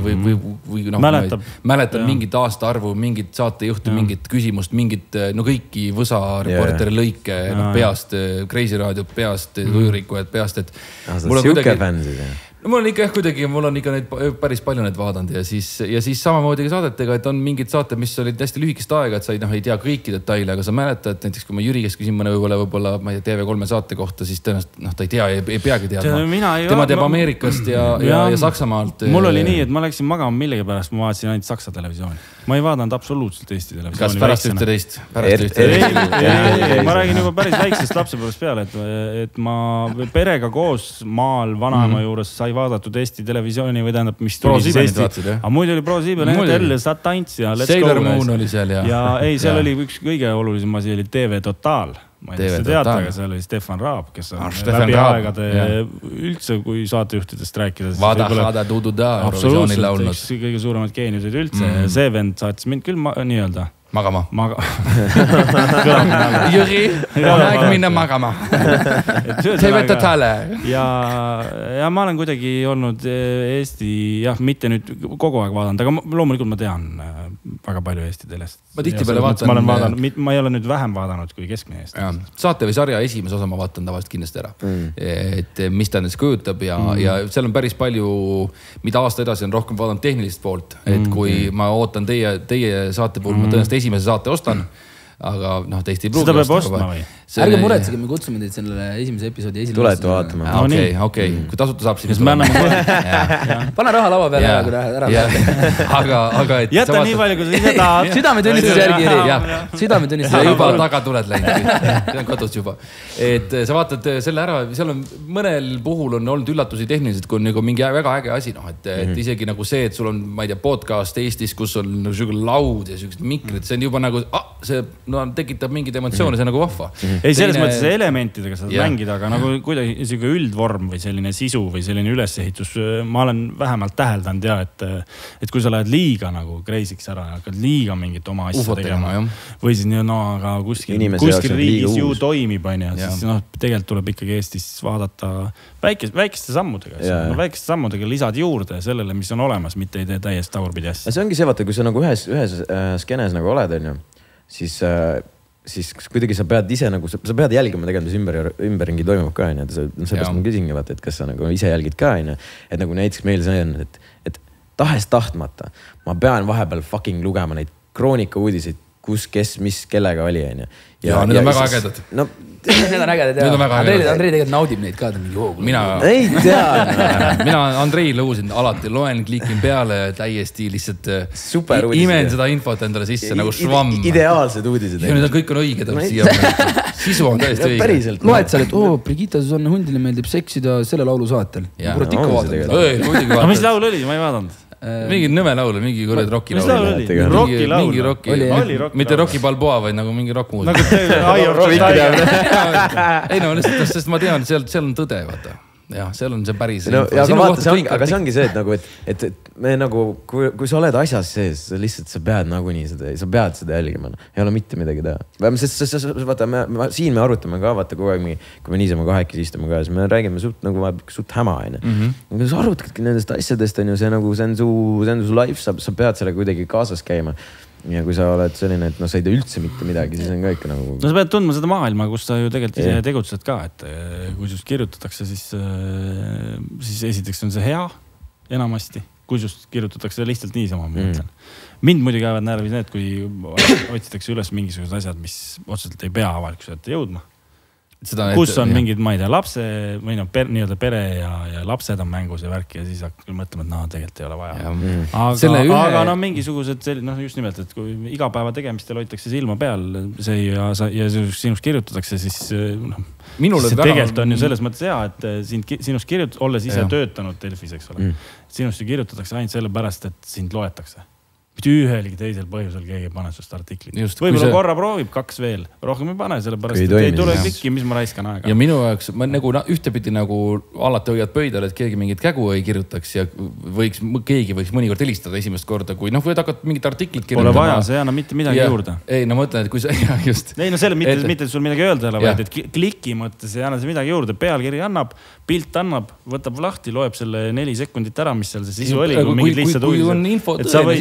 mäletan mingit aastaarvu, mingit saatejuhti, mingit küsimust, mingit kõiki Võsa reporteri lõike peast, Kreisi raadiot peast, Ujurikujad peast, et siuke fänn siis, mul on ikka jah kuidagi, mul on ikka neid päris palju neid vaadanud ja siis samamoodi ka saadetega, et on mingid saated, mis olid hästi lühikest aega, et sa ei tea kõiki detaile, aga sa mäletad, näiteks kui ma Jüri käest küsin mõne võib-olla, ma ei tea, TV3 saate kohta, siis tõenäoliselt ta ei tea, ei peagi teadma. Tema teab Ameerikast ja Saksamaalt. Mul oli nii, et ma läksin magama millegipärast, ma vaatasin ainult Saksa televisiooni. Ma ei vaadanud absoluutselt Eesti televisiooni. Kas pärast ühte-teist? Ma räägin juba päris väiksest lapsepõlvest peale, et ma perega koos maal vanaema juures sai vaadatud Eesti televisiooni või tähendab, mis tuli siis Eesti. Aga muidu oli Pro Siibel, NTL, Sat-Ants ja Let's Go. Sailor Moon oli seal ja ei, seal oli üks kõige olulisem asi, oli TV Total. Ma ei tea, teate, aga seal oli Stefan Raab, kes on läbi aegade üldse, kui saatejuhtidest rääkides. Vada Dududa Eurovisioonil laulnud. Absoluutselt, kõige suuremad geeniused üldse. See vend saatis mind küll nii-öelda. Magama. Jüri, on aeg minna magama. TV Totale. Ja ma olen kuidagi olnud Eesti, mitte nüüd kogu aeg vaadanud, aga loomulikult ma tean väga palju Eesti telest. Ma tihtipeale vaatan. Ma ei ole nüüd vähem vaadanud kui keskmine Eesti. Saate või sarja esimese osa ma vaatan tavaliselt kindlasti ära. Et mis ta näiteks kujutab ja seal on päris palju, mida aasta edasi on rohkem vaadanud tehnilist poolt. Et kui ma ootan teie saate puhul, ma tõenäoliselt esimese saate ostan, aga teist ei pruugi. Seda peab ostma või? Ärge muretsege, me kutsume teid sellele esimese episoodi esimese. Tulete vaatama. Okei. Kui tasuta saab, siis pane raha lava peale ära. Aga et jäta nii palju, kui sa ise tahad. Südametunnistus järgi eri. Südametunnistus juba tagatuled läinud. See on kodus juba. Et sa vaatad selle ära, seal on mõnel puhul on olnud üllatusi tehniliselt, kui on nagu mingi väga äge asi. Et isegi nagu see, et sul on, ma ei tea, podcast Eestis, kus on laud ja sellised mikrid, see on juba nagu, see tekitab mingid emotsioone, see on nagu vahva. Ei, selles mõttes elementidega saad mängida, aga nagu kuidagi isegi üldvorm või selline sisu või selline ülesehitus, ma olen vähemalt täheldanud ja, et kui sa lähed liiga nagu kreisiks ära ja hakkad liiga mingit oma asja tegema või siis aga kuskil riigis ju toimib, siis tegelikult tuleb ikkagi Eestis vaadata väikeste sammudega. Väikeste sammudega lisad juurde sellele, mis on olemas, mitte ei tee täiesti tagurpidi asja. See ongi see, vaata, kui sa nagu ühes skenes nagu oled, siis kuidagi sa pead ise nagu, sa pead jälgima tegelikult, mis ümberringi toimub ka. Sellest ma küsingi, vaata, et kas sa nagu ise jälgid ka. Et nagu näiteks meil see on, et tahes tahtmata ma pean vahepeal fucking lugema neid kroonika uudiseid, kus, kes, mis, kellega oli. Ja need on väga ägedad. Need on ägedad. Andrei tegelikult naudib neid ka. Mina Andrei lõusin alati, loen, kliikin peale täiesti lihtsalt imen seda infot endale sisse nagu švamm. Ideaalsed uudised. Ja need kõik on õiged. Sisu on täiesti õige. Loed seal, et Brigitta Susanne Hundile meeldib seksida selle laulu saatel. Kurat ikka vaatad. Aga mis laul oli? Ma ei vaadanud. Mingi nõme laul, mingi kuradi rocki laul. Mis laul oli? Rocki laul. Mingi rocki. Mitte Rocki Balboa, vaid nagu mingi rockmuusik. Ei no, sest ma tean, seal on tõde, vaata. Ja, seal on see päris. Aga see ongi see, et nagu, et me nagu, kui sa oled asjas sees, lihtsalt sa pead nagunii seda, sa pead seda jälgima. Ei ole mitte midagi teha. Sest vaata, siin me arutame ka, vaata kogu aeg, kui me niisama kahekesi istume ka, siis me räägime suht häma. Kui sa arutadki nendest asjadest, see on su life, sa pead selle kuidagi kaasas käima. Ja kui sa oled selline, et sa ei tea üldse mitte midagi, siis on ka ikka nagu... No sa pead tundma seda maailma, kus sa ju tegelikult ise tegutsed ka, et kui just kirjutatakse, siis esiteks on see hea enamasti, kui just kirjutatakse lihtsalt niisama, ma mõtlen. Mind muidugi käivad närvis need, kui otsitakse üles mingisugused asjad, mis otseselt ei pea avalikkuse ette jõudma. Kus on mingid, ma ei tea, lapse või nii-öelda pere ja lapsed on mängus ja värk ja siis hakkad mõtlema, et tegelikult ei ole vaja. Aga mingisugused, just nimelt, et kui igapäeva tegemistel hoitakse silma peal ja sinust kirjutatakse, siis see tegelikult on ju selles mõttes hea, et sinust kirjutatakse, olles ise töötanud Delfis, eks ole. Sinust ju kirjutatakse ainult selle pärast, et sind loetakse. Mitte ühelgi teisel põhjusel keegi ei pane sust artiklit. Võib-olla korra proovib 2 veel. Rohkem ei pane, sellepärast, et ei tule klikki, mis ma raiskan aega. Ja minu jaoks, ma nagu ühtepidi nagu alati hoiad pöidal, et keegi mingit kägu ei kirjutaks ja keegi võiks mõnikord helistada esimest korda, kui võid hakata mingit artiklit kirjutama. Pole vaja, see annab mitte midagi juurde. Ei, no mõtlen, et kui sa just... Ei, no selle mitte, et sul midagi öelda ei ole, vaid et kliki mõttes ei anna see midagi juurde. Pealkiri annab, pilt annab, võtab lahti, loeb selle 4 sekundit ära, mis seal see sisu oli, kui mingid lihtsad uudised.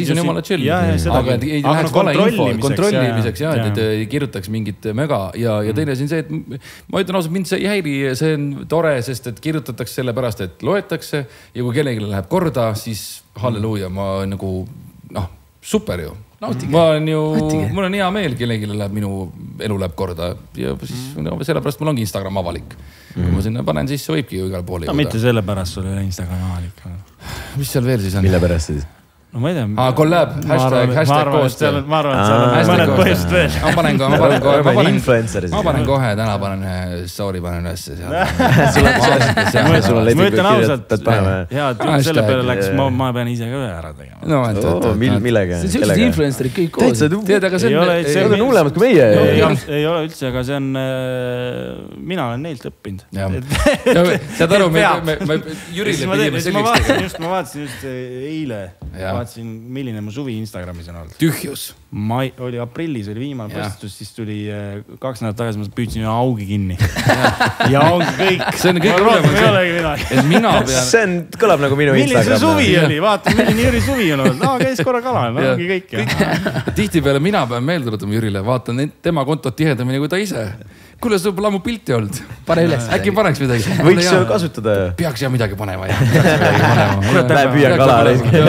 chill . seda aga küll. ei Aga läheks no vale info kontrollimiseks, kontrollimiseks ja jaa. et ei kirjutaks mingit möga ja teine asi on see , et ma ütlen ausalt , mind see ei häiri , see on tore , sest et kirjutatakse sellepärast , et loetakse ja kui kellelegi läheb korda , siis halleluuja , ma nagu noh , super ju . ma olen ju , mul on hea meel , kellelegi läheb minu elu läheb korda ja siis no, sellepärast mul ongi Instagram avalik . kui ma sinna panen , siis võibki ju igal pool no mitte sellepärast sul ei ole Instagram avalik . mis seal veel siis on ? mille pärast siis ? no ma ei tea . Collab , hashtag koostöö . ma arvan , et seal on mõned põhjused veel . ma panen kohe , influencer ma panen kohe , täna panen ühe story panen ülesse . sul on ma ütlen ausalt , pead panema . ja selle peale läks , ma pean ise ka ühe ära tegema . no millega ? sellised influencer'id kõik koos . tead , aga see Ei ole, see Need on hullemad kui meie . ei ole üldse , aga see on , mina olen neilt õppinud . saad aru , me Jürile pidime selgeks tegema . ma vaatasin just eile , vaatasin , milline mu suvi Instagramis on olnud . tühjus . oli aprillis oli viimane postitus , siis tuli 2 nädalat tagasi , ma püüdsin ühe augi kinni . ja ongi kõik . see on kõige hullem . ei olegi midagi . et mina pean . see on , kõlab nagu minu milline see Instagram . suvi oli , vaata , milline Jüri suvi on olnud . käis korra kalal , ongi kõik . tihtipeale mina pean meelde tuletama Jürile , vaatan tema kontot tihedamini kui ta ise . kuule , sul pole ammu pilti olnud . pane üles . äkki paneks midagi . võiks ju kasutada . peaks ja midagi panema . Lähe püüa kala .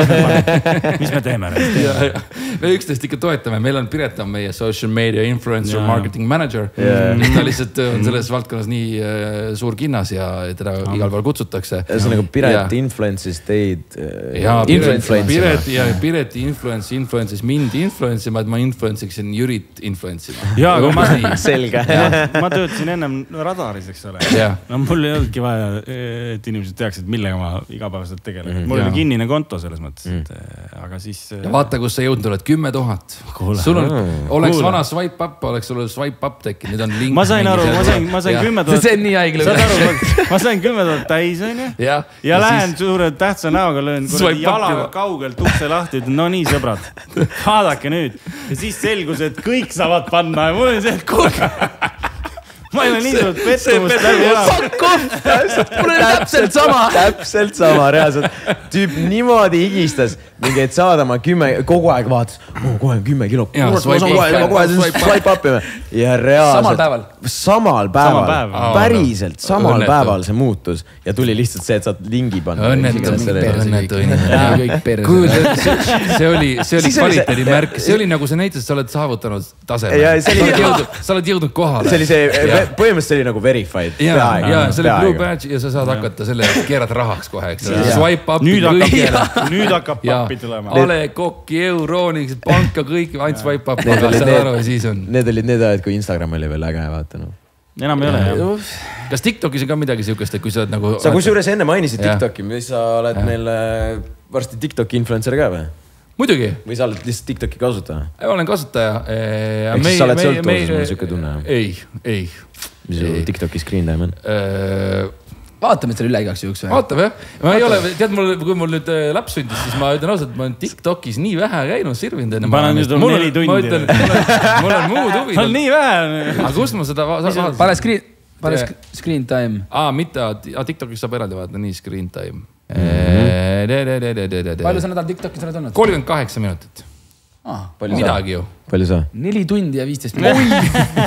mis me teeme ? me üksteist ikka toetame , meil on Piret on meie social media influencer marketing manager . ta lihtsalt on selles valdkonnas nii suur kinnas ja teda igal pool kutsutakse . ühesõnaga Piret influence'is teid . ja Pireti influence'is mind influence ima , et ma influence'iksin Jürit influence ima . ja , aga ma , selge . ma töötasin ennem radaris , eks ole . no mul ei olnudki vaja , et inimesed teaksid , millega ma igapäevaselt tegelen . mul oli kinnine konto selles mõttes , et aga siis . vaata , kus sa jõudnud oled , 10 000 . sul on , oleks vana swipe up , oleks sul swipe up tekkinud , nüüd on link . ma sain aru , ma sain 10 000 . see on nii haigla . ma sain 10 000 täis , onju . ja lähen suure tähtsa näoga , löön jalaga kaugelt ukse lahti , ütlen no nii sõbrad , vaadake nüüd . ja siis selgus , et kõik saavad panna ja mul oli see , et kuulge . ma ei ole nii suurt pettumust läbi elanud . mul oli täpselt sama . täpselt sama , reaalselt . tüüp niimoodi higistas , mingi , et saada oma 10 , kogu aeg vaatas , kohe 10 kilo . swipe up ime . ja reaalselt . samal päeval , päriselt samal päeval see muutus ja tuli lihtsalt see , et saad lingi panna . õnnetu . see oli kvaliteedimärk , see oli nagu see näitas , et sa oled saavutanud taseme . sa oled jõudnud kohale . see oli see , põhimõtteliselt see oli nagu verified . ja see oli blue badge ja sa saad hakata selle , keerad rahaks kohe , eks ole . Swipe up'i kõigele . nüüd hakkab pappi tulema . A Le Coq , Euroniks , panka kõik , ainult swipe up'i . saad aru ja siis on . Need olid need ajad , kui Instagram oli veel äge , vaata noh . enam ei ole jah . kas TikTokis on ka midagi siukest , et kui sa oled nagu . sa kusjuures enne mainisid TikToki , mis sa oled meil varsti TikToki influencer ka või ? muidugi . või sa oled lihtsalt TikToki kasutaja ? olen kasutaja . ehk siis sa oled sõltuvuses , mul siuke tunne . ei . mis su TikToki screen time on ? vaatame selle üle igaks juhuks või ? vaatame jah . ma ei ole , tead mul , kui mul nüüd laps sündis , siis ma ütlen ausalt , ma olen TikTokis nii vähe käinud , sirvinud enne . panen nüüd 4 tundi . mul on muud huvid . on nii vähe . aga kust ma seda vaatan ? pane screen time . mitte , TikTokis saab eraldi vaadata , nii screen time . palju sa nädal TikTokis oled olnud ? 38 minutit . midagi ju . palju sa ? 4 tundi ja 15 minutit .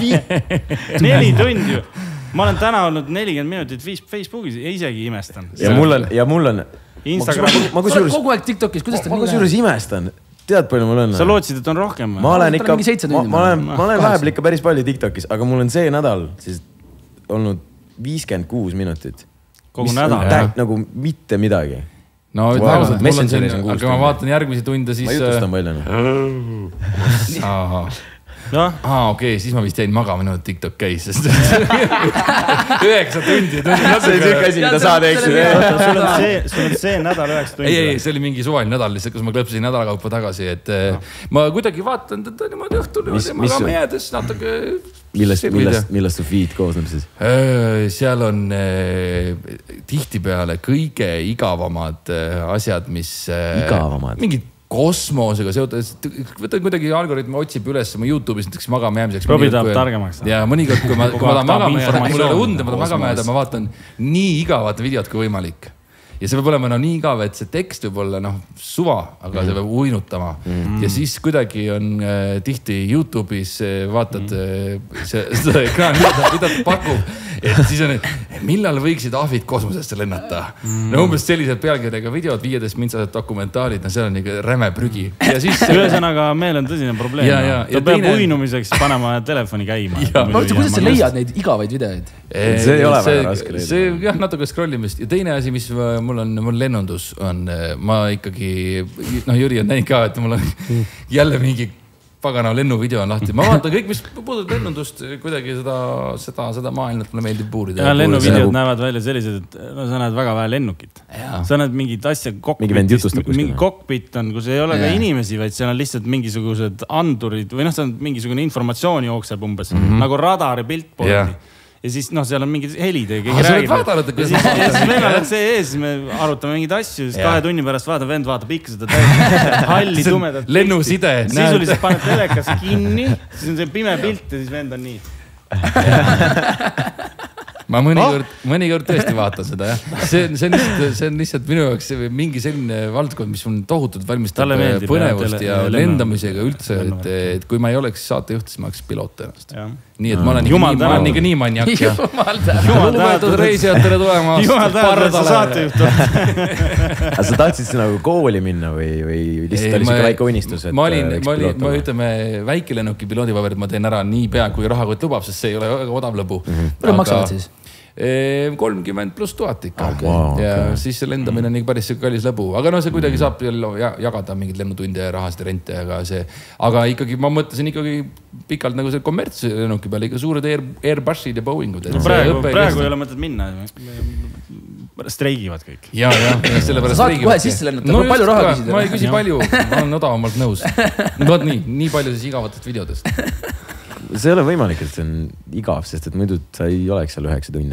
4 tundi ju . ma olen täna olnud 40 minutit Facebookis ja isegi imestan . ja mul on . Instagram . ma kusjuures , kogu aeg TikTokis , kuidas ta ma kusjuures imestan . tead , palju mul on ? sa lootsid , et on rohkem või ? ma olen ikka , mingi 7 tundi. ma olen vahepeal ikka päris palju TikTokis , aga mul on see nädal siis olnud 56 minutit . kogu nädal . nagu mitte midagi . no ütleme ausalt , mul on Messengeris on selline , aga ma vaatan järgmisi tunde , siis . ma jutustan palju . okei , siis ma vist jäin magama , nüüd TikTok käis , sest 9 tundi . see on siuke asi , mida sa teeksid . sul on see nädal 9 tundi . ei , see oli mingi suvaline nädal lihtsalt , kus ma klõpsisin nädala kaupa tagasi , et ma kuidagi vaatan teda niimoodi õhtul magama jäädes natuke . millest su feed koosneb siis ? seal on tihtipeale kõige igavamad asjad , mis . Igavamad? mingid kosmosega seotud , võtan kuidagi algoritm otsib üles mu Youtube'is näiteks magama jäämiseks . Robbie tahab targemaks . ja mõnikord , kui ma tahan magama jääda , mul ei ole und ja ma tahan magama jääda , ma vaatan nii igavat videot kui võimalik . ja see peab olema no nii igav, et see tekst võib olla suva, aga see peab uinutama. Ja siis kuidagi on tihti YouTube'is vaatad seda ekraani, mida ta pakub. Et siis on, millal võiksid ahvid kosmosesse lennata? No umbes sellised pealkirjaga videod, 15-mintsased dokumentaalid, seal on ikka räme prügi. Ühesõnaga, meil on tõsine probleem. Ta peab uinumiseks panema telefoni käima. Kuidas sa leiad neid igavaid videoid? See ei ole väga raske leida. See jah, natuke scrollimist. Ja teine asi, mis mul lennundus on, ma ikkagi, Jüri on näinud ka, et mul on jälle mingi pagana lennuvideo on lahti. Ma vaatan kõik, mis puudutab lennundust, kuidagi seda maailmat mulle meeldib puurida. Ja lennuvideod näevad välja sellised, et sa näed väga vähe lennukit. Sa näed mingid asja mingi kokpit on, kus ei ole ka inimesi, vaid seal on lihtsalt mingisugused andurid või see on mingisugune informatsioon jookseb umbes, nagu radari pilt pooldi. Ja siis seal on mingid helid ja keegi räägib. Ja siis meil on see ees, me arutame mingeid asju, siis 2 tunni pärast vend vaatab ikka seda halli tumedat. Lennuside. Sisuliselt paned telekas kinni, siis on see pime pilt ja siis vend on nii. Ma mõnikord tõesti vaatan seda, jah. See on lihtsalt minu jaoks mingi selline valdkond, mis on tohutult valmistab põnevust ja lendamisega üldse, et kui ma ei oleks saatejuht, siis ma oleks piloot ennast. Nii, et ma olen ikka nii maniak. Lugupeetud reisijatele tulema. Jumal tähendab, et sa saatejuht oled. Aga sa tahtsid nagu kooli minna või lihtsalt oli siuke väike unistus? Ma ütleme, väikelennuki piloodipaberid ma teen ära nii pea, kui rahakott lubab, sest see ei ole väga odav lõbu. Palju maksavad siis? 30+ ikka. Ja siis see lendamine on ikka päris kallis lõbu. Aga see kuidagi saab jagada mingid lennutunde ja rahast ja rente. Aga ikkagi ma mõtlesin ikkagi pikalt nagu see kommertslennuki peale ikka suured Airbusid ja Boeingud. Praegu ei ole mõtet minna. Streigivad kõik. Ja, sellepärast streigivad. Saad kohe sisse lennata, palju raha küsida? Ma ei küsi palju, ma olen odavamalt nõus. Võt nii palju siis igavatest videodest. See ei ole võimalik, et see on igav, sest et muidu sa ei oleks seal 9 tunde.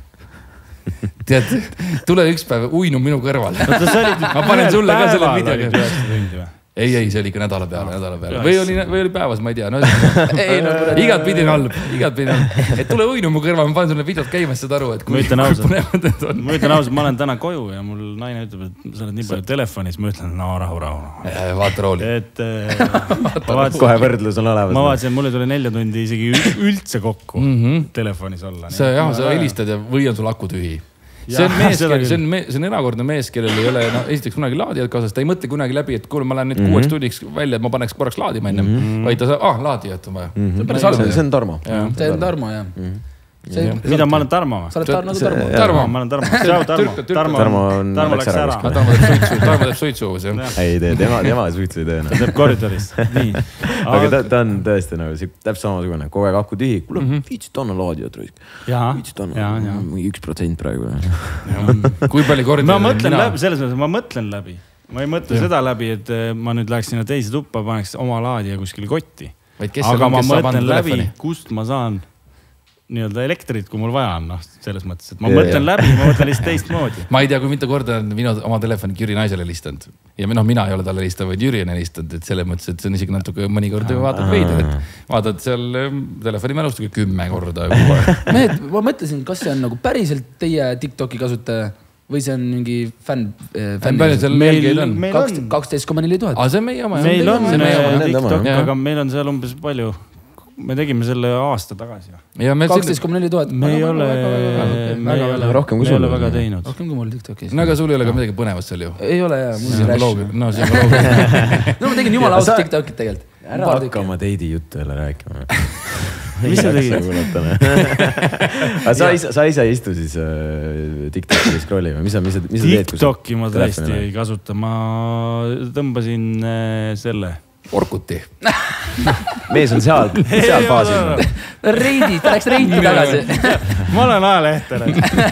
Tead, tule üks päev uinu minu kõrval. Ma panen sulle ka selle video. Ei, see oli ikka nädala peale. Või oli päevas, ma ei tea. Igat pidi on halb. Et tule uinu mu kõrval, ma panen sulle videot käima, saad aru, et kui põnevad need on. Ma ütlen ausalt, ma olen täna koju ja mul naine ütleb, et sa oled nii palju telefonis. Ma ütlen, rahu. Vaata rooli. Kohe võrdlus on olemas. Ma vaatasin, mulle tuli 4 tundi isegi üldse kokku telefonis olla. Sa helistad või on sul aku tühi. See on erakordne mees, kellel ei ole esiteks kunagi laadijad kaasas, ta ei mõtle kunagi läbi, et kuule, ma lähen nüüd 6 tunniks välja, et ma paneks korraks laadima ennem, vaid ta saab, laadijat on vaja. See on Tarmo. See on Tarmo, jah. Mida ma olen Tarmo? Sa oled nagu Tarmo. Tarmo, ma olen Tarmo. Tarmo läks ära. Tarmo teeb suitsu. Ei tee, tema suitsu ei tee. Ta teeb koridoris. Aga ta on tõesti nagu täpselt samasugune. Kogu aeg aku tühi. Kuule, viitsid anna laadijat roisk. Viitsid anna 1% praegu. Kui palju koridoris? Ma mõtlen läbi, selles mõttes, ma mõtlen läbi. Ma ei mõtle seda läbi, et ma nüüd läheks sinna teise tuppa, paneks oma laadija kuskil kotti. Aga ma mõtlen läbi, kust ma saan nii-öelda elektrit, kui mul vaja on, selles mõttes, et ma mõtlen läbi, ma mõtlen lihtsalt teistmoodi. Ma ei tea, kui mitu korda on minu oma telefoni Jüri naisele helistanud. Ja mina ei ole talle helistanud, vaid Jüri on helistanud, et selles mõttes, et see on isegi natuke mõnikord vaatad veider, et vaatad seal telefoni mälust 10 korda. Mehed, ma mõtlesin, kas see on nagu päriselt teie TikToki kasutaja või see on mingi fänn. Meil on 12,4 tuhat. See on meie oma. Meil on TikTok, aga meil on seal umbes palju. Me tegime selle aasta tagasi. 12,4 tuhat. Me ei ole rohkem kui sul väga teinud. Rohkem kui mul TikTokis. No aga sul ei ole ka midagi põnevast seal ju. Ei ole jah. See on loogil. No ma tegin jumala ausalt TikTokit tegelikult. Ära hakka oma teidi juttu jälle rääkima. Mis sa tegid? Sa ise istu siis TikToki scrollima. Mis sa teed? TikToki ma tõesti ei kasuta. Ma tõmbasin selle Orkuti. Mees on seal faasil. Reidi, ta läks reidi tagasi. Ma olen ajalehter.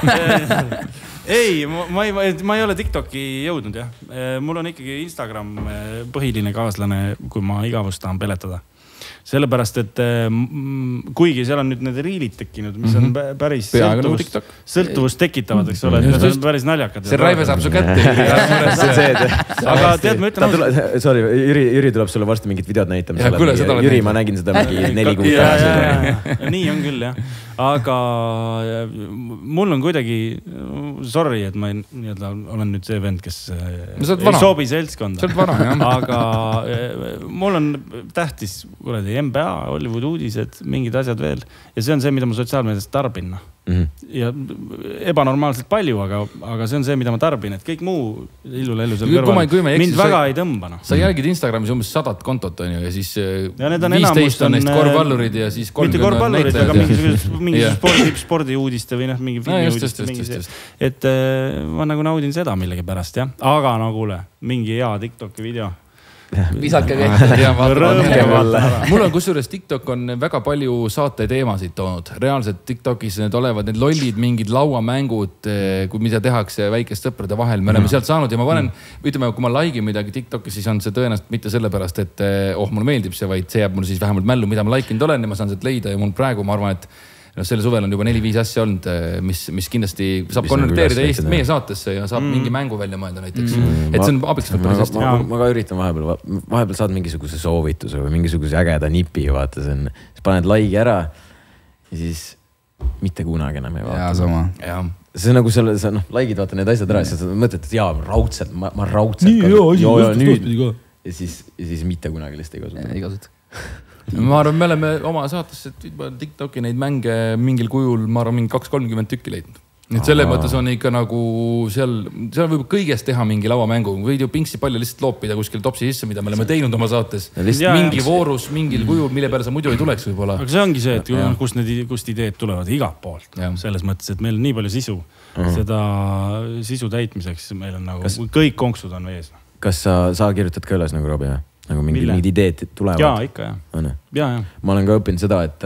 Ei, ma ei ole TikToki jõudnud jah. Mul on ikkagi Instagram põhiline kaaslane, kui ma igavust tahan peletada. Sellepärast, et kuigi seal on nüüd need riilid tekkinud, mis on päris sõltuvust tekitavad, eks ole, need on päris naljakad. See Raive saab su kätte. Aga tead, ma ütlen... Sorry, Jüri tuleb sulle varsti mingid videod näitama. Jüri, ma nägin seda mingi 4 kuud tagasi. Nii on küll, jah. Aga mul on kuidagi, sorry, et ma nii-öelda olen nüüd see vend, kes ei sobi seltskonda. See on vara, jah. Aga mul on tähtis NBA, Hollywood uudised, mingid asjad veel. Ja see on see, mida ma sotsiaalmeediast tarbin. Ja ebanormaalselt palju, aga see on see, mida ma tarbin, et kõik muu illulellu seal kõrval mind väga ei tõmba. Sa jälgid Instagramis umbes 100 kontot on ju ja siis 15 on neist korvpallurid ja siis 30 mitte korvpallurid, aga mingi spordiuudiste või mingi filmiuudiste. Et ma nagu naudin seda millegi pärast, jah. Aga no kuule, mingi hea TikToki video. Visake vehte. Mul on kusjuures TikTok on väga palju saate teemasid toonud. Reaalselt TikTokis need olevad need lollid mingid lauamängud, mida tehakse väikest sõprade vahel. Me oleme sealt saanud ja ma panen, ütleme, kui ma laigin midagi TikTokis, siis on see tõenäoliselt mitte sellepärast, et mulle meeldib see, vaid see jääb mul siis vähemalt mällu, mida ma laikinud olen ja ma saan sealt leida ja mul praegu ma arvan, et selle suvel on juba 4-5 asja olnud, mis kindlasti saab konverteerida Eestit meie saatesse ja saab mingi mängu välja mõelda näiteks. Et see on abiks võtta päris hästi. Ma ka üritan vahepeal saad mingisuguse soovituse või mingisuguse ägeda nipi, vaata see on, siis paned laigi ära ja siis mitte kunagi enam ei vaata. Jaa, sama. See on nagu selle, sa laigid vaata need asjad ära, siis sa mõtled, et jaa, raudselt, ma raudselt. Ja siis mitte kunagi lihtsalt ei kasuta. Ma arvan, me oleme oma saatesse TikToki neid mänge mingil kujul, ma arvan, mingi 2-30 tükki leidnud. Nüüd selle mõttes on ikka nagu seal võib kõigest teha mingi lauamängu. Võid ju pingsi palju lihtsalt loopida kuskil topsi sisse, mida me oleme teinud oma saates. Mingi voorus, mingil kujul, mille peale sa muidu ei tuleks võib-olla. Aga see ongi see, et kust ideed tulevad igalt poolt. Selles mõttes, et meil on nii palju sisu. Seda sisu täitmiseks meil on nagu kõik konksud on vees. Kas sa kirjutad ka üles nagu Robi? Nagu mingid ideed tulevad. Jaa, ikka, jah. Ma olen ka õppinud seda, et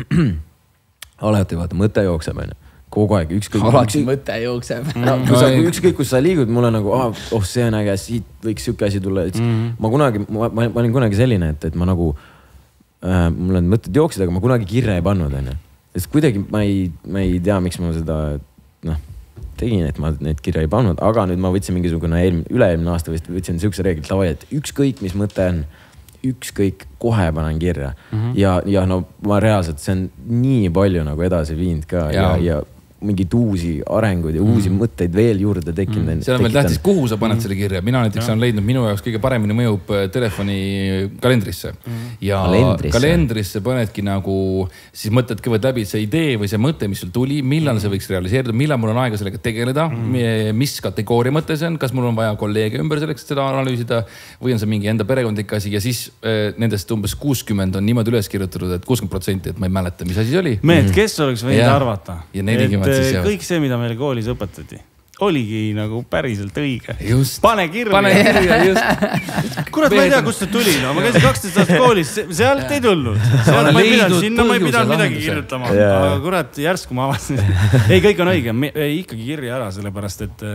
alati vaata, mõte jookseb, kogu aeg, alati mõte jookseb. Ükskõik, kus sa liigud, mul on nagu, see on äge, siit võiks siuke asi tulla. Ma olin kunagi selline, et ma nagu, mul on mõtted jooksid, aga ma kunagi kirja ei pannud. Sest kuidagi ma ei tea, miks ma seda tegin, et ma neid kirja ei pannud, aga nüüd ma võtsin mingisugune üle-eelmine aasta võtsin siukse reeglit tavai, et ükskõik, mis mõte on, ükskõik kohe panen kirja. Ja no ma reaalselt, see on nii palju nagu edasi viinud ka ja mingid uusi arenguid ja uusi mõtteid veel juurde tekkinud. See on veel tähtis, kuhu sa paned selle kirja. Mina näiteks olen leidnud, minu jaoks kõige paremini mõjub telefoni kalendrisse. Ja kalendrisse panedki nagu, siis mõtled kõigepealt läbi see idee või see mõte, mis sul tuli, millal see võiks realiseerida, millal mul on aega sellega tegeleda, mis kategooria mõte see on, kas mul on vaja kolleege ümber selleks seda analüüsida või on see mingi enda perekondlik asi ja siis nendest umbes 60 on niimoodi üles kirjutatud, et 60%, et ma ei mäleta, mis asi see oli. Mehed, kes oleks võinud arvata? Ja 40 kõik see, mida meile koolis õpetati, oligi nagu päriselt õige. Just. Pane kirja, just. Kurat, ma ei tea, kust see tuli. Ma käisin 12 aastat koolis, sealt ei tulnud. Sinna ma ei pidanud midagi kirjutama. Aga kurat, järsku ma avasin. Ei, kõik on õige. Ikkagi kirja ära, sellepärast, et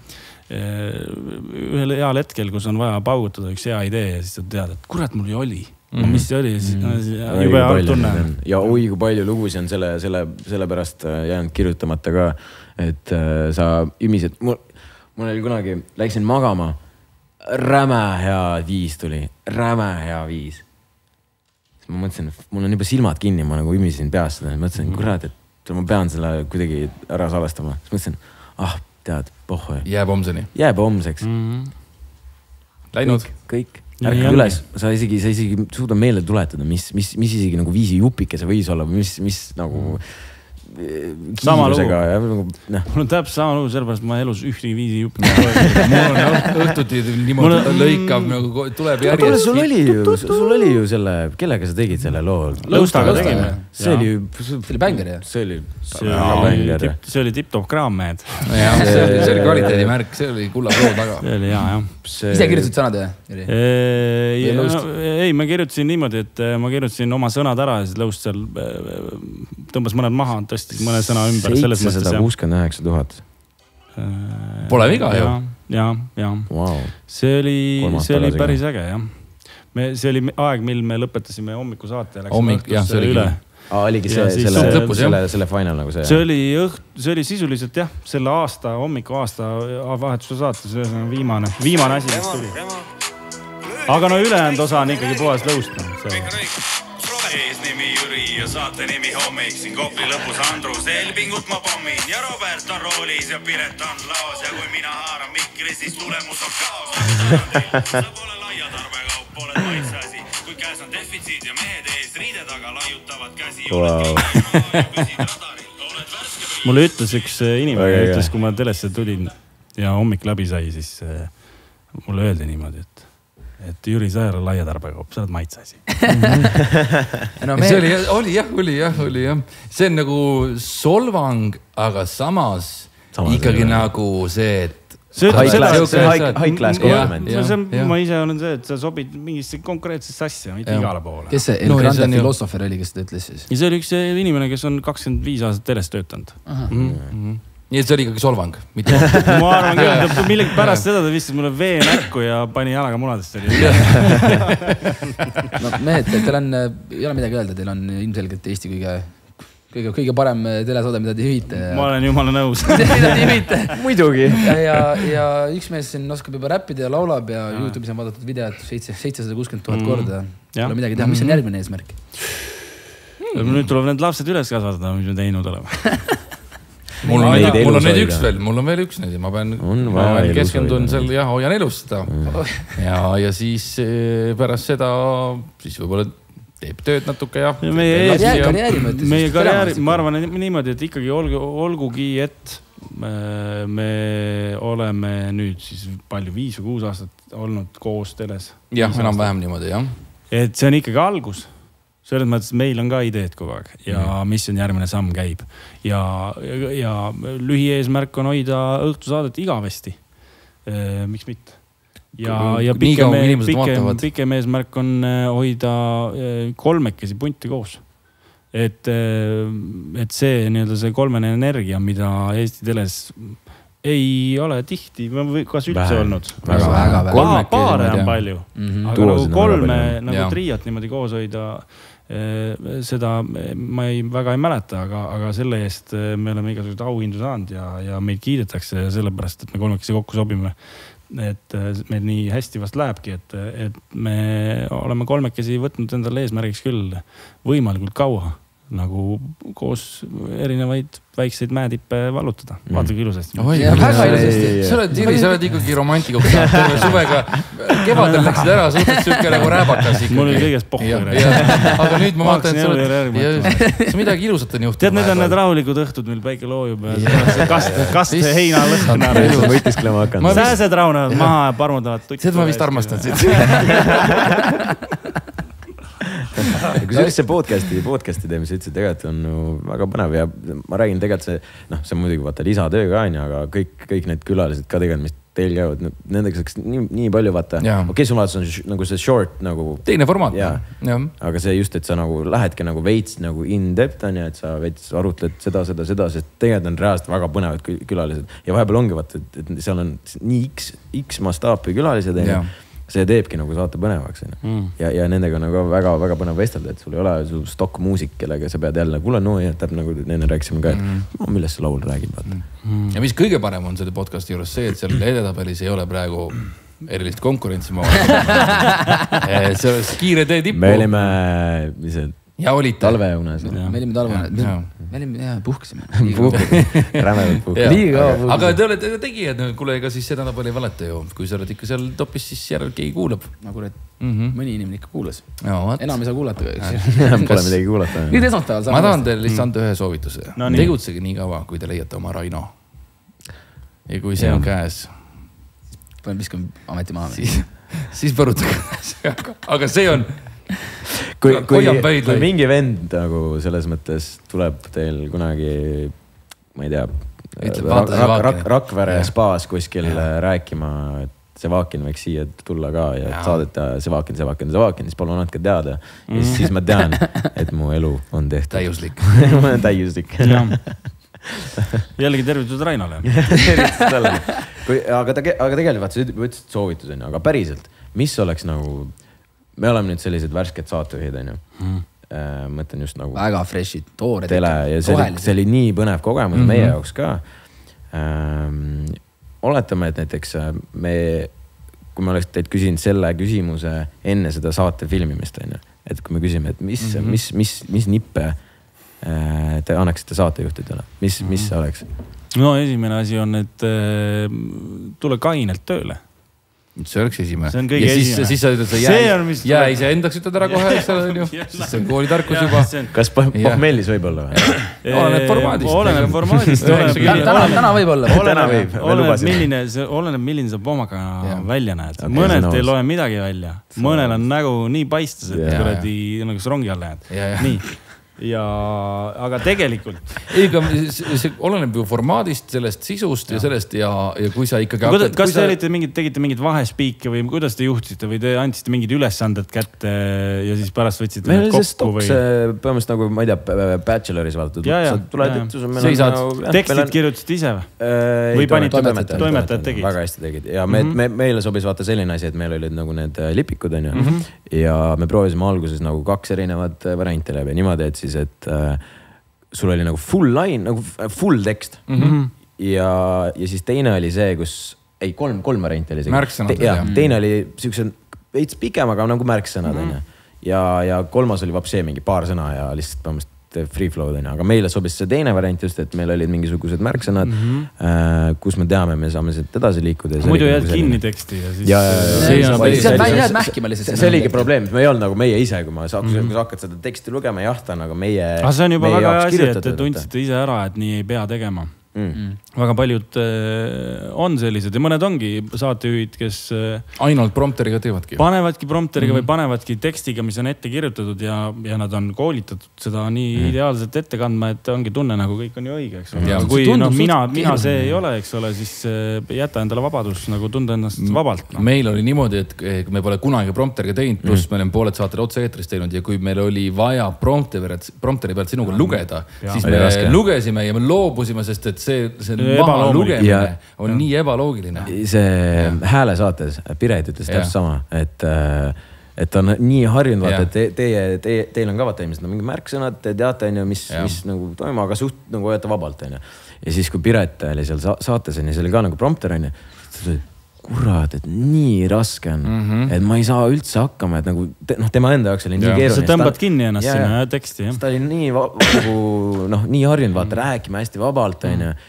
ühel heal hetkel, kus on vaja paugutada üks hea idee ja siis sa tead, et kurat, mul ju oli. Mis see oli? Jube halb tunne. Ja kui palju lugusi on selle pärast jäänud kirjutamata ka, et sa ümised. Mul oli kunagi, läksin magama, räme hea viis tuli, räme hea viis. Ma mõtlesin, mul on juba silmad kinni, ma nagu ümisin peast seda. Mõtlesin, kurat, et ma pean selle kuidagi ära salvestama. Siis mõtlesin, tead, pohhu. Jääb homseni. Jääb homseks. Läinud. Kõik. Ärka üles, sa isegi suuda meelde tuletada, mis isegi nagu viisi jupike see võis olla, mis nagu kiirusega. Mul on täpselt sama lugu, sellepärast ma elus ühtegi viisi jupike. Mul on õhtuti niimoodi lõikav, nagu tuleb järjest. Sul oli ju selle, kellega sa tegid selle loo? Lõustaga tegime. See oli bänger, jah? See oli tip-top kraam, mehed. See oli kvaliteedimärk, see oli kulla loo taga. See oli hea, jah. Ise kirjutasid sõnad, jah? Ei, ma kirjutasin niimoodi, et ma kirjutasin oma sõnad ära ja siis Lõust seal tõmbas mõned maha, tõstis mõne sõna ümber. 769 000. Pole viga ju. Ja. See oli päris äge, jah. See oli aeg, mil me lõpetasime hommiku-saate ja läksime õhtusse üle. Oligi selle final nagu see? See oli sisuliselt jah, selle aasta, hommiku aasta vahetuse saates viimane asi, mis tuli. Aga no ülejäänud osa on ikkagi puhas Lõust. nimi Jüri ja saate nimi Hommik. Siin Kopli lõpus Andrus, Elvingut ma pommin ja Robert on roolis ja Piret on laos. Ja kui mina haaran mikri, siis tulemus on kaos. Sa pole laia tarbekaup, pole maitsasi. Kui käes on defitsiid ja mehed ees riide taga laiutavad käsi. Mulle ütles üks inimene, ütles, kui ma telesse tulin ja hommik läbi sai, siis mulle öeldi niimoodi, et Jüri Saer on laia tarbekaup, sa oled maitsasi. See oli jah. See on nagu solvang, aga samas ikkagi nagu see, et high class compliment. Ma ise olen see, et sa sobid mingisse konkreetsesse asja, mitte igale poole. Kes see El Grande filosoofer oli, kes seda ütles siis? Ja see oli üks inimene, kes on 25 aastat teles töötanud. Nii et see oli ikkagi solvang. Ma arvan küll, millegi pärast seda ta vistas mulle vee näkku ja pani jalaga munadest. No mehed, teil on, ei ole midagi öelda, teil on ilmselgelt Eesti kõige parem telesaade, mida te juhite. Ma olen jumala nõus. Mida te juhite. Muidugi. Ja üks mees siin oskab juba räppida ja laulab ja YouTube'is on vaadatud videot 760 000 korda. Pole midagi teha. Mis on järgmine eesmärk? Nüüd tuleb need lapsed üles kasvatada, mis me teinud oleme. Mul on neid üks veel, mul on veel üks neid ja ma pean keskendun seal ja hoian elus seda. Ja siis pärast seda siis võib-olla teeb tööd natuke ja meie karjääri, ma arvan niimoodi, et ikkagi olgugi, et me oleme nüüd siis palju 5 või 6 aastat olnud koos teles. Jah, enam-vähem niimoodi, jah. Et see on ikkagi algus. Selles mõttes meil on ka ideed kogu aeg ja mis on järgmine samm käib. Ja lühieesmärk on hoida õhtusaadet igavesti. Miks mitte? Ja pikem eesmärk on hoida 3 punti koos. Et see see kolmene energia, mida Eesti teles ei ole tihti, kas üldse olnud. Paare on palju. Aga nagu 3 nagu triiat niimoodi koos hoida, seda ma väga ei mäleta, aga selle eest me oleme igasugused auhindu saanud ja meid kiidetakse sellepärast, et me 3 kokku sobime. Et meil nii hästi vast lähebki, et me oleme 3 võtnud endale eesmärgiks küll võimalikult kaua nagu koos erinevaid väikseid mäetippe vallutada. Vaata kui ilusasti. Väga ilusasti. Sa oled ikkagi romantikuks saanud suvega. Kevadel läksid ära, suhtad sükke nagu rääbakas ikkagi. Mul oli kõigest pohku. Aga nüüd ma vaatan, et sa midagi ilusat on juhtunud. Tead, need on need rahulikud õhtud, mil päike loojub ja kaste heina lõhna. Võitisklema hakanud. Sääsed raunevad maha ja parmudavad. Seda ma vist armastan siit. Kui see podcasti teeme, sa ütlesid, tegelikult on väga põnev ja ma räägin tegelikult see on muidugi vaata lisatöö ka, aga kõik need külalised ka tegelikult, mis teil käivad, nendega saaks nii palju vaata. Okei, sul vaata on nagu see short nagu... Teine formaat. Aga see just, et sa nagu lähedki nagu veits nagu in-depth on ja et sa veits arutled seda, sest tegelikult on reaalselt väga põnevad külalised. Ja vahepeal ongi vaata, et seal on nii X mastaapi külalised ja see teebki nagu saate põnevaks. Ja nendega on nagu väga põnev vestelda, et sul ei ole stock muusik, kellega sa pead jälle, kuule, täpselt nagu enne rääkisime ka, et millest see laul räägib. Ja mis kõige parem on selle podcasti juures see, et seal edetabelis ei ole praegu erilist konkurentsi. See oleks kiire tee tippu. Me olime talveunes. Me olime talveunes. Me olime puhkasime. Rämedalt puhkasime. Aga te olete tegijad, kuule, ega siis seda nädal ei valeta ju. Kui sa oled ikka seal topis, siis järel keegi kuulab. Nagu mõni inimene ikka kuulas. Enam ei saa kuulata. Pole midagi kuulata. Nüüd esmaspäeval. Ma tahan teile lihtsalt anda ühe soovituse. Tegutsege nii kaua, kui te leiate oma Raino. Ja kui see on käes. Panen viskame ameti maha. Siis põrutage. Aga see on... Kui mingi vend nagu selles mõttes tuleb teil kunagi, ma ei tea, Rakvere spaas kuskil rääkima, et Sevakin võiks siia tulla ka ja saadeta Sevakin, siis palun andke teada. Ja siis ma tean, et mu elu on tehtud. Täiuslik. Ma olen täiuslik. Jällegi tervitud Rainole. Aga tegelikult sa ütlesid soovitus, aga päriselt, mis oleks nagu... Me oleme nüüd sellised värsked saatejuhid, on ju. Mõtlen just nagu... Väga freshid, toored. Tele ja see oli nii põnev kogemus meie jaoks ka. Oletame, et näiteks kui me oleks teid küsinud selle küsimuse enne seda saate filmimist, on ju. et kui me küsime, et mis nippe te annaksite saatejuhtidele, mis see oleks? No esimene asi on, et tule kainelt tööle. See oleks esimene. See on kõige esimene. Siis sa ütled, jää ise endaks ütled ära kohe, eks ole, siis see on koolitarkus juba. Kas pohmellis võib olla või? Oleneb formaadist. Oleneb formaadist. Täna võib olla. Oleneb, milline sa pomaga välja näed. Mõnelt ei loe midagi välja. Mõnel on nägu nii paistes, et kuradi nagu rongi alla jääd. Nii. Aga tegelikult see oleneb ju formaadist, sellest sisust ja sellest ja kui sa ikkagi kas te tegite mingid vahespiike või kuidas te juhtisite või te andsite mingid ülesanded kätte ja siis pärast võtsite meil see stoks põhimõtteliselt nagu ma ei tea Bacheloris vaadatud sa tuled tekstid kirjutasid ise või panite toimetajad tegid väga hästi tegid ja meile sobis vaata selline asi, et meil olid nagu need lipikud ja me proovisime alguses nagu 2 erinevat varianti läbi niimoodi, et siis et sul oli nagu full line, nagu full tekst ja siis teine oli see, kus kolm varianti oli see. Märksõnad. Teine oli siukse veits pikem, aga nagu märksõnad ja kolmas oli vapsee mingi paar sõna ja lihtsalt põhimõtteliselt free flow, aga meile sobis see teine variant just, et meil olid mingisugused märksõnad, kus me teame, me saame sealt edasi liikuda. Muidu jääd kinni teksti ja siis jääd mähkima lihtsalt. See oligi probleem, et me ei olnud nagu meie ise, kui sa hakkad seda teksti lugema, ta on nagu meie. Aga see on juba väga asi, et te tundsite ise ära, et nii ei pea tegema. Väga paljud on sellised ja mõned ongi saatejuhid, kes ainult prompteriga teevadki. Panevadki prompteriga või panevadki tekstiga, mis on ette kirjutatud ja nad on koolitatud seda nii ideaalselt ette kandma, et ongi tunne nagu kõik on ju õige, eks ole. Kui mina see ei ole, eks ole, siis jäta endale vabadus nagu tunda ennast vabalt. Meil oli niimoodi, et me pole kunagi prompteriga teinud, pluss me oleme pooled saated otse-eetris teinud ja kui meil oli vaja prompteri pealt sinuga lugeda, siis me lugesime ja me loobusime, sest et see maha lugemine on nii ebaloogiline. See hääle saates Piret ütles täpselt sama, et on nii harjunud vaata, et teil on ka vaata ilmselt mingi märksõnad, te teate, mis nagu toimub, aga suht nagu hoiate vabalt. Ja siis kui Piret oli seal saates, see oli ka nagu prompter, kurat, et nii raske on, et ma ei saa üldse hakkama, et nagu tema enda jaoks oli nii keeruline. Sa tõmbad kinni ennast sinna teksti. Ta oli nii harjunud vaata, rääkima hästi vabalt,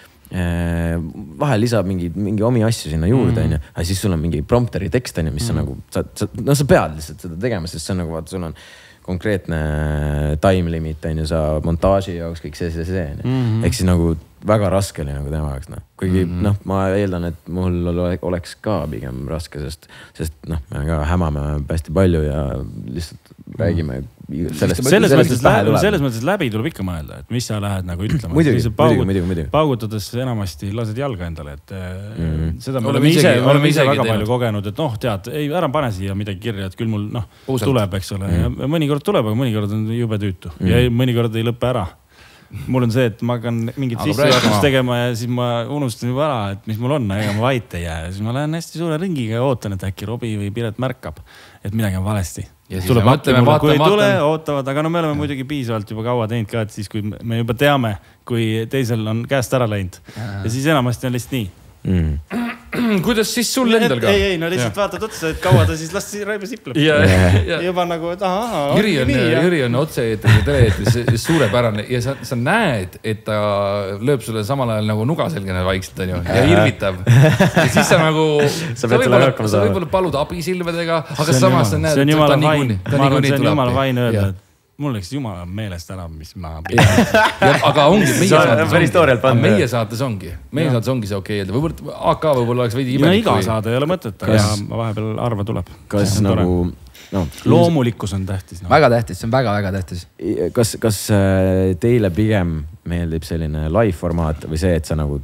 vahel lisab mingi omi asju sinna juurde, aga siis sul on mingi prompteri tekst, mis on nagu, sa pead lihtsalt seda tegema, sest see on nagu, vaata, sul on konkreetne time limit, sa montaaži jaoks kõik see. Ehk siis nagu väga raske oli nagu tema jaoks. Kuigi ma eeldan, et mul oleks ka pigem raske, sest me ka hämame hästi palju ja lihtsalt räägime selles mõttes läbi tuleb ikka mõelda, et mis sa lähed nagu ütlema. Muidugi. Paugutades enamasti lased jalga endale, et seda me oleme ise väga palju kogenud, et tead, ei ära pane siia midagi kirja, et küll mul tuleb, eks ole. Mõnikord tuleb, aga mõnikord on jube tüütu ja mõnikord ei lõppe ära. Mul on see, et ma hakkan mingit sissejuhatust tegema ja siis ma unustan juba ära, et mis mul on, ega ma vait ei jää. Ja siis ma lähen hästi suure ringiga ja ootan, et äkki Robi või Piret märkab, et midagi on valesti. Tuleb mõtlema, kui ei tule, ootavad, aga me oleme muidugi piisavalt juba kaua teinud ka, et siis kui me juba teame, kui teisel on käest ära läinud ja siis enamasti on lihtsalt nii. Kuidas siis sul endal ka? Ei, no lihtsalt vaatad otsa, et kaua ta siis lasti Raive sipleb. Juba nagu, et Jüri on otse-eetris ja tele-eetris suurepärane ja sa näed, et ta lööb sulle samal ajal nagu nuga selgene vaikselt ja irvitab. Ja siis sa nagu, sa võib-olla palud abisilvedega, aga samas sa näed, see on jumala vain. Ma arvan, see on jumala vain öelda, et mul läks jumala meelest ära, mis ma aga ongi, meie saates ongi see okei. Võib-olla AK võib-olla oleks veidi imelik. Iga saade ei ole mõtet, aga vahepeal arva tuleb. Kas nagu... loomulikkus on tähtis. Väga tähtis, see on väga-väga tähtis. Kas teile pigem meeldib selline live formaat või see, et sa nagu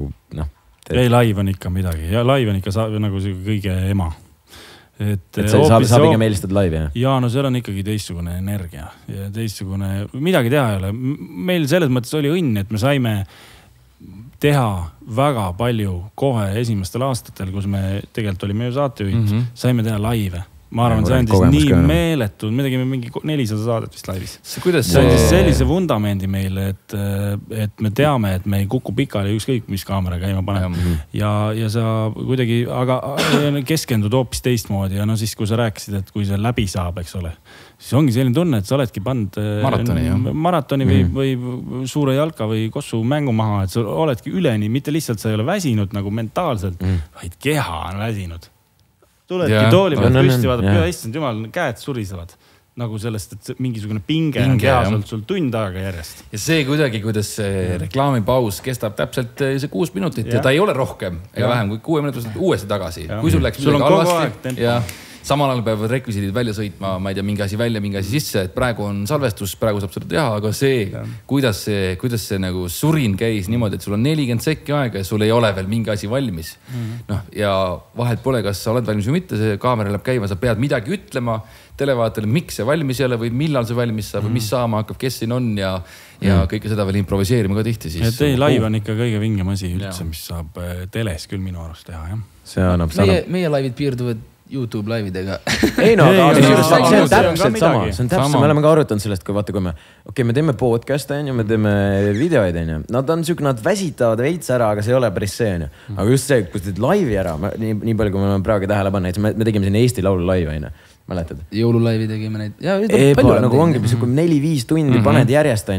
ei, live on ikka midagi ja live on ikka nagu kõige ema. Et sa pigem eelistad live, jah? No seal on ikkagi teistsugune energia ja teistsugune, midagi teha ei ole. Meil selles mõttes oli õnn, et me saime teha väga palju kohe esimestel aastatel, kus me tegelikult olime ju saatejuhid, saime teha live. Ma arvan, see andis nii meeletud, me tegime mingi 400 saadet vist laivis. See andis sellise vundamendi meile, et me teame, et me ei kuku pikali ükskõik, mis kaamera käima paneb. Ja sa kuidagi, aga keskendud hoopis teistmoodi ja siis, kui sa rääkisid, et kui see läbi saab, eks ole, siis ongi selline tunne, et sa oledki pannud maratoni või suure jalka või kossu mängu maha, et sa oledki üleni, mitte lihtsalt sa ei ole väsinud nagu mentaalselt, vaid keha on väsinud. Tuledki tooli pealt püsti, vaadab, issand jumal, käed surisevad. Nagu sellest, et mingisugune pinge on kehas olnud sul tund aega järjest. Ja see kuidagi, kuidas see reklaamipaus kestab täpselt see 6 minutit ja ta ei ole rohkem ega vähem kui 6 minutit uuesti tagasi. Kui sul läks midagi halvasti ja samal ajal peavad rekvisiidid välja sõitma, ma ei tea, mingi asi välja, mingi asi sisse, et praegu on salvestus, praegu saab seda teha, aga see, kuidas see nagu surin käis niimoodi, et sul on 40 sekki aega ja sul ei ole veel mingi asi valmis. Noh, ja vahet pole, kas sa oled valmis või mitte, see kaamera läheb käima, sa pead midagi ütlema televaatajale, miks see valmis ei ole või millal see valmis saab või mis saama hakkab, kes siin on ja kõike seda veel improviseerima ka tihti siis. Et ei, live on ikka kõige vingem asi üldse, mis saab teles küll minu arust teha, jah. See annab meie laivid piirduvad YouTube laividega. Ei no, see on täpselt sama. See on täpselt, me oleme ka arutanud sellest, kui vaata, kui me teeme podcast, me teeme videoid, nad on süük, nad väsitavad veits ära, aga see ei ole päris see, aga just see, kui teed laivi ära, nii palju, kui me oleme praegu tähele panna, me tegime siin Eesti Laulu laivi, mäletad? Jõululaivi tegime neid. Nagu ongi 4-5 tundi paned järjest,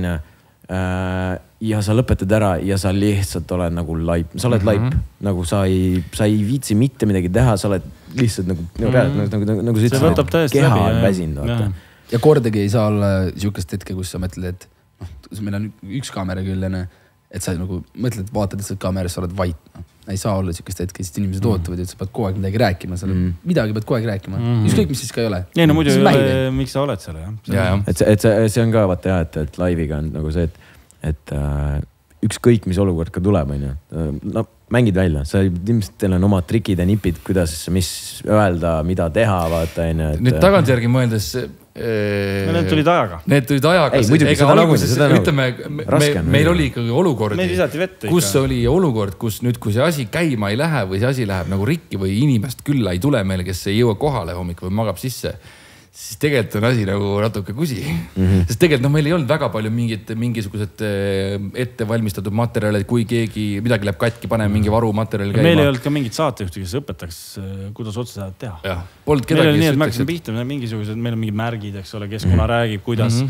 ja sa lõpetad ära ja sa lihtsalt oled nagu laip, sa oled laip, nagu sa ei viitsi mitte midagi teha, sa oled lihtsalt nagu sa ütlesid, keha on väsinud. Ja kordagi ei saa olla siukest hetke, kus sa mõtled, et meil on üks kaamera küll, et sa nagu mõtled, vaatad lihtsalt kaameras, sa oled vait. Ei saa olla siukest hetke, sest inimesed ootavad, et sa pead kogu aeg midagi rääkima, sa midagi pead kogu aeg rääkima. Ükskõik, mis siis ka ei ole. Ei, no muidu miks sa oled seal, jah? Et see on ka vaata jah, et laiviga on nagu see, et ükskõik, mis olukord ka tuleb, no mängid välja, sa ilmselt teil on omad trikid ja nipid, kuidas, mis öelda, mida teha, vaata. Nüüd tagantjärgi mõeldes... Need tulid ajaga. Need tulid ajaga. Ütleme, meil oli ikkagi olukordi, kus oli olukord, kus nüüd, kui see asi käima ei lähe või see asi läheb nagu rikki või inimest külla ei tule meile, kes ei jõua kohale hommik või magab sisse, siis tegelikult on asi nagu natuke kusi. Sest tegelikult meil ei olnud väga palju mingisugused ettevalmistatud materjalid, kui keegi midagi läheb katki, paneme mingi varumaterjali käima. Meil ei olnud ka mingit saatejuhti, kes õpetaks, kuidas otsa saad teha. Ja, polnud kedagi, meil oli nii, et me hakkasime pihta, meil on mingid märgid, eks ole, kes kuna räägib, kuidas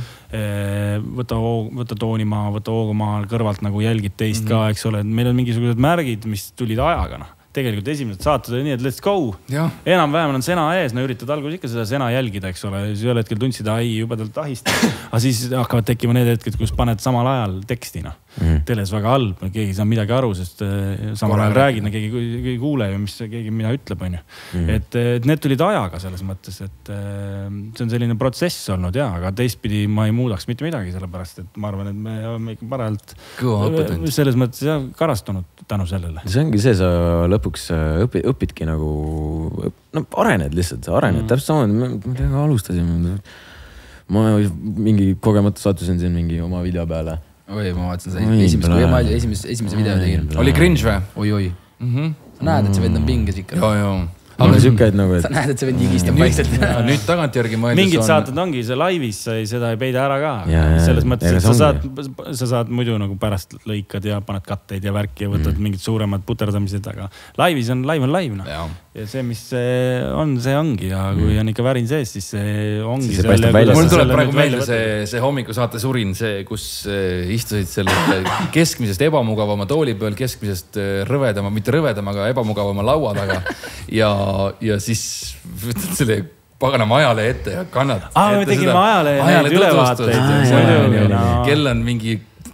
võta tooni maha, võta hoogu maha, kõrvalt nagu jälgid teist ka, eks ole. Meil on mingisugused märgid, mis tulid ajaga. Tegelikult esimesed saated oli nii, et let's go. Enam-vähem on sena ees, no üritad alguses ikka seda sena jälgida, eks ole. Siis ühel hetkel tundsid, juba talt ahist. Aga siis hakkavad tekkima need hetked, kus paned samal ajal tekstina. Teles väga halb, keegi saa midagi aru, sest samal ajal räägid, keegi kuule ju, mis keegi mida ütleb, on ju. Et need tulid ajaga selles mõttes, et see on selline protsess olnud, aga teistpidi ma ei muudaks mitte midagi, sellepärast, et ma arvan, et me oleme ikka parajalt selles mõttes karastunud tänu sellele. See ongi see, sa lõpuks õpidki nagu, arened lihtsalt, sa arened. Täpselt sama, me alustasime. Ma mingi kogemata sattusin siin mingi oma video peale. Oi, ma vaatasin seda esimese video tegin. Oli cringe või? Oi. Sa näed, et see vend on pinges ikka. Joo. Aga sükeid nagu, et... Sa näed, et see vend higistab vaikselt. Nüüd tagantjärgi mõeldes mingid saated ongi, see laivis seda ei peida ära ka. Selles mõttes, et sa saad muidu nagu pärast lõikad ja paned katteid ja värki ja võtad mingid suuremad puterdamised, aga laivis on live. Ja see, mis on, see ongi. Ja kui on ikka värin sees, siis see ongi. Mul tuleb praegu meelde see hommikusaate surin, see, kus istusid selle keskmisest ebamugavama tooli peal, keskmisest rõvedama, mitte rõvedama, aga ebamugavama laua taga. Ja siis võtad selle paganama ajale ette ja kannad. Me tegime ajale ülevaateid. Kell on mingi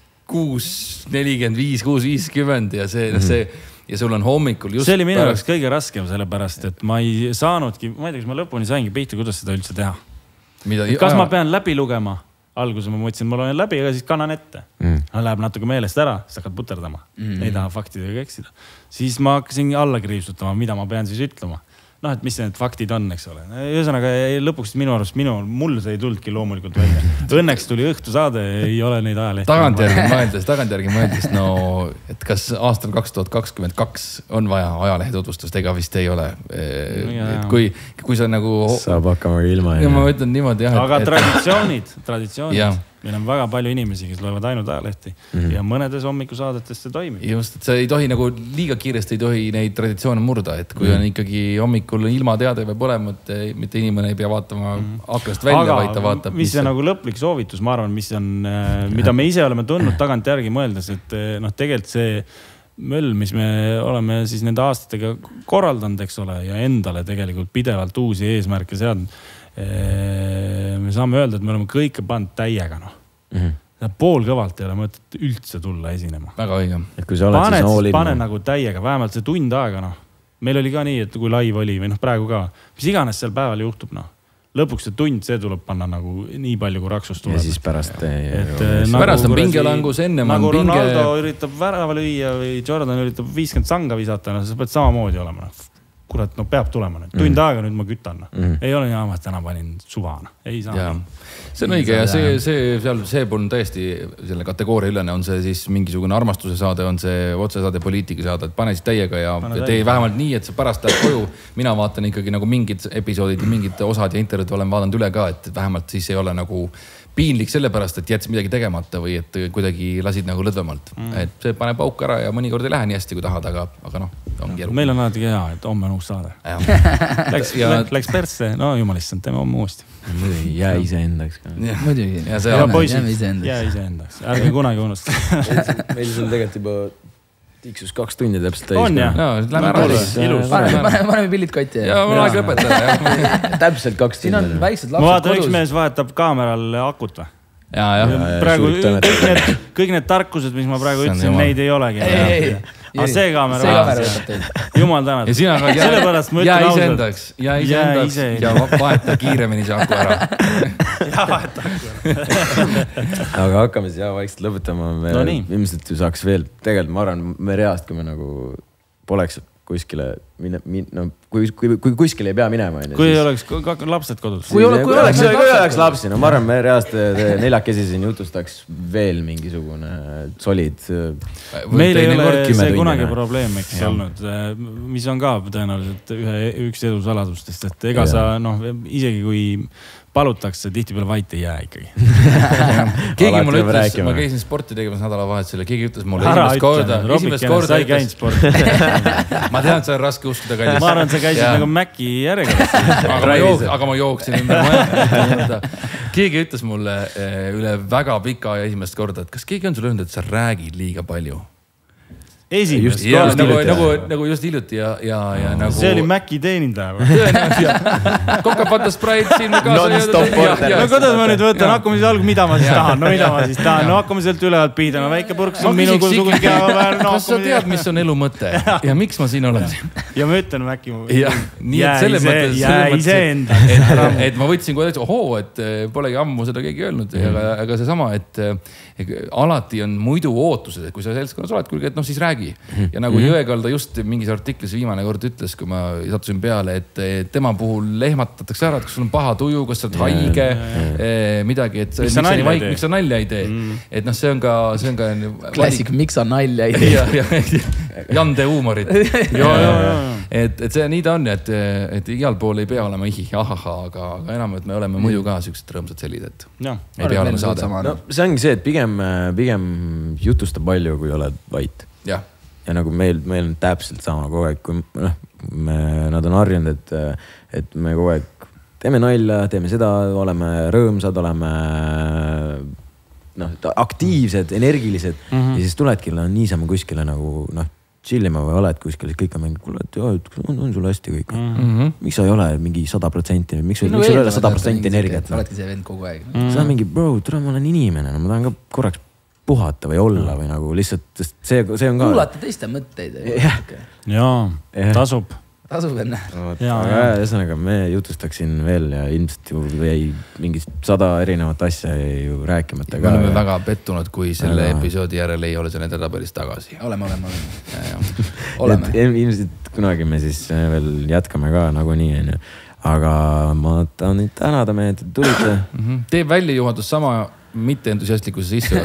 6:45, 6:50 ja see ja sul on hommikul just... See oli minu jaoks kõige raskem sellepärast, et ma ei saanudki, ma ei tea, kas ma lõpuni saingi pihta, kuidas seda üldse teha. Kas ma pean läbi lugema? Alguses ma mõtlesin, ma loen läbi, aga siis kannan ette. Läheb natuke meelest ära, siis hakkad puterdama. Ei taha faktidega eksida. Siis ma hakkasin alla kriipsutama, mida ma pean siis ütlema. Et mis need faktid on, eks ole. Ühesõnaga lõpuks minu arust, mul see ei tuldki loomulikult välja. Õnneks tuli õhtu saade, ei ole neid ajalehti. Tagantjärgi mõeldes, no, et kas aastal 2022 on vaja ajalehe tutvustust, ega vist ei ole. Et kui sa nagu... Saab hakkama ilma. Ja ma ütlen niimoodi, jah. Aga traditsioonid. meil on väga palju inimesi, kes loevad ainult ajalehti ja mõnedes hommikusaadetes see toimib. Just, et see ei tohi nagu liiga kiiresti ei tohi neid traditsioone murda, et kui on ikkagi hommikul ilmateade peab olema, et mitte inimene ei pea vaatama aknast välja, vaid ta vaatab. Mis see nagu lõplik soovitus, ma arvan, mis on, mida me ise oleme tundnud tagant järgi mõeldes, et tegelikult see möll, mis me oleme siis nende aastatega korraldanud, eks ole, ja endale tegelikult pidevalt uusi eesmärke seadnud. Me saame öelda, et me oleme kõike pannud täiega, Pool kõvalt ei ole mõtet üldse tulla esinema. Väga õige. Et kui sa oled siis all in. Pane nagu täiega, vähemalt see tund aega, Meil oli ka nii, et kui live oli või praegu ka, mis iganes seal päeval juhtub, Lõpuks see tund, see tuleb panna nagu nii palju, kui raksust tuleb. Ja siis pärast... Pärast on pingelangus, enne nagu Ronaldo üritab värava lüüa või Jordan üritab 50 sanga visata, sa pead samamoodi olema. Kurat, peab tulema nüüd. Tund aega nüüd ma kütan. Ei ole nii aama, et täna panin suvana. Ei saa. See on õige ja see on täiesti selle kategooria ülene, on see siis mingisugune armastuse saade, on see otsesaade poliitika saade, et pane siis täiega ja tee vähemalt nii, et sa pärast läheb koju. Mina vaatan ikkagi nagu mingid episoodid ja mingid osad ja intervjuud olen vaadanud üle ka, et vähemalt siis ei ole nagu piinlik sellepärast, et jätsid midagi tegemata või et kuidagi lasid nagu lõdvemalt. Et see paneb pauk ära ja mõnikord ei lähe nii hästi, kui tahad, aga ongi elu. Meil on alati hea, et homme on uus saade. Läks persse, jumalissand, teeme homme uuesti. Jää iseendaks ka. Muidugi. Ja poisid, jää iseendaks. Ärge kunagi unusta. Meil on tegelikult juba tiksus 2 tundi täpselt täis. On jah? Lähme päris ilus. Paneme pillid kotti. Ja ma olen aeg lõpetada. Täpselt 2 tundi. Siin on väiksed lapsed kodus. Ma vaatan, üks mees vahetab kaameral akut või? Praegu kõik need tarkused, mis ma praegu ütlesin, neid ei olegi. Aga see kaamera Jumal tänad. Ja sina ka jää iseendaks. Jää iseendaks ja vaheta kiiremini see aku ära. Ja vaheta aku ära. Aga hakkame siis vaikselt lõpetama. Ilmselt ju saaks veel, tegelikult ma arvan, me reast, kui me nagu poleks kuskile kui kuskile ei pea minema. Kui ei oleks lapsed kodus. Kui oleks lapsi, ma arvan, me reast neljakesi siin jutustaks veel mingisugune solid. Meil ei ole see kunagi probleemiks olnud, mis on ka tõenäoliselt üks edu saladustest, et ega sa isegi kui palutakse, tihtipeale vait ei jää ikkagi. Keegi mulle ütles, ma käisin sporti tegemas nädalavahetusele, keegi ütles mulle esimest korda. Sa ei käinud sporti. Ma tean, et see on raske uskuda kallis. Ma arvan, sa käisid nagu Mäki järjekord. Aga ma jooksin ümber maja. Keegi ütles mulle üle väga pika ja esimest korda, et kas keegi on sulle öelnud, et sa räägid liiga palju? Esimest nagu just hiljuti ja nagu... See oli Mäki teenindaja või? Tõenäoliselt. Kokapata spraid siin kaasa. Non-stop order. No kuidas ma nüüd võtan, hakkame siis algul, mida ma siis tahan. No hakkame sealt ülevalt piidama. Väike purks on minu kuulsugun kehaväär. Kas sa tead, mis on elu mõte ja miks ma siin olen? Ja ma ütlen Mäki mu. Jää iseenda. Et ma võtsin kohe, et polegi ammu seda keegi öelnud. Aga see sama, et alati on muidu ootused, et kui sa seltskonnas oled, kuulge, et siis räägi. Ja nagu Jõekalda just mingis artiklis viimane kord ütles, kui ma sattusin peale, et tema puhul lehmatatakse ära, et kas sul on paha tuju, kas sa oled haige, midagi, et miks sa nalja ei tee. Et see on ka... Klassik, miks sa nalja ei tee. Jande huumorit. Et see nii ta on, et igal pool ei pea olema ahaha, aga enam, et me oleme muidu ka sellised rõõmsad selid, et ei pea olema saade. See ongi see, et pigem jutusta palju, kui oled vait. Ja nagu meil on täpselt sama kogu aeg, kui nad on harjunud, et me kogu aeg teeme nalja, teeme seda, oleme rõõmsad, oleme aktiivsed, energilised ja siis tuledki niisama kuskile nagu chillima või oled kuskil, kõik on mingi, kuule, on sul hästi kõik. Miks sa ei ole mingi 100%, miks sul ei ole 100% energiat? Sa oledki see vend kogu aeg. Sa on mingi, bro, tule, ma olen inimene, ma tahan ka korraks puhata või olla või nagu lihtsalt, see on ka... Kuulata teiste mõtteid. Jaa, tasub. Tasub enne. Ühesõnaga, me jutustaksin veel ja ilmselt ju jäi mingi 100 erinevat asja ju rääkimata ka. Me oleme väga pettunud, kui selle episoodi järel ei ole see nende tabelis tagasi. Oleme. Ilmselt kunagi me siis veel jätkame ka nagu nii. Aga ma tahan nüüd tänada mehed, et tulite. Teeb väljajuhatus sama mitte entusiastlikkuse sisse.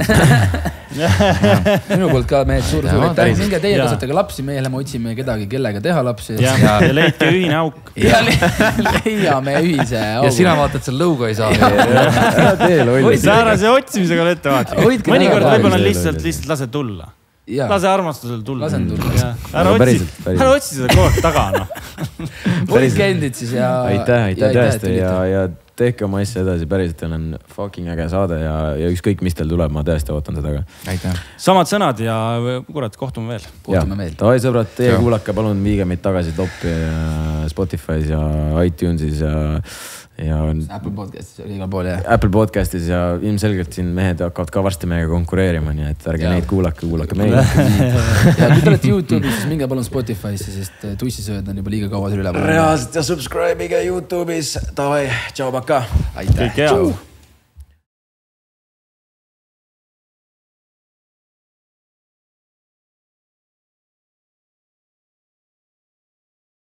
Minu poolt ka mehed suur aitäh. Minge teie kasvatage lapsi, meie lähme otsime kedagi, kellega teha lapsi. Ja leidke ühine auk. Ja leiame ühise augu. Ja sina vaatad seal lõuga ei saa. Säärase otsimisega ole ette vaata. Mõnikord võib-olla lihtsalt lase tulla. Lase armastusel tulla. Lasen tulla. Ära otsi seda kood taga. Hoidke endid siis ja... Aitäh tõesti ja tehke oma asja edasi. Päriselt on fucking äge saade ja ükskõik mis teil tuleb, ma tõesti ootan seda ka. Aitäh. Samad sõnad ja kurat, kohtume veel. Tavai sõbrad, teie kuulake, palun viige meid tagasi Toppi Spotify's ja iTunesis ja Apple Podcastis ja igal pool, jah. Apple Podcastis ja ilmselgelt siin mehed hakkavad ka varsti meiega konkureerima, nii et ärge neid kuulake meid. Ja kui te olete YouTube'is, siis minge palun Spotify'sse, sest tussisööd on juba liiga kaua seal üle. Reaalselt ja subscribe'ige YouTube'is. Tavai, tšau, baka. Aitäh.